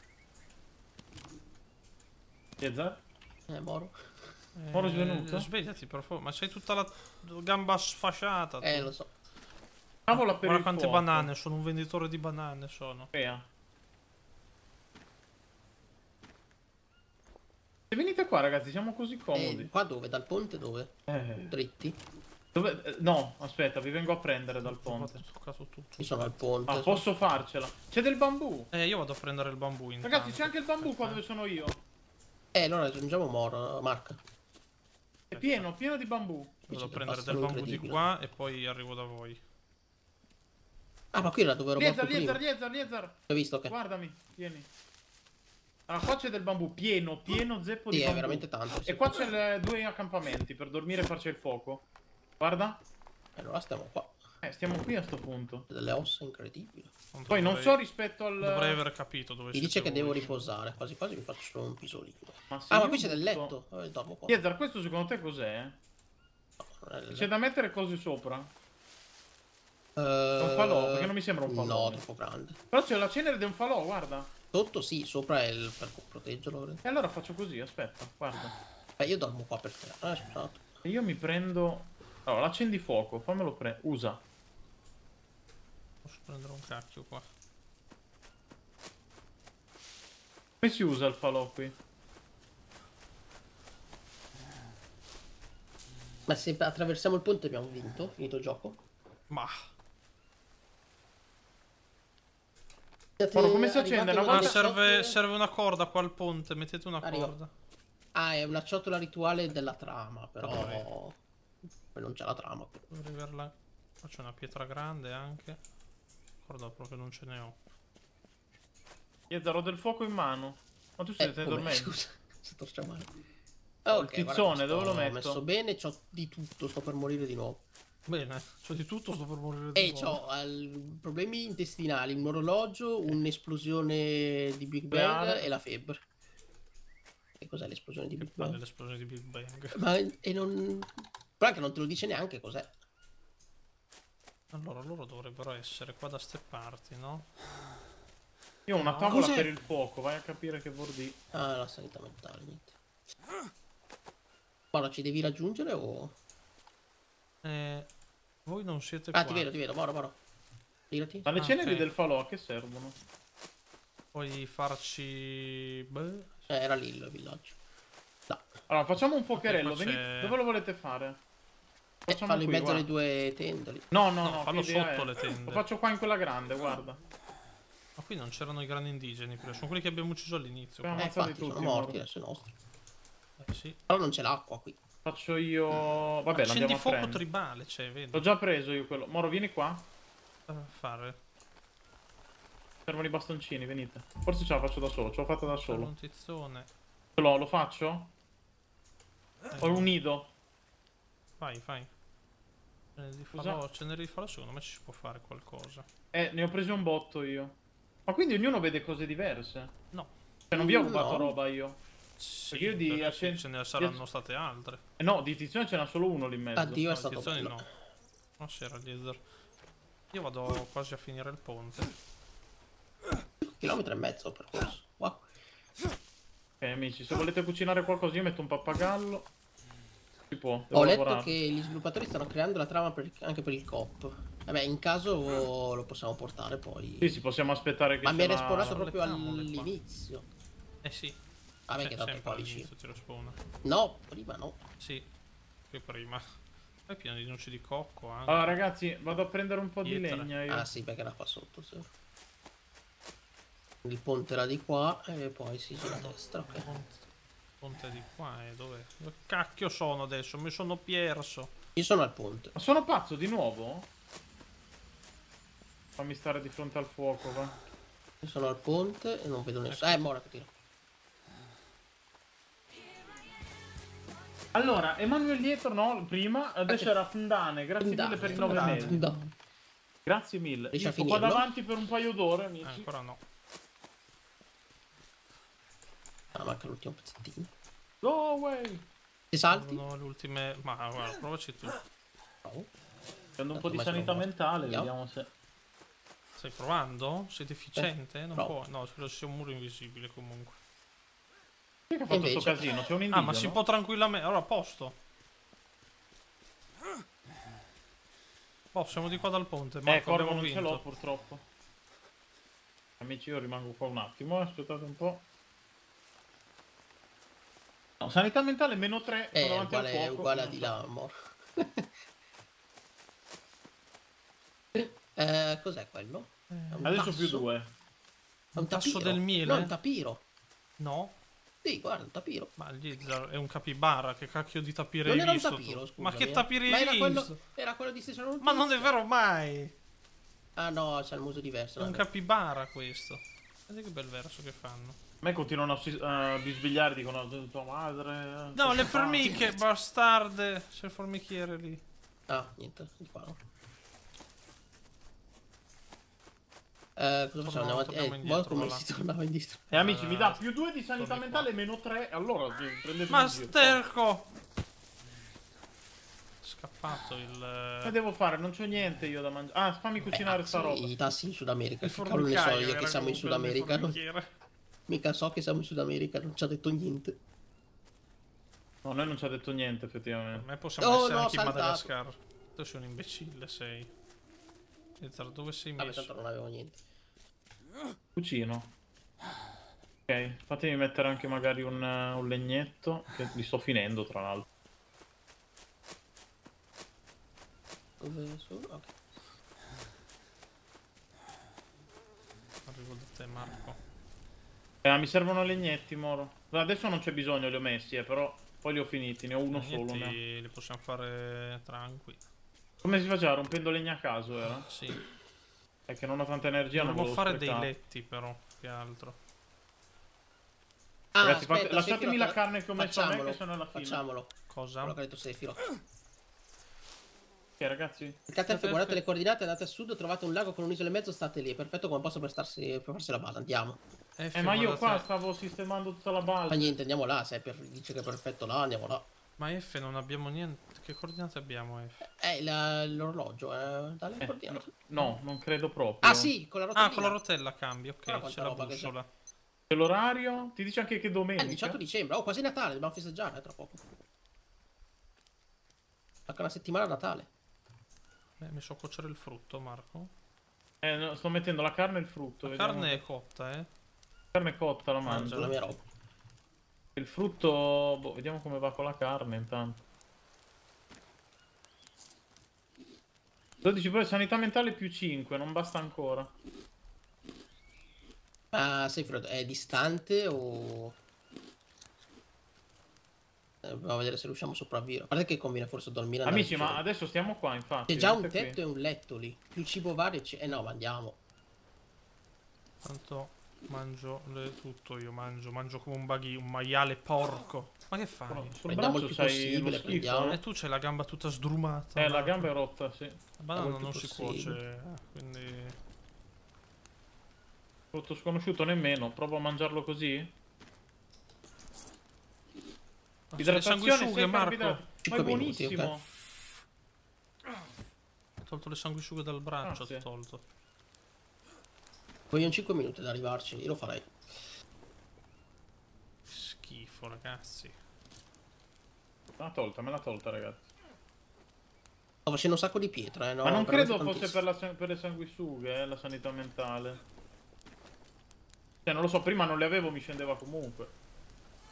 Yezzar? Eh, Moro. Eh, Moro svenuto? Svegliati per favore. Ma c'hai tutta la gamba sfasciata. Eh, tu. lo so. Cavola per Guarda il quante fuoco. banane, sono un venditore di banane, sono. Fea. Se venite qua, ragazzi, siamo così comodi. Eh, qua dove? Dal ponte dove? Eh. Dritti? Dove... eh, No, aspetta, vi vengo a prendere dal ponte. Ho toccato tutto. Io sono al ponte. Ah, posso farcela. C'è del bambù. Eh, io vado a prendere il bambù intanto. Ragazzi, c'è anche il bambù qua dove sono io. Eh, allora raggiungiamo Moro, Marca. È pieno, pieno di bambù. Vado a Invece prendere del del bastone bambù di incredibile. qua e poi arrivo da voi. Ah, ma qui era dove ero morto Yezzar, prima. Yezzar, Yezzar, Yezzar. Ho visto, ok. Guardami, vieni. Allora, qua c'è del bambù pieno, pieno zeppo Sì, di è bambù. veramente tanto. sì. E qua c'è le- due accampamenti per dormire e farci il fuoco. Guarda. Eh, allora stiamo qua. Eh, stiamo qui a sto punto. Delle ossa incredibili. Poi non dovrei- so rispetto al... Dovrei aver capito dove Mi siete dice che voi. devo riposare. Quasi quasi mi faccio solo un pisolino. Ma se Ah, ma io qui c'è del butto- letto. Vabbè, dormo qua. Yezzar, questo secondo te cos'è? No, non è del C'è da mettere cose sopra? Eh, un falò, perché non mi sembra un falò. No, troppo grande. Però c'è la cenere di un falò, guarda. Sotto sì, sopra è il per proteggerlo. E allora faccio così, aspetta, guarda. Eh, io dormo qua per terra, eh, scusate. E io mi prendo... Allora, l'accendi fuoco, fammelo prendere. Usa. Posso prendere un cacchio qua. Come si usa il falò qui? Ma se attraversiamo il ponte abbiamo vinto, finito il gioco. Ma... Siete Ora, come si arrivati accende? a Una Ah, volta- serve, serve una corda qua al ponte, mettete una Arriva. corda. Ah, è una ciotola rituale della trama, però... Vabbè. Poi non c'è la trama. qui. Dovrei averla... Qua c'è una pietra grande anche. Corda proprio non ce ne ho. Yezzar, ho del fuoco in mano. Ma tu stai Eh, come? dormendo? Scusa, sto torciando male. Ah, ok, Il guarda, tizzone, sto dove lo metto? messo bene, c'ho di tutto, sto per morire di nuovo. Bene, c'ho di tutto, sto per morire di E nuovo. c'ho al- problemi intestinali, un orologio, un'esplosione di Big Bang Nucleare. e la febbre. E cos'è l'esplosione di Che Big palle Bang? l'esplosione di Big Bang. Ma e non... Però anche non te lo dice neanche cos'è. Allora, loro dovrebbero essere qua da ste parti, no? Io ho una No. tavola Cos'è? per il fuoco, vai a capire che vuol dire. Ah, la sanità mentale, niente. Guarda, ci devi raggiungere o... Eh, voi non siete Ah, qua. ti vedo, ti vedo, Moro, Moro. Girati. Ma le Ah, ceneri ok. del falò a che servono? Puoi farci... Beh... Eh, era lì il villaggio. No. Allora, facciamo un fuocherello. qua Venite... c'è- Dove lo volete fare? Eh, Facciamo fallo in qui, mezzo alle guarda. due tende lì. No, no, No, no, fallo che idea sotto è? le tende. Lo faccio qua in quella grande, guarda. Ma qui non c'erano i grandi indigeni prima, sono quelli che abbiamo ucciso all'inizio. Eh, qua. Eh, ammazzati infatti, sono tutti, morti, Moro. adesso i nostri. Eh, sì. Però non c'è l'acqua qui. Faccio io... Vabbè, Accendi l'andiamo a fuoco prendere. tribale, cioè, vedi? L'ho già preso io quello. Moro, vieni qua. Cosa fare? Servono i bastoncini, venite. Forse ce la faccio da solo, ce l'ho fatta da C'è solo. un tizzone. Ce l'ho, lo faccio? Ho un nido. Vai, vai. Cenere di Cosa? falò, cenere di falò, secondo me ci si può fare qualcosa. Eh, ne ho preso un botto io. Ma quindi ognuno vede cose diverse? No. Cioè, non vi ho rubato No. roba io? Sì, Perché io di però accen- ce ne saranno di- state altre. Eh no, di tizione ce n'ha solo uno lì in mezzo. Addio, è No, stato tizzoni bello. no. No, c'era laser. Io vado quasi a finire il ponte. Chilometro e mezzo per percorso. Wow. Ok, amici, se volete cucinare qualcosa io metto un pappagallo. Si può, devo Ho letto lavorare. che gli sviluppatori stanno creando la trama per- anche per il coop. Vabbè, in caso lo possiamo portare poi. Sì, sì, possiamo aspettare che Ma mi sia era la- esplorato Sono le proprio tavole qua. all'inizio. Eh sì. Vabbè, Se- che tanto è sempre qua vicino. all'inizio tiro spawna. No, prima no. Sì, più prima. È pieno di noci di cocco anche. Allora ragazzi, vado a prendere un po' di Pietra. legna io. Ah sì, perché era qua sotto, sì. Il ponte era di qua e poi si gira a destra, ok. Ponte, ponte di qua e dove? Dove cacchio sono adesso? Mi sono perso. Io sono al ponte. Ma sono pazzo di nuovo? Fammi stare di fronte al fuoco, va. Io sono al ponte e non vedo nessuno. Eh, mora che tiro. Allora, Emanuele dietro, no, prima, adesso Ok. era Fundane, grazie Fundane, mille per i Fundane, nove mesi. Fundane. Grazie mille. Riesci Io a sto qua finirlo? davanti per un paio d'ore, Eh, amici. ancora no. Ah, manca l'ultimo pezzettino. Go away! Ti salti? Sono le ultime. Ma guarda, provaci tu. No. Prendo un po' di Ormai sono sanità morto. mentale, Andiamo. vediamo se... Stai provando? Sei deficiente? non provo. può. No, c'è c'è un muro invisibile comunque. Chi è che ha fatto sto invece? casino? C'è un Ah, indigeno? ma si può tranquillamente. Allora, a posto. Oh, siamo di qua dal ponte. Eh, Marco, Corvo abbiamo non ce l'ho vinto. purtroppo. Amici, io rimango qua un attimo, eh, aspettate un po'. No, sanità mentale meno tre, È sono davanti al uguale, è fuoco. uguale a non di so. là, amor. eh, cos'è quello? È un Adesso tasso? più due. È un tasso tapiro. del miele? No, è un tapiro. No? Sì, guarda, un tapiro. Ma il Lizard è un capibara. Che cacchio di tapire Non hai era un visto? tapiro, tu? scusami. Ma che eh. tapire Ma hai era visto? quello, era quello di Station Road? Ma non è vero mai! Ah no, c'è il muso diverso. È un vabbè. capibara questo. Guarda che bel verso che fanno. A me continuano a, si- a bisbigliare, dicono tua madre. No, le ah, formiche, bastarde. C'è il formichiere lì. Ah, niente, di qua no. Eh, cosa facciamo? Andiamo avanti. torniamo Eh, indietro, guarda come va là. si tornava indietro. E amici, Eh, mi dà più due di sanità torni mentale, qua. meno tre. Allora, prendete Ma in giro. sterco! Scappato il. Che devo fare? Non c'ho niente io da mangiare. Ah, fammi cucinare sta roba. I tassi in Sud America. Il Che cavolo ne so formicaio io che era siamo in Sud comunque il America. Non... formichiere. Mica so che siamo in Sud America, non ci ha detto niente. No, noi non ci ha detto niente, Per effettivamente. me possiamo Oh, essere no, anche in saltato. Madagascar. Tu sei un imbecille, sei. Lizard, dove sei Vabbè, messo? tanto non avevo niente. Cucino. Ok, fatemi mettere anche magari un, uh, un legnetto. Che li sto finendo, tra l'altro. Dove sono? Ok. Arrivo da te, Marco. Eh, mi servono legnetti, Moro. Adesso non c'è bisogno, li ho messi, eh, però poi li ho finiti. Ne ho uno solo. Niente, Ne ho. li possiamo fare tranquilli. Come si faceva? Rompendo legna a caso, era? Sì. È che non ho tanta energia, non Dovremmo volevo fare dei sprecare. letti, però, che altro. Ah, Ragazzi, fate- aspetta, lasciatemi Sephiroth, la carne che ho messo a me, facciamolo, che sono alla fine. Facciamolo. Cosa? Quello che ha detto Sephiroth. Ok, ragazzi. Cliccate F, guardate le coordinate, andate a sud, trovate un lago con un'isola in mezzo, state lì. È perfetto come posto per, starsi, per farsi la base. Andiamo. F, Eh, ma io guardate- qua stavo sistemando tutta la Ma base. niente, andiamo là. Se è per- dice che è perfetto là, andiamo là. Ma F non abbiamo niente. Che coordinate abbiamo F? Eh, la- l'orologio, eh. Dalle Eh, coordinate. no, non credo proprio. Ah, sì, con la rotellina. Ah, con la rotella cambi, ok, Guarda c'è quanta la roba che bussola. C'è l'orario? Ti dice anche che Eh, domenica. il diciotto dicembre. Oh, quasi Natale, dobbiamo festeggiare, eh, tra poco. Manca una settimana a Natale. Beh, mi so cuocere il frutto, Marco. Eh, no, sto mettendo la carne e il frutto. La vediamo. carne è cotta, eh. Carne cotta la Mangia Con la mangio. mia roba. Il frutto... Boh, vediamo come va con la carne intanto. dodici poi sanità mentale più cinque, non basta ancora. Ma Sephiroth è distante o... Eh, dobbiamo vedere se riusciamo a sopravvivere. A parte che conviene forse dormire. andare Amici, in ma giro. adesso stiamo qua, infatti. C'è già un vedete qui. tetto e un letto lì. Più cibo vario c'è. Eh no, ma andiamo. Tanto mangio le- tutto io, mangio. Mangio come un baghi, un maiale porco. Ma che fai? Sul Prendiamo il braccio più c'hai possibile, uno schifo. prendiamo. E Eh, tu c'hai la gamba tutta sdrumata. Eh, la Marco. gamba è rotta, sì. La banana Prendiamo il non più si possibile. cuoce, eh, quindi... Frutto sconosciuto nemmeno. Provo a mangiarlo così. Ma c'è le sanguisughe, sei Marco. carboidrati. Ma è cinque minuti, buonissimo. ok. Ho tolto le sanguisughe dal braccio, Grazie. ho tolto. Vogliono cinque minuti ad arrivarci. Io lo farei. Schifo, ragazzi. Me l'ha tolta, me l'ha tolta, ragazzi. Sto facendo un sacco di pietra, eh. No, Ma non veramente credo fosse tantissimo. per, la, san- per le sanguisughe, eh, la sanità mentale. Cioè, non lo so, prima non le avevo, mi scendeva comunque.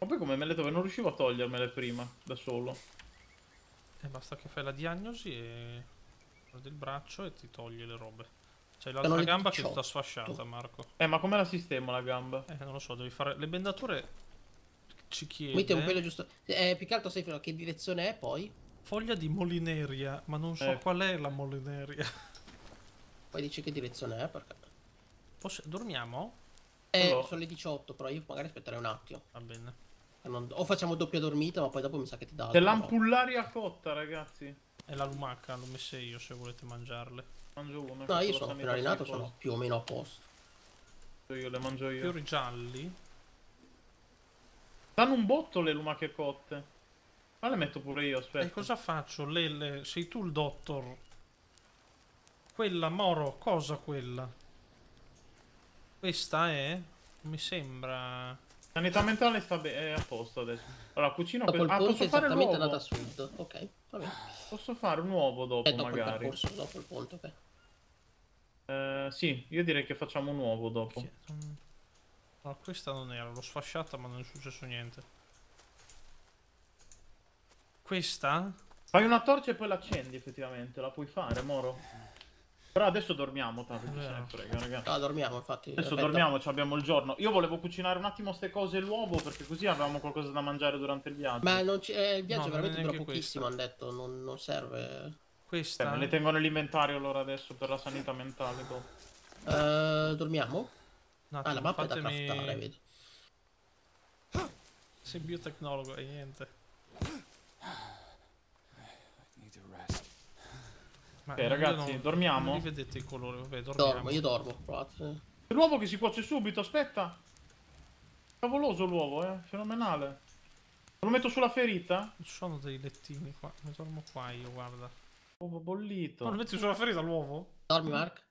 Ma poi come me le tove non riuscivo a togliermele prima, da solo. E basta che fai la diagnosi e guardi il braccio e ti togli le robe. C'hai Sono l'altra le gamba che diciotto. sta sfasciata, Marco. Eh, ma come la sistemo la gamba? Eh, non lo so, devi fare... Le bendature ci Metti un pelo chiede... giusto. Eh, più che altro sai che direzione è poi? Foglia di molineria, ma non so Eh. qual è la molineria. Poi dici che direzione è perché. Posso... Dormiamo? Eh, Però- sono le diciotto, però io magari aspetterei un attimo. Va bene. Che non- O facciamo doppia dormita, ma poi dopo mi sa che ti dà. C'è altra l'ampullaria cotta, ragazzi. È la lumaca, l'ho messa io se volete mangiarle. Mangio una. roba. No, io con la sono sanità appena rinato, sui sono più o meno a posto. posti. Io le mangio io. Fiori gialli. Danno un botto le lumache cotte. Ma le metto pure io, aspetta. E cosa faccio? Lele, sei tu il dottor. Quella, Moro, cosa quella? Questa è? Mi sembra... Sanità mentale sta bene, è a posto adesso. Allora, cucino Dopo que- il Ah, ponte posso fare esattamente andata a l'uovo? sud. Ok, va bene. Posso fare un uovo dopo, E dopo il magari. percorso, dopo il ponte, ok. Eh, sì, io direi che facciamo un uovo dopo. Che- mm. No, questa non era, l'ho sfasciata ma non è successo niente. Questa? Fai una torcia e poi l'accendi, effettivamente. La puoi fare, Moro. Però adesso dormiamo, tanto chi se ne Vero. frega, ragazzi. No, dormiamo, infatti. Adesso Aspetta. dormiamo, ci abbiamo il giorno. Io volevo cucinare un attimo ste cose e l'uovo, perché così avevamo qualcosa da mangiare durante il viaggio. Ma non ci- eh, il viaggio No, non è veramente dura neanche pochissimo, hanno detto. Non, non serve. Eh, Questa? me le tengo nell'inventario allora adesso per la sanità mentale dopo. Eh, dormiamo? Un Ah, attimo, la mappa è da fatemi- craftare, vedi. Sei biotecnologo e niente. Need to rest. Ma Ok, non- ragazzi, non- dormiamo? Non li vedete i colori, vabbè, dormiamo. Dormo, io dormo. Provate. L'uovo che si cuoce subito, aspetta. Favoloso l'uovo, eh. Fenomenale. Lo metto sulla ferita? Ci sono dei lettini qua, mi dormo qua io, guarda. Uovo bollito. No, lo metti sulla ferita l'uovo? Dormi, Mark?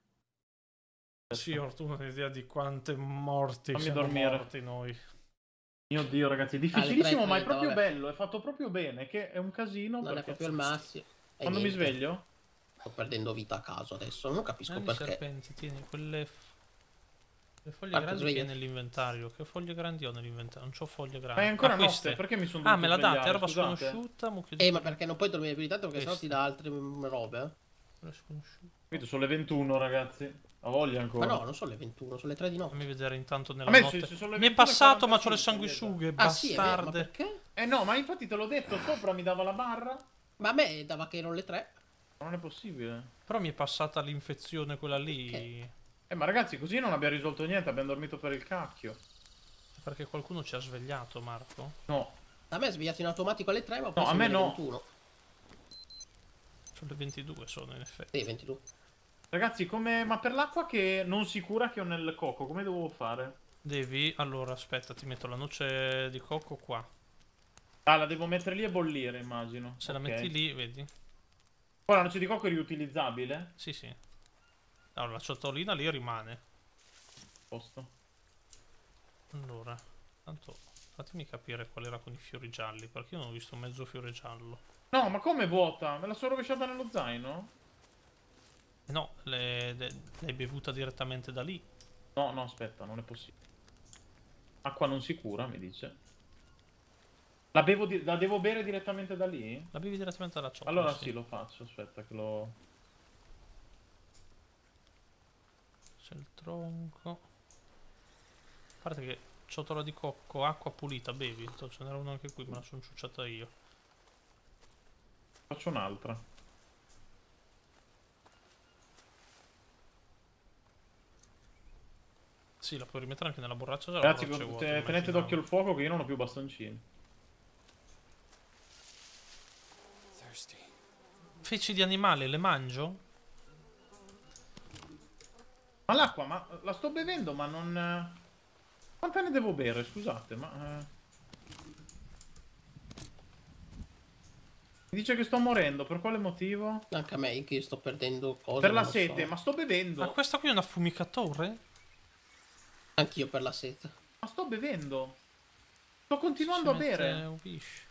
Sì, ho tu un'idea di quante morti Fammi siamo dormire. morti noi. Mio Dio, ragazzi, è Alle difficilissimo, tre e ma è trenta, proprio vabbè. bello. È fatto proprio bene, che è un casino. Non è perché proprio il massimo. E Quando mi niente, sveglio? Sto perdendo vita a caso adesso. Non capisco Prendi i perché. serpenti, tieni quelle... f- Le foglie Marco, grandi sveglia. che hai nell'inventario. Che foglie grandi ho nell'inventario? Non c'ho foglie grandi. Ma è ancora Ah, notte, queste. perché mi sono Ah, dovuto me la date, svegliare, roba scusate. sconosciuta. mucchio di Eh, ma foglie- perché non puoi dormire più di tanto? Perché sennò ti dà altre mm, robe, eh. quelle sconosciute. Capito, sono le ventuno, ragazzi. Ha voglia Ma ancora. no, non sono le ventuno, sono le tre di notte. Fammi vedere intanto nella A me notte. se- se sono le Mi è ventuno e passato, ma c'ho le quarantacinque, sanguisughe, Ah, sì, è vero, ma bastarde. perché? Eh no, ma infatti te l'ho detto, sopra mi dava la barra. Ma a me dava che erano le tre. Ma non è possibile. Però mi è passata l'infezione quella lì. Perché? Eh, ma ragazzi, così non abbiamo risolto niente, abbiamo dormito per il cacchio. Perché qualcuno ci ha svegliato, Marco. No. A me è svegliato in automatico alle tre, ma poi No, a sono me le no. ventuno. Sono le ventidue, sono in effetti. Sì, ventidue. Ragazzi, come... Ma per l'acqua che non sicura che ho nel cocco, come devo fare? Devi, allora aspetta, ti metto la noce di cocco qua. Ah, la devo mettere lì e bollire, immagino. Se la Ok. metti lì, vedi? Poi la noce di cocco è riutilizzabile? Sì, sì. Allora, la ciotolina lì rimane. Posto. Allora, tanto fatemi capire qual era con i fiori gialli, perché io non ho visto mezzo fiore giallo. No, ma come vuota? Me la sono rovesciata nello zaino? Eh no, le- le- l'hai bevuta direttamente da lì. No, no, aspetta, non è possibile. Acqua non sicura, mi dice. La, bevo di- la devo bere direttamente da lì? La bevi direttamente dalla ciotola. Allora sì, lo faccio, aspetta che lo... C'è il tronco. A parte che ciotola di cocco, acqua pulita, bevi. So, ce n'era uno anche qui, me la sono ciucciata io. Faccio un'altra. Sì, la puoi rimettere anche nella borraccia. se la Ragazzi, borraccia è vuota, te- tenete immaginavo. d'occhio il fuoco che io non ho più bastoncini. Thirsty. Feci di animale, le mangio? Ma l'acqua, ma la sto bevendo, ma non... Quante ne devo bere? Scusate, ma... eh. Mi dice che sto morendo, per quale motivo? Anche a me, che io sto perdendo cose. Per la non lo sete, so. ma sto bevendo. Ma questa qui è un affumicatore? Anch'io per la sete. Ma sto bevendo. Sto continuando Si a mette bere. un wish.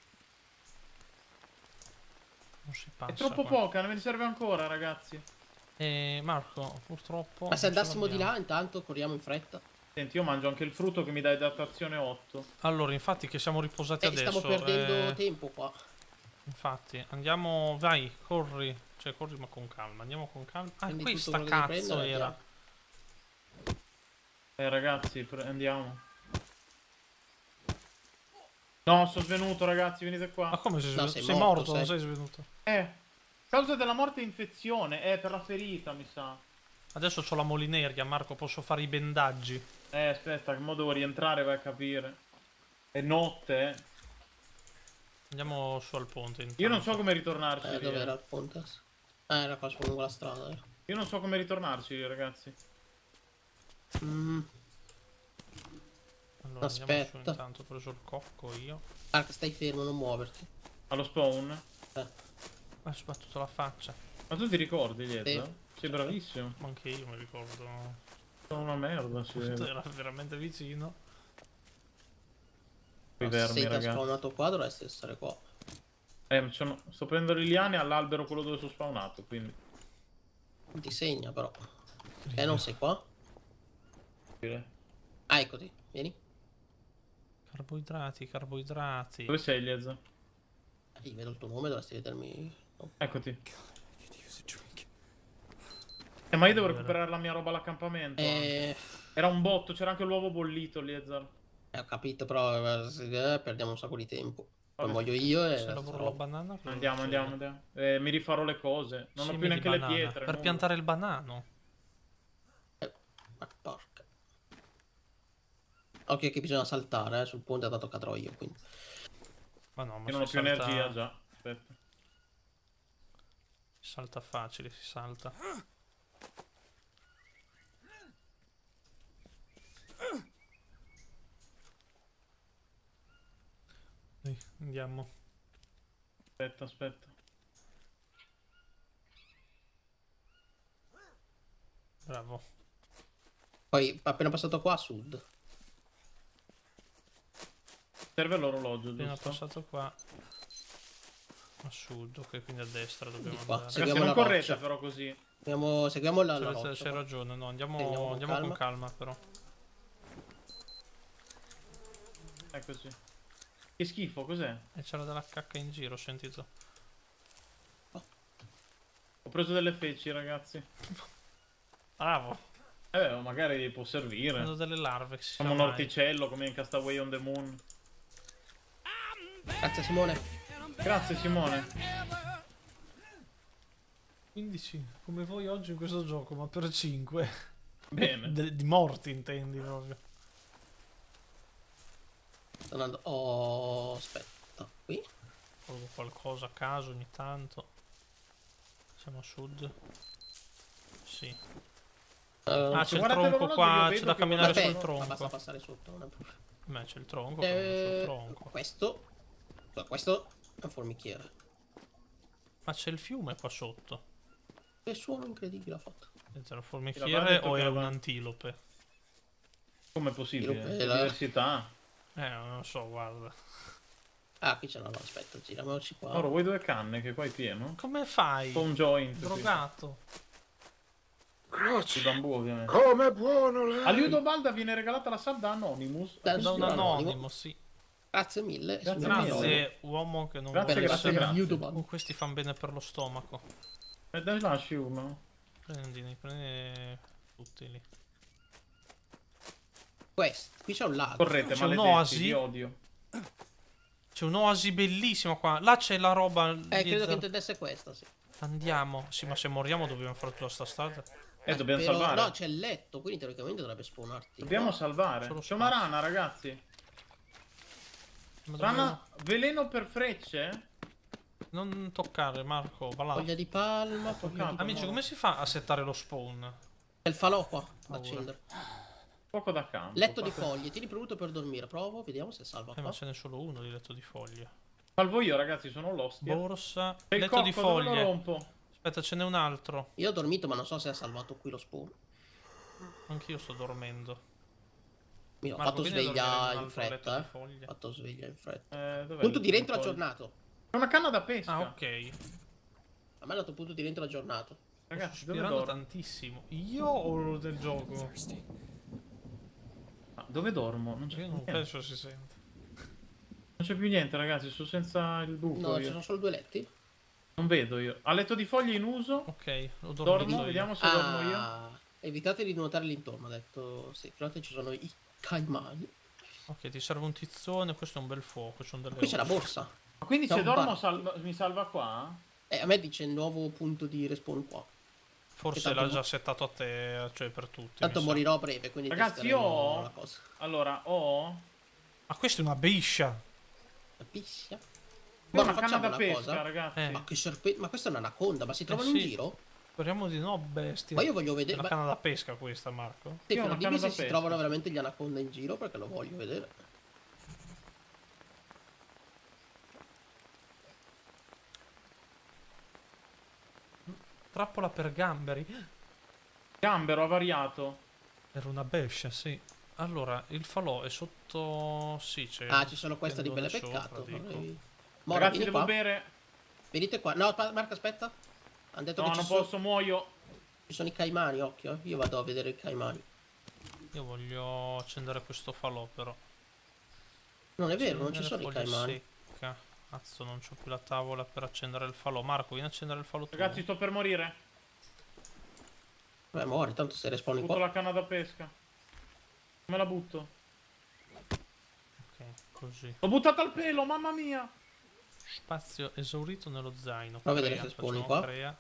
Non si passa È troppo qua. poca, ne me ne serve ancora, ragazzi. Eh, Marco, purtroppo... Ma se non ce andassimo di l'abbiamo. là, intanto corriamo in fretta. Senti, io mangio anche il frutto che mi dà idratazione otto. Allora, infatti che siamo riposati Eh, adesso. stiamo perdendo eh, tempo qua. Infatti, andiamo, vai, corri. Cioè, corri ma con calma. Andiamo con calma. Ah, Prendi questa tutto quello che devi cazzo prendere, era. andiamo. Eh ragazzi, pre- andiamo. No, sono svenuto ragazzi, venite Ma qua. come sei, No, svenuto? sei sei morto, morto, non sei. sei svenuto. Eh, causa della morte è infezione. Eh, per la ferita, mi sa. Adesso c'ho la molineria, Marco, posso fare i bendaggi. Eh, aspetta, che mo devo rientrare, vai a capire. È notte, eh. Andiamo su al ponte intanto. Io non so come ritornarci. Eh, lì, dove eh. era il ponte? Ah, era qua lungo la strada. Eh. Io non so come ritornarci, lì, ragazzi. Mm. Allora, andiamo su Aspetta. intanto, ho preso il cocco io. Ah, stai fermo, non muoverti. Allo spawn. Eh. Ma soprattutto la faccia. Ma tu ti ricordi, Lieta? Sì. Sei bravissimo. Ma anche io mi ricordo. Sono una merda, si vede. Era veramente vicino. Quei Se vermi, sei da ragazzi. spawnato qua dovresti essere qua. Eh, sono... sto prendendo le liane all'albero quello dove sono spawnato, quindi... Non ti segna però. Eh, non sei qua? Ah, eccoti, vieni. Carboidrati, carboidrati. Dove sei, Lieza? Eh, io vedo il tuo nome, dovresti vedermi. No. Eccoti. I could use a drink. Eh, ma io devo recuperare la mia roba all'accampamento. Eh, Era un botto, c'era anche l'uovo bollito, Liezar. eh, ho capito, però eh, se- eh, perdiamo un sacco di tempo. Poi Vabbè. muoio io e... Se lavoro la banana, cosa Andiamo, succede? andiamo, andiamo. Eh, mi rifarò le cose. Non ho Semi più di neanche le banana. pietre. Per nulla. piantare il banano. Eh, ma porca. Occhio che bisogna saltare, eh, sul ponte ha dato cadrò io, quindi. Ma no, ma Io non ho si più salta... energia già. Aspetta. Si salta facile, si salta. Dai, andiamo. Aspetta, aspetta. Bravo. Poi appena passato qua a sud. Serve l'orologio, Appena giusto? passato qua a sud, ok, quindi a destra dobbiamo Di qua, andare. sì. Ragazzi, Seguiamo non la correte roccia. però così. Seguiamo, seguiamo la, la C'è, roccia. c'hai qua. ragione, no, andiamo, Andiamo con andiamo con calma. calma però. Eccoci. Che schifo, cos'è? E c'era della cacca in giro, ho sentito. Ho preso delle feci, ragazzi. Bravo. Eh beh, magari può servire. Prendo delle larve, che si Siamo sa un mai. orticello come in Castaway on the Moon. Grazie Simone. Grazie, Simone. Quindi sì, come voi oggi in questo gioco, ma per cinque. Bene. di morti intendi proprio. Sto andando. Oh, aspetta. Qui. Provo qualcosa a caso ogni tanto. Siamo a sud. Sì. Uh, Ah, se c'è il guardate tronco l'orologio, qua, io c'è vedo da che camminare guardate- sul ma tronco. basta passare sotto. Non è un problema. Beh, c'è il tronco, cammino sul Eh, tronco. questo. Questo è un formichiere. Ma c'è il fiume qua sotto. Che suono incredibile ha fatto. È un L'aveva formichiere detto o che è aveva- un'antilope? Com'è possibile? Io Che per la- diversità. Eh, non so, guarda. Ah, qui c'è una. Aspetta, giriamoci qua. Oro, vuoi due canne che qua è pieno? Come fai? Ho un joint. qui. Drogato. Di Grazie. bambù, ovviamente. Come buono lei. A Liudo Balda viene regalata la sub da Anonymous. Da- Da un Sì, anonimo, anonimo. sì. Grazie mille. Grazie signor mille. Anonimo. Grazie, uomo che non Grazie, vuole grazie, essere- grazie. YouTube. Oh, questi fanno bene per lo stomaco. E dai, lasci uno. Prendili, prendi tutti lì. Questo. Qui c'è un lago. Correte, C'è maledetti, un'oasi? vi odio. C'è un'oasi bellissima qua. Là c'è la roba. Eh, di credo zer- che intendesse questa, sì. Andiamo. Sì, ma se moriamo dobbiamo fare tutta sta strada. Eh, dobbiamo Però- salvare. No, c'è il letto, quindi teoricamente dovrebbe spawnarti. Dobbiamo qua. salvare. Solo C'è una spazio. rana, ragazzi. Ma Rana, veleno per frecce? dobbiamo- Non toccare, Marco, va là. Foglia di palma. foglia di- Amici, come si fa a settare lo spawn? C'è il falò qua da Paura. accendere. Poco da campo. Letto di fate- foglie, tieni premuto per dormire. Provo, vediamo se salva Eh, ma qua. ce n'è solo uno di letto di foglie. Salvo io, ragazzi, sono l'ostia. Borsa. E il Letto di cocco, dove lo foglie. rompo? Aspetta, ce n'è un altro. Io ho dormito, ma non so se ha salvato qui lo spawn. Anch'io sto dormendo. Mi ho Marco, fatto vieni a dormire sveglia un in altro letto fretta, di eh. foglie. Ho fatto sveglia in fretta. Eh, dov'è Punto il di rientro foglie? aggiornato. C'è una canna da pesca. Ah, ok. A me ha dato punto di rientro aggiornato. Ragazzi, Sto dove ispirando dormo? tantissimo. Io o lo del gioco? Thirsty. Dove dormo? Non c'è Io più non niente. penso si sente. Non c'è più niente, ragazzi. Sono senza il buco. No, ci io. sono solo due letti. Non vedo io. A letto di foglie in uso. Ok, lo dormo Dormo, io. vediamo se dormo io. Ah, evitate di nuotare l'intorno, ha detto. Sì, fronte ci sono i caimani. Ok, ti serve un tizzone, questo è un bel fuoco, c'è un delle Qui c'è la ossa. borsa. Ma quindi C'è se un dormo bar. salva- mi salva qua? Eh, a me dice nuovo punto di respawn qua. Forse tanto l'ha mo- già settato a te, cioè per tutti. Tanto mi sa. morirò a breve, quindi Ragazzi, testeremo io ho- la cosa. Allora, ho... Ma questa è una biscia. La piscia. Io ho Buono, una canna facciamo da una pesca, cosa. ragazzi. Eh. Ma che serpente. Ma questa è un'anaconda, ma si trovano sì. in giro? Speriamo di no, bestia. Ma io voglio È vedere. una Ma... canna da pesca questa, Marco. Sì, Io ho però una dimmi canna se da si pesca. trovano veramente gli anaconda in giro, perché lo voglio vedere. Trappola per gamberi. Gambero avariato. Era una bescia, sì. Allora, il falò è sotto... Sì, c'è... Ah, ci sono questa di belle tendone peccato. sopra, dico. vorrei- Mora, Ragazzi, vieni devo qua. bere. Venite qua. No, pa- Marco, aspetta. Hanno detto No, che ci non sono, posso, muoio. ci sono i caimani, occhio. eh. Io vado a vedere i caimani. Io voglio accendere questo falò, però. Non è vero, non ci Accendere sono i foglia caimani. secca. Cazzo, non c'ho più la tavola per accendere il falò. Marco, vieni a accendere il falò tu. Ragazzi, sto per morire. Beh, muori, tanto se respawni Butto qua. la canna da pesca. Come la butto? Ok, così. L'ho buttata al pelo, mamma mia. Spazio esaurito nello zaino. Fa vedere Crea, se spawni facciamo qua. crea.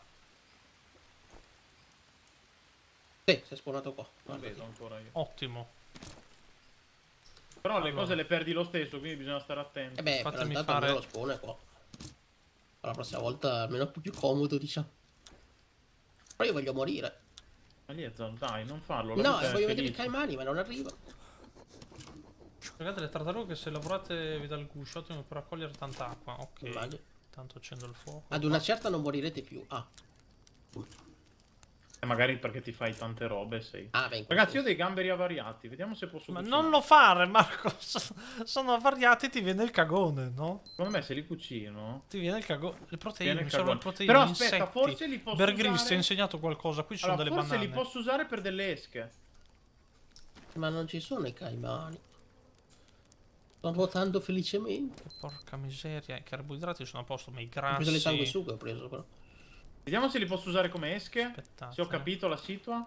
Sì, si è spawnato qua. Non Guarda vedo qui. ancora io. Ottimo. Però le Allora. cose le perdi lo stesso, quindi bisogna stare attenti. Eh beh, però Fatemi intanto fare- almeno lo spawn è qua. La prossima volta almeno è un po' più comodo, diciamo. Però io voglio morire. Ma Liezzo, dai, non farlo. la No, vita è voglio vedere i felice. caimani, ma non arrivano. Guardate le tartarughe, se lavorate vi dà il guscio, ottimo per raccogliere tanta acqua. Ok. Immagino. Tanto accendo il fuoco. Ad una certa non morirete più. Ah, Eh, magari perché ti fai tante robe, sei. ah beh, in Ragazzi, io questo ho dei gamberi avariati. Vediamo se posso Ma cucinare. non lo fare, Marco. so- Sono avariati, ti viene il cagone, no? Secondo me se li cucino... Ti viene il cagone. Le Viene proteine, il mi servono le cagone. proteine. Però gli aspetta, insetti. forse li posso Bear Grylls ti ha usare- insegnato qualcosa. Qui ci sono Allora, delle forse banane. li posso usare per delle esche. Ma non ci sono i caimani. Sto nuotando felicemente. Porca miseria, i carboidrati sono a posto, ma i Ho preso le grassi... sanguisughe, ho preso però. Vediamo se li posso usare come esche. Aspettate. Se ho capito la situa.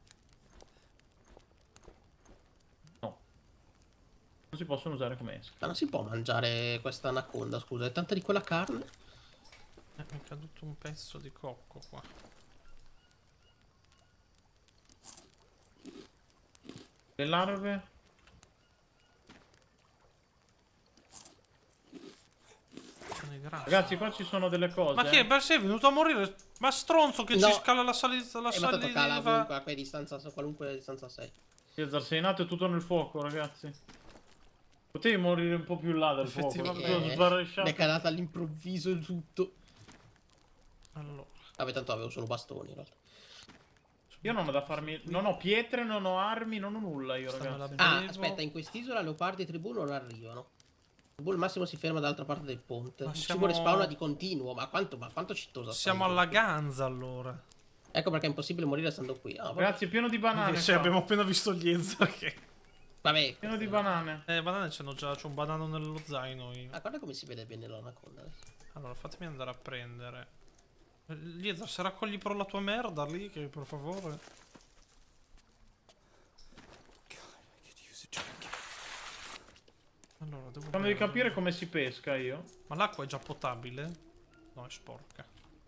No. Non si possono usare come esche. Ma non si può mangiare questa anaconda, scusa, è tanta di quella carne. Eh, mi è caduto un pezzo di cocco qua. Le larve. Sono i grassi. Ragazzi, qua ci sono delle cose. Ma chi è? eh. Ma sei venuto a morire? Ma stronzo che No. ci scala la salita. La Eh, ma tanto cala saliva. ovunque, a quella distanza, a qualunque distanza sei. Cesar, sei nato e tutto nel fuoco, ragazzi. Potevi morire un po' più in là del fuoco. Effettivamente. Tutto Eh, sbarresciato. mi è calata all'improvviso il tutto. Allora, Vabbè, tanto avevo solo bastoni in realtà. Io non ho da farmi. Non ho pietre, non ho armi, non ho nulla io, Questa me la ragazzi. bevo. Ah, Bevo. aspetta, in quest'isola leopardi e tribù non arrivano. Tribù al massimo si ferma dall'altra parte del ponte. Ma Il siamo- cibo respawna di continuo, ma quanto, ma quanto cittosa sta siamo in alla questo? ganza allora. Ecco perché è impossibile morire stando qui. Ah, vabbè. Ragazzi, è pieno di banane. Sì, qua. abbiamo appena visto gli Ezra che... Vabbè. Pieno di banane. Eh, banane c'hanno già, c'ho un banano nello zaino io. Ah, guarda come si vede bene l'anaconda adesso. Allora, fatemi andare a prendere. Gli Ezra, se raccogli però la tua merda lì, che per favore. God, I could use a drink. Allora, devo Quando devi bere. capire come si pesca io. Ma l'acqua è già potabile? No, è sporca.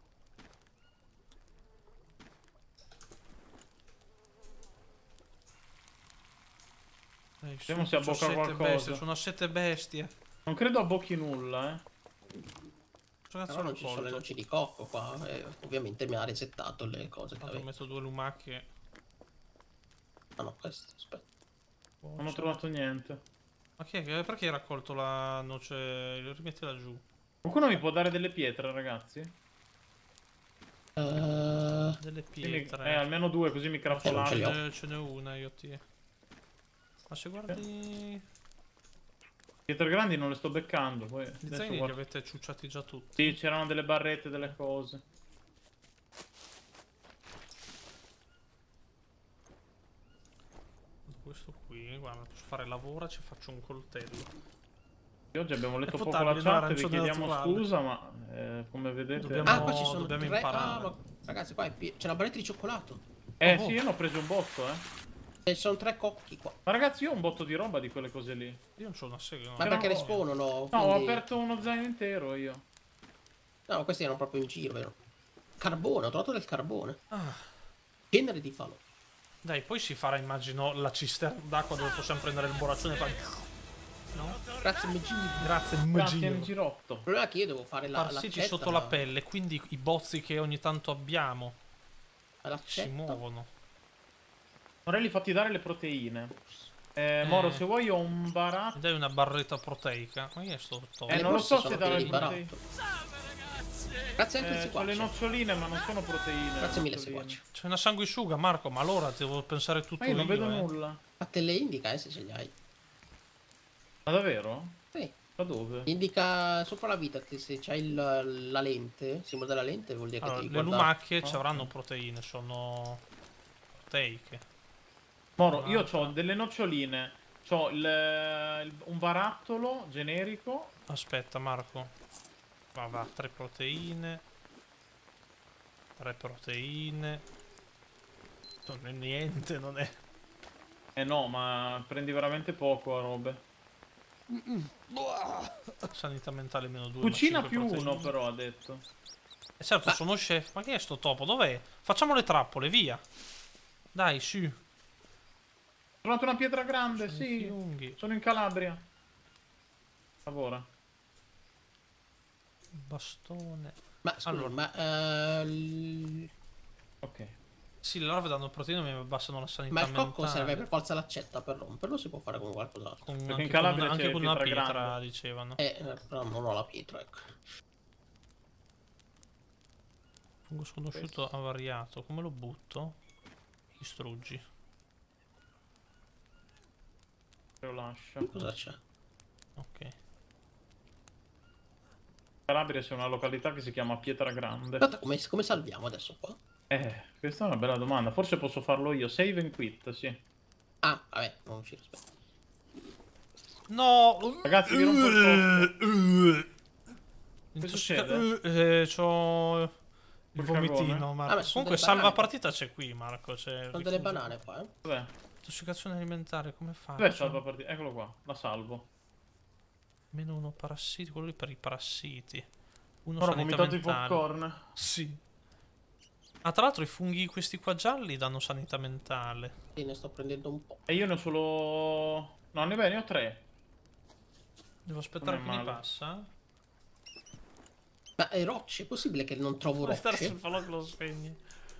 Eh, Vediamo su, se c'ho abbocca sette qualcosa. bestie, sono sette bestie. Non credo abbocchi nulla, eh. Cosa cazzo Però ho non ci sono le colto? noci di cocco qua. E ovviamente mi ha resettato le cose che Tanto avevo. metto due lumache. Ah no, questo, aspetta. Non ho trovato niente. Ma chi è che... Perché hai raccolto la noce? Rimettila giù. Qualcuno mi può dare delle pietre, ragazzi? Uh, Delle Sì, mi- pietre. Eh, almeno due, così mi crafto Eh, non ce li l'arco. ho. Ce, ce n'è una io ti. Ma se guardi. Pietre grandi non le sto beccando. Poi Gli adesso zaini li guardo. avete ciucciati già tutti. Sì, c'erano delle barrette, delle cose. Questo qui. qui. Guarda, posso fare lavora, ci faccio un coltello. Oggi abbiamo letto È poco la potabile, no, chat, vi arancione chiediamo naturale. scusa, ma eh, come vedete... Dobbiamo- Ah, qua ci sono dobbiamo tre... imparare. Ah, ma... Ragazzi, qua è pie- c'è una barretta di cioccolato. Eh Oh. sì, io ne ho preso un botto, eh. E ci sono tre cocchi qua. Ma ragazzi, io ho un botto di roba di quelle cose lì. Io non c'ho una sega. No. Ma Però- perché respawnano? No, ho quindi- aperto uno zaino intero io. No, questi erano proprio in giro, vero? Carbone, ho trovato del carbone. Ah, Cenere di falò. dai, poi si farà, immagino, la cisterna d'acqua dove possiamo prendere il borraccione e fare... No? Grazie, M G. Grazie, Grazie, M G. il girotto. Il problema è che io devo fare la, Farsici l'accetta, sotto la ma- pelle, quindi i bozzi che ogni tanto abbiamo si l'accetta. muovono. Vorrei fatti dare le proteine. Eh, Eh. Moro, se vuoi ho un baratto. Mi dai una barretta proteica? Ma io sto top. Eh, Le non lo borse so sono se dare quelle le di proteine. baratto. Grazie anche Eh, questi c'ho qua. le c'è. noccioline, ma non sono proteine. Grazie le mille, noccioline. seguaci. C'è una sanguisuga, Marco, ma allora devo pensare tutto Ma io non vedo eh. nulla. Ma te le indica, eh, se ce li hai. Ma davvero? Sì. Da dove? Indica sopra la vita che se c'hai il- la lente, il simbolo della lente vuol dire Allora, che ti le guarda... lumacche Ah, ci avranno proteine, sono proteiche. Moro, io Un'altra. ho delle noccioline. C'ho il, il- un barattolo generico. Aspetta, Marco. Va, va, tre proteine. Tre proteine. Non è niente, non è... Eh no, ma prendi veramente poco a robe. Sanità mentale meno due. Cucina ma più cinque uno, proteine. però, ha detto. Eh certo, Ma- sono chef. Ma che è sto topo? Dov'è? Facciamo le trappole, via. Dai, su. Ho trovato una pietra grande, Sono i sì. funghi. Sono in Calabria. Lavora. Bastone. Ma scusa, Allora. ma... eh, il- Ok. Sì, le larve danno proteine ma mi abbassano la sanità Ma il mentale. cocco serve per forza l'accetta per romperlo, si può fare con qualcos'altro. Con, Perché anche in Calabria con, anche c'è con una pietra pietra, grande. dicevano. Eh, eh, però non ho la pietra, ecco. Fungo sconosciuto avariato. Come lo butto? Distruggi. Lo lascia. Cosa c'è? Ok. Calabria c'è una località che si chiama Pietra Grande. Aspetta, come, come salviamo adesso qua? Eh, questa è una bella domanda. Forse posso farlo io. Save and quit, sì. Ah, vabbè, non ci aspetta. No! Ragazzi, vi rompo il Che succede? Eh, c'ho il Quel vomitino, cagone? Marco. Ah, beh, sono Comunque delle salva banane. partita c'è qui, Marco. C'è Sono delle rifugio. banane qua, eh. Dov'è? Intossicazione alimentare, come faccio? Dov'è salva partita? Eccolo qua. La salvo. Meno uno parassiti, quello lì per i parassiti. Uno Ora ho sanità vomitato i mentale. popcorn. Sì. Ah, tra l'altro i funghi questi qua gialli danno sanità mentale. Sì, ne sto prendendo un po'. E io ne ho solo... No, ne beh, ne ho tre. Devo aspettare Non che è mi male. passa? Ma è rocce, è possibile che non trovo Vuoi stare rocce? sul falò che lo spegni?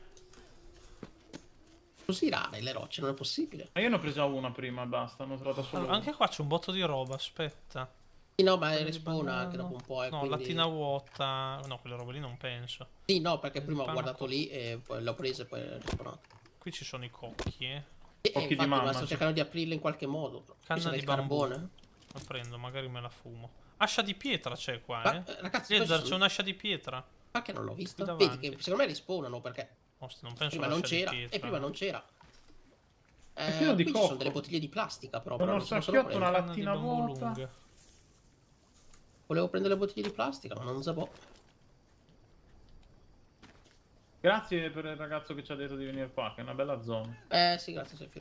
Così rare le rocce, non è possibile. Ma io ne ho presa una prima e basta. Ne ho trovata solo Allora, anche qua c'è un botto di roba, aspetta. Sì, no, ma Quelle di respawna banano. anche dopo un po', eh, No, quindi... lattina vuota. No, quelle robe lì non penso. Sì, no, perché Il prima ho pane guardato co- lì e poi l'ho presa e poi è respawnato. Qui ci sono i cocchi, eh. E, Occhi di infatti, ma mamma, sto sì. cercando di aprirle in qualche modo. Qui Canna c'è di il bambù. carbone. La prendo, magari me la fumo. Ascia di pietra c'è qua, Ma, eh. eh, ragazzi, Yezzar, poi c'è sono- un'ascia di pietra. ma che non l'ho vista? Qui Vedi davanti. che secondo me rispawnano perché Ostia, non penso prima non all'ascia di c'era pietra. e prima non c'era. È Eh, pieno di qui ci sono cocco. delle bottiglie di plastica però, Sono però un non so se lo sacchiotto, una prendo. Canna di lattina bambù vuota. lunga. Volevo prendere le bottiglie di plastica ma non sapevo. Grazie per il ragazzo che ci ha detto di venire qua, che è una bella zona. Eh sì, grazie Sefir.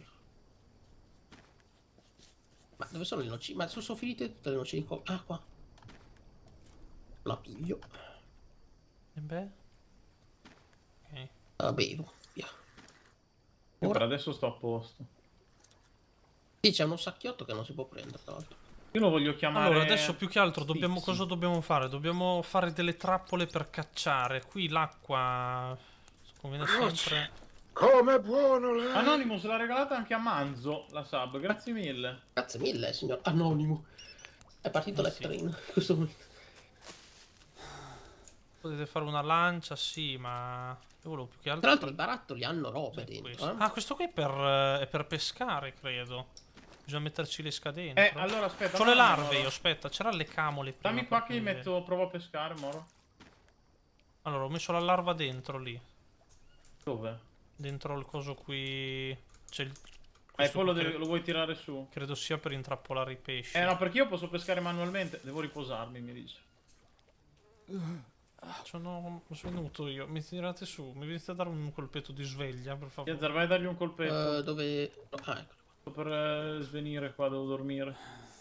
Ma dove sono le noci? Ma sono, sono finite tutte le noci di cocco. Ah, qua. La piglio. E beh. Ok. La bevo. Via. Io per Ora. adesso sto a posto. Sì, c'è uno sacchiotto che non si può prendere, tra l'altro. Io lo voglio chiamare... Allora, adesso più che altro dobbiamo, Stizzi. cosa dobbiamo fare? Dobbiamo fare delle trappole per cacciare. Qui l'acqua conviene sempre. Come buono lei! Anonymous l'ha regalata anche a Manzo, la sub. Grazie mille. Grazie mille, signor Anonimo. È partito Eh la sì. train in questo momento. Potete fare una lancia, sì, ma io volevo più che altro. Tra l'altro i barattoli hanno robe Cos'è dentro. questo? Eh? Ah, questo qui è per, eh, è per pescare, credo. Bisogna metterci le scadenti. Eh, allora aspetta. C'ho le dammi, larve Moro. io, aspetta, c'erano le camole prima. Dammi qua per che gli vedere. metto... Provo a pescare, Moro. Allora, ho messo la larva dentro lì. Dove? Dentro il coso qui. C'è il Eh, poi lo, cre- devi- lo vuoi tirare su? credo sia per intrappolare i pesci. Eh no, perché io posso pescare manualmente. Devo riposarmi, mi dice. Sono svenuto io. Mi tirate su. Mi venite a dare un colpetto di sveglia, per favore. Piazzar, vai a dargli un colpetto. Eh, dove... no, ah, ecco. Sto per eh, svenire qua, devo dormire.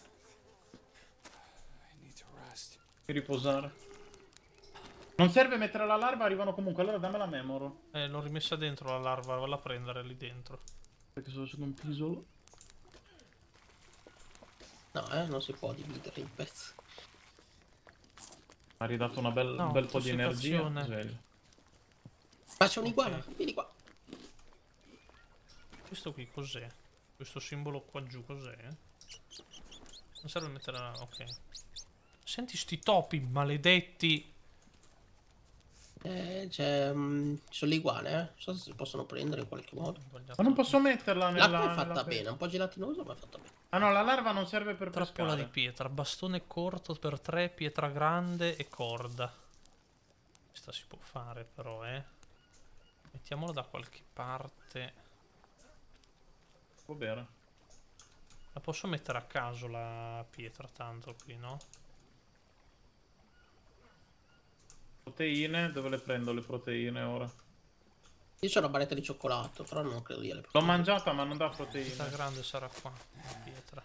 I need to rest. E riposare. Non serve mettere la larva, arrivano comunque. Allora dammela a Memoro. Eh, l'ho rimessa dentro la larva, valla a prendere lì dentro. Perché sto facendo un pisolo. No, eh, non si può dividere in pezzi. Ha ridato una bel, No, un bel po' di energia. intossicazione. Sveglio. Ma c'è un'iguana, Ok. vieni qua. Questo qui cos'è? Questo simbolo qua giù cos'è? Non serve mettere la... ok. Senti sti topi maledetti. Eh, c'è... mm, ci sono le iguane, eh. Non so se si possono prendere in qualche modo. Sbagliato. Ma non posso metterla nella... L'acqua è nella fatta pe- bene, un po' gelatinosa ma è fatta bene. Ah no, la larva non serve per Trappola di pescare. pietra, bastone corto per tre, pietra grande e corda. Questa si può fare però, eh. Mettiamola da qualche parte. Va bene. La posso mettere a caso la pietra tanto qui, no? Proteine, dove le prendo le proteine ora? Io c'ho una barretta di cioccolato, però non credo io le L'ho mangiata ma non dà Pietra proteine. grande sarà qua, la pietra.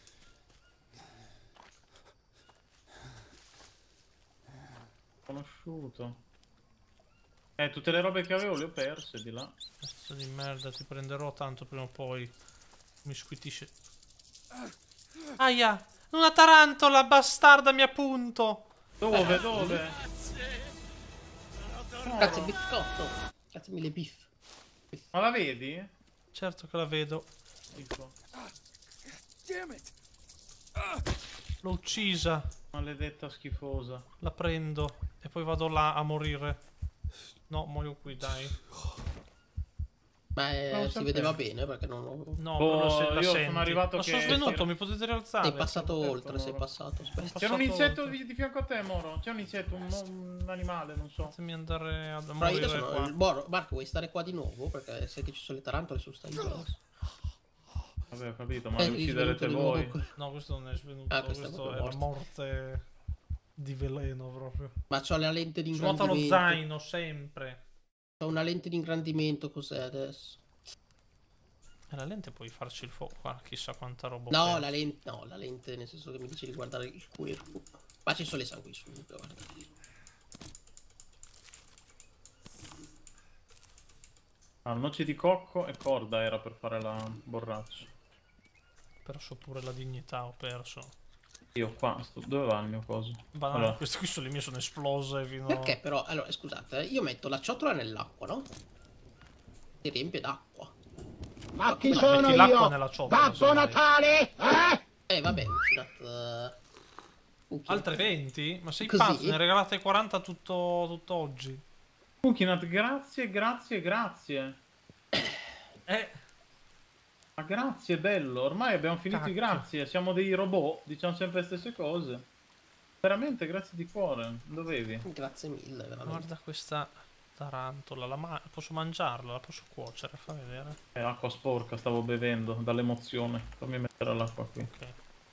Conosciuto. Eh, tutte le robe che avevo le ho perse di là. Pezzo di merda, ti prenderò tanto prima o poi. Mi squitisce. Aia! Una tarantola, bastarda, mi appunto! Dove, dove? Grazie biscotto. Grazie mille biff. Ma la vedi? Certo che la vedo. Dico. Damn it! L'ho uccisa. Maledetta schifosa. La prendo. E poi vado là a morire. No, muoio qui, dai. Ma eh, Non si sapevo. vedeva bene perché non ho... No, Oh, però se la io sono senti. arrivato Ma che- sono svenuto, mi potete rialzare. Sei passato certo, oltre, sei Moro. passato. Aspetta. C'era un passato insetto oltre. di, di fianco a te, Moro. C'è un insetto, un, un animale, non so. Fatemi andare a Però io morire sono... qua. Moro, Marco, vuoi stare qua di nuovo? Perché sai che ci sono le tarantole su sta isola. Vabbè, ho capito, ma Eh, le eri ucciderete svenuto di nuovo voi. qua. No, questo non è svenuto. Ah, questo è questo proprio è la morte di veleno proprio. Ma c'ho la lente di Svuota lo ingrandimento. zaino sempre. C'ho una lente di ingrandimento, cos'è adesso? E la lente puoi farci il fuoco qua, chissà quanta roba. No, ho la perso. lente, no, la lente nel senso che mi dice di guardare il cuerpo. Ma ci sono le sanguisughe, guarda. Ah, noci di cocco e corda era per fare la borraccia. Ho perso pure la dignità, ho perso. Io qua, sto... dove va il mio coso? Ma Allora. queste qui sono le mie, sono esplose fino Perché però, allora scusate, eh, io metto la ciotola nell'acqua, no? Si riempie d'acqua. Ma chi No, sono metti l'acqua io? nella ciotola, Babbo se vuoi. Natale? Eh? Eh vabbè, cucinat... Uh, Altre venti? Ma sei Così? pazzo, ne regalate quaranta tutto, tutto oggi. Punkinat, grazie, grazie, grazie. Eh, Ma grazie, bello. Ormai abbiamo finito Cacchio. i grazie. Siamo dei robot, diciamo sempre le stesse cose. Veramente, grazie di cuore. Dovevi. Grazie mille, veramente. guarda questa tarantola, la ma- posso mangiarla, la posso cuocere, fa vedere. È acqua sporca, stavo bevendo dall'emozione. Fammi mettere l'acqua qui. Ok.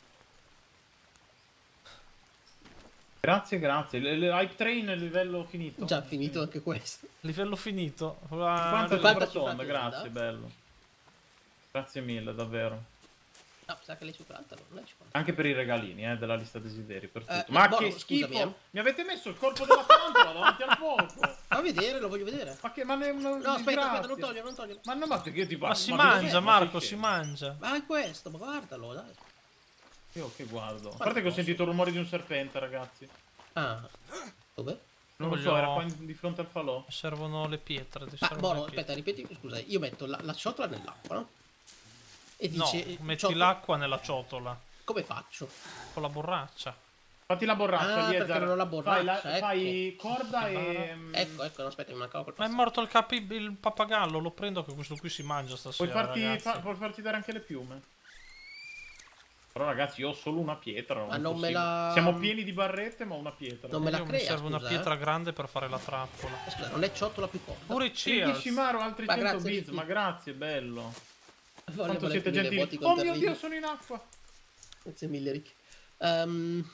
Grazie, grazie. Il, il hype train è livello finito. Già finito anche questo. Livello finito. cinquanta cinquanta tonda, cinquanta, grazie, eh? bello. Grazie mille, davvero. No, sa che lei cinquanta, non è cinquanta. Anche per i regalini, eh, della lista desideri, per tutto. Eh, Ma Bono, che schifo! scusami, eh. Mi avete messo il corpo della tarantola davanti al fuoco! Fa vedere, lo voglio vedere. Ma che, ma ne è una No, aspetta, disgrazia. aspetta, non togliere, non togliere. Ma no, ma perché ti Ma parlo? si Ma mangia, cos'è? Ma Marco, sei si scemo? mangia. Ma è questo, ma guardalo, dai. Io che guardo. A parte che ho sentito il rumore di un serpente, ragazzi. Ah, dove? Non lo Voglio- so, era qua in- di fronte al falò. Servono le pietre. ti Ma servono Bono, le pietre. aspetta, ripeti, scusa, io metto la, la ciotola nell'acqua, no? E No, dice... eh, metti ciotola- l'acqua nella ciotola Come faccio? con la borraccia. Fatti la borraccia, Ah, Liezar. perché non ho la borraccia, Fai, la- fai ecco. corda Che e... Ecco, ecco, no, aspetta, mi mancava quel Ma è passaggio. morto il capi il pappagallo, lo prendo che questo qui si mangia Puoi stasera, farti, ragazzi. fa- puoi farti dare anche le piume. Però ragazzi, io ho solo una pietra. Ma è non me possibile. la- Siamo pieni di barrette, ma ho una pietra. Non me la Io mi crea, serve una scusa, pietra grande per fare la trappola. Eh, Scusa, non è ciotola più corta. Pure i cheers. Shimaru, altri Ma cento grazie, bits, Ricky. ma grazie, bello. Voglio Quanto siete finire gentili. voti Oh con mio Terribile. Dio, sono in acqua. Grazie mille, Rick. Ehm,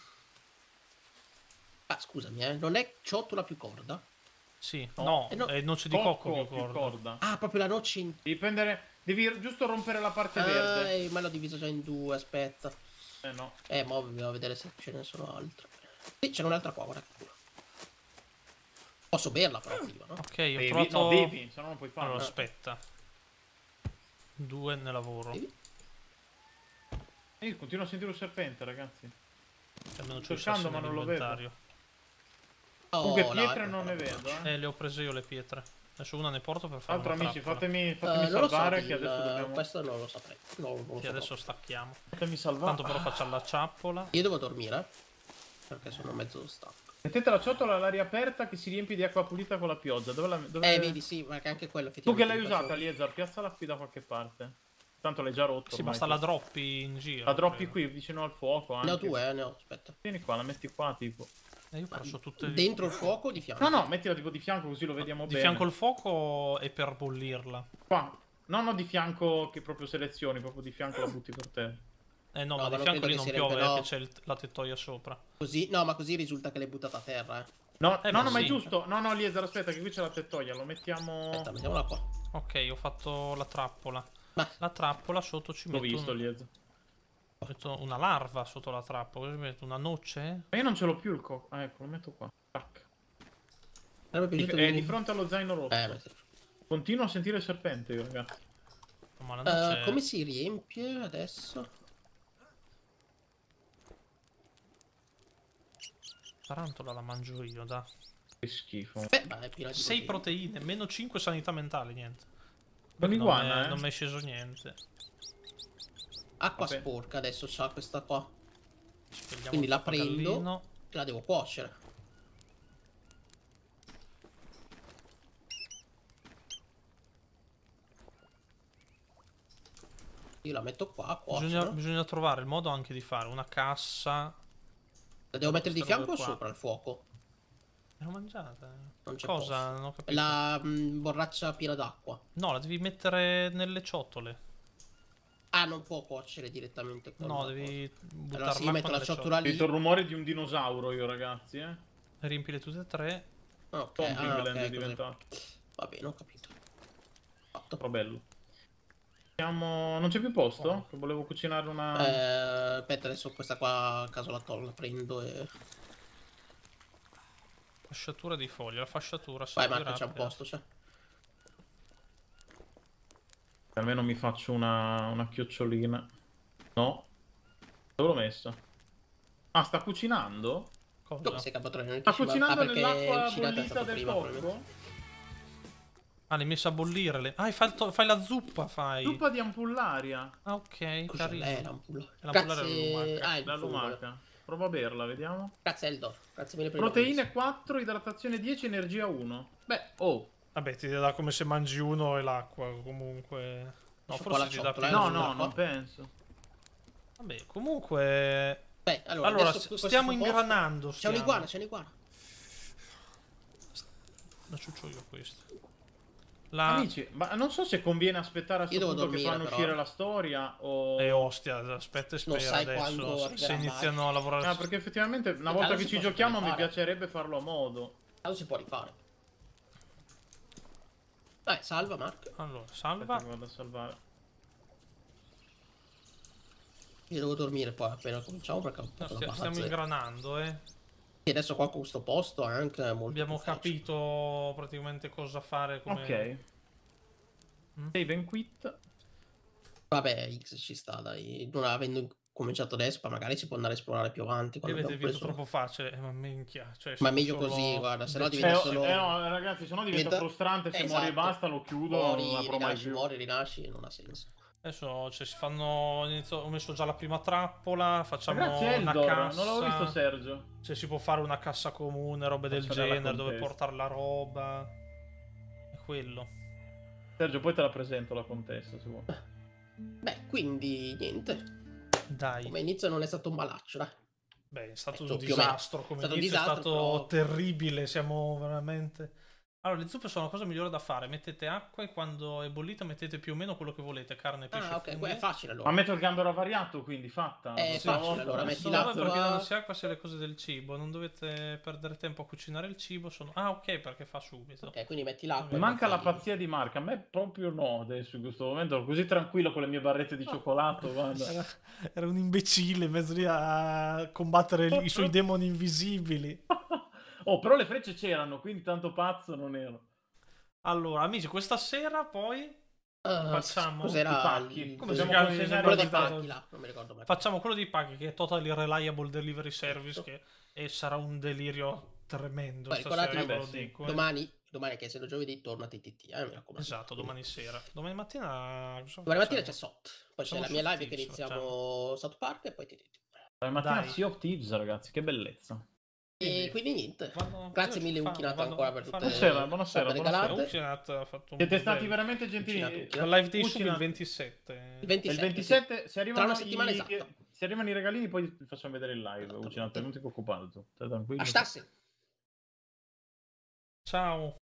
Ah, scusami, eh. Non è ciotola più corda? Sì, No. no, Eh, no. è noce di cocco più corda. corda. Ah, proprio la noce in... Devi prendere... Devi giusto rompere la parte Ah, verde. eh, ma l'ho diviso già in due, aspetta. Eh no. Eh, ma dobbiamo vedere se ce ne sono altre. Sì, c'è un'altra qua, guarda che culo. Posso berla però prima, no? Ok, ho Devi, trovato... no, devi, se no non puoi farlo. Allora, aspetta. Due ne lavoro. Devi? Io continuo a sentire un serpente, ragazzi. Almeno c'ho i cercando, sassi ma non lo nell'inventario. Oh, Comunque là, pietre ecco non qua. ne vedo, eh. Eh, le ho prese io le pietre. Adesso una ne porto per fare Altro una amici, trappola. fatemi, Eh, fatemi non lo so, salvare Bill, che adesso dobbiamo... questo non lo saprei. No, non lo Che so adesso proprio. stacchiamo. Fatemi salvare. Tanto però facciamo la ciappola. Io devo dormire, perché sono mezzo stanco. Mettete la ciotola all'aria aperta che si riempie di acqua pulita con la pioggia. Dove la... Dove... Eh, vedi, sì, ma che anche quello Tu effettivamente... che l'hai mi usata, faccio- Liezar, piazzala qui da qualche parte. Tanto l'hai già rotto. Sì, ormai. basta la droppi in giro. La droppi credo. qui, vicino al fuoco anche. Ne ho due, eh, ne ho, aspetta. Vieni qua, la metti qua, tipo. Eh, io ho perso tutte le... Dentro il fuoco o di fianco? No, no, mettila tipo di fianco così lo vediamo Di bene. fianco al fuoco è per bollirla. Qua. No, no, di fianco che proprio selezioni, proprio di fianco la butti per te. Eh no, No, ma ma di non fianco credo lì che non si piove, riempie, no. che c'è il- la tettoia sopra. Così, no, ma così risulta che l'hai buttata a terra, eh. No, Eh, no, ma no, ma è sì. giusto. No, no, Liezar, aspetta, che qui c'è la tettoia. Lo mettiamo... Aspetta, mettiamola qua. Ok, ho fatto la trappola. Ma La trappola sotto ci L'ho metto, visto, un- Liezar. metto una larva sotto la trappola. Così metto una noce. Ma io non ce l'ho più il co... Ah, ecco, lo metto qua. Tac. sarebbe Di- piaciuto È di venire- fronte allo zaino rosso. Eh, ma sì. Continuo a sentire il serpente io, ragazzi. Ma la noce... Eh, come si riempie adesso? Tarantola la mangio io, da. Che schifo. Beh, ma è piena di sei proteine. proteine, meno cinque sanità mentali, niente. Con Non l'iguana, m'è- eh. non mi è sceso niente. Acqua Vabbè. sporca adesso c'ha questa qua. Spegniamo Quindi il la prendo papagallino. e la devo cuocere. Io la metto qua, cuocio. Bisogna, bisogna trovare il modo anche di fare una cassa. La devo mettere di questa roba fianco o qua. sopra il fuoco? L'ho mangiata. Non c'è Cosa? posto. Non ho capito. La mm, borraccia piena d'acqua. No, la devi mettere nelle ciotole. Ah, non può cuocere direttamente con No, la devi cosa. buttare Allora sì, l'acqua metto la nelle ciotola lì. Sento il rumore di un dinosauro io, ragazzi, eh. ciotole. Riempile tutte e tre. Ok, Stomping ah, Land ok, è così. diventato. Va bene, ho capito. Fatto. Però bello. Siamo... Non c'è più posto? Oh. Che volevo cucinare una... Eh, aspetta, adesso questa qua a caso la tolgo, la prendo e... Fasciatura di foglia. La fasciatura Vai servirà Marco, c'è un per- posto, c'è. Almeno mi faccio una, una chiocciolina. No? Dove l'ho messa? Ah, sta cucinando? Cosa? Come sei capato di Sta cucinando ah, perché nell'acqua il cinato è bollita stato del prima, cocco? probabilmente. Ah, l'hai messa a bollire. Le... Ah, fai, il to- fai la zuppa, fai. Zuppa di ampullaria. Ah, ok, Cos'è? carino. Eh, l'ampulla. l'ampulla Grazie... era lumaca. Ah, il La fungo. lumaca. Prova a berla, vediamo. Grazie Eldor, grazie mille per il Proteine quattro, idratazione dieci, energia uno. Beh, oh. Vabbè, ti dà come se mangi uno e l'acqua, comunque. No, Lascia qua forse la ti dà ciotola, più. eh, No, non no, l'acqua? non penso. Vabbè, comunque. Beh, allora, Allora, adesso s- questo stiamo supposto- ingranando. C'è stiamo. un'iguana, c'è un'iguana. La ciuccio io questo. La. Amici, ma non so se conviene aspettare a Io questo devo punto che dormire, fanno però. uscire la storia o... E ostia, aspetta e Non spera sai quando adesso. Se, arriverà se mai. iniziano a lavorare. Ah, perché effettivamente una In volta caso che si ci possono giochiamo mi rifare. piacerebbe farlo a modo. Allora si può rifare. Dai, salva Marco. Allora, Aspetta salva. che vado a salvare. Io devo dormire poi appena cominciamo perché ho No, fatto stia- una stiamo pazzesca. ingranando, eh. E adesso qua con questo posto è anche molto Abbiamo più facile. capito praticamente cosa fare. Come... Ok. Mm. Save and quit. Vabbè, X ci sta, dai. Non avendo cominciato adesso, poi magari si può andare a esplorare più avanti. Li quando avete abbiamo visto preso- troppo facile. Eh, ma minchia. Cioè, Ma siamo meglio solo così, guarda, se no decimi. diventa Eh, solo- eh, no, ragazzi, se no diventa, Diventa- frustrante. Se Esatto. muori e basta, lo chiudo. Muori, non apro mai rinasci, più. muori, rinasci, non ha senso. Adesso cioè, si fanno. Inizio... Ho messo già la prima trappola. Facciamo Grazie una Eldor, cassa. non l'avevo visto Sergio. Se si può fare una cassa comune, robe del Faccio dalla genere, dove contessa. portare la roba. È quello. Sergio, poi te la presento la contessa se vuoi. Beh, quindi niente. Dai. Come inizio non è stato un malaccio, dai. Beh, è stato Detto un più o meno. disastro. Come È stato un inizio è disastro, stato però- terribile. Siamo veramente. Allora, le zuppe sono la cosa migliore da fare. Mettete acqua e quando è bollita mettete più o meno quello che volete. Carne, pesce, Ah, ok, funghi. quello è facile allora. Ma metto il gambero variato, quindi fatta. È La prossima facile, volta- allora, metti Sono l'acqua- robe perché danno sia acqua sia le cose del cibo. Non dovete perdere tempo a cucinare il cibo. Sono... Ah, ok, perché fa subito. Ok, quindi metti l'acqua. Mi e manca la metti- pazzia di Marca, a me proprio no adesso in questo momento, ero così tranquillo con le mie barrette di cioccolato, guarda. Era, era un imbecille in mezzo lì a combattere i suoi demoni invisibili. Oh, però le frecce c'erano, quindi tanto pazzo non ero. Allora, amici, questa sera poi Ah, Facciamo cos'era i pacchi. il- Come si Dobbiamo chiama? consegnare quello i dei pacchi. pacchi là, non mi ricordo mai. facciamo quello dei pacchi che è Totally Reliable Delivery Service che e sarà un delirio tremendo. Beh, Stasera, ricordatevi, io ve lo beh, sì. dico, eh. Domani, domani che essendo giovedì torna T T T, eh, mi raccomando. Esatto, domani sera. Domani mattina cosa Domani mattina c'è facciamo? S O T, poi c'è Facciamo la mia Sea of live che Thieves, iniziamo South Park e poi T T T. La mattina Dai. Sea of Thieves, ragazzi, che bellezza. E quindi niente. Vado- Grazie io mille fanno- Ukinat vado- ancora per tutte fanno- Buonasera, buonasera, robe buonasera. regalate. Ukinat ha fatto un Siete po' stati bello. veramente gentili. Uccinate, La live day Uccinate. sub il ventisette. Il E ventisette. il ventisette, se arrivano, Tra una settimana i, esatta. se arrivano i regalini poi vi facciamo vedere il live. Esattamente. Uccinate, non ti preoccupare tu. Stai tranquillo. A Stassi. Ciao.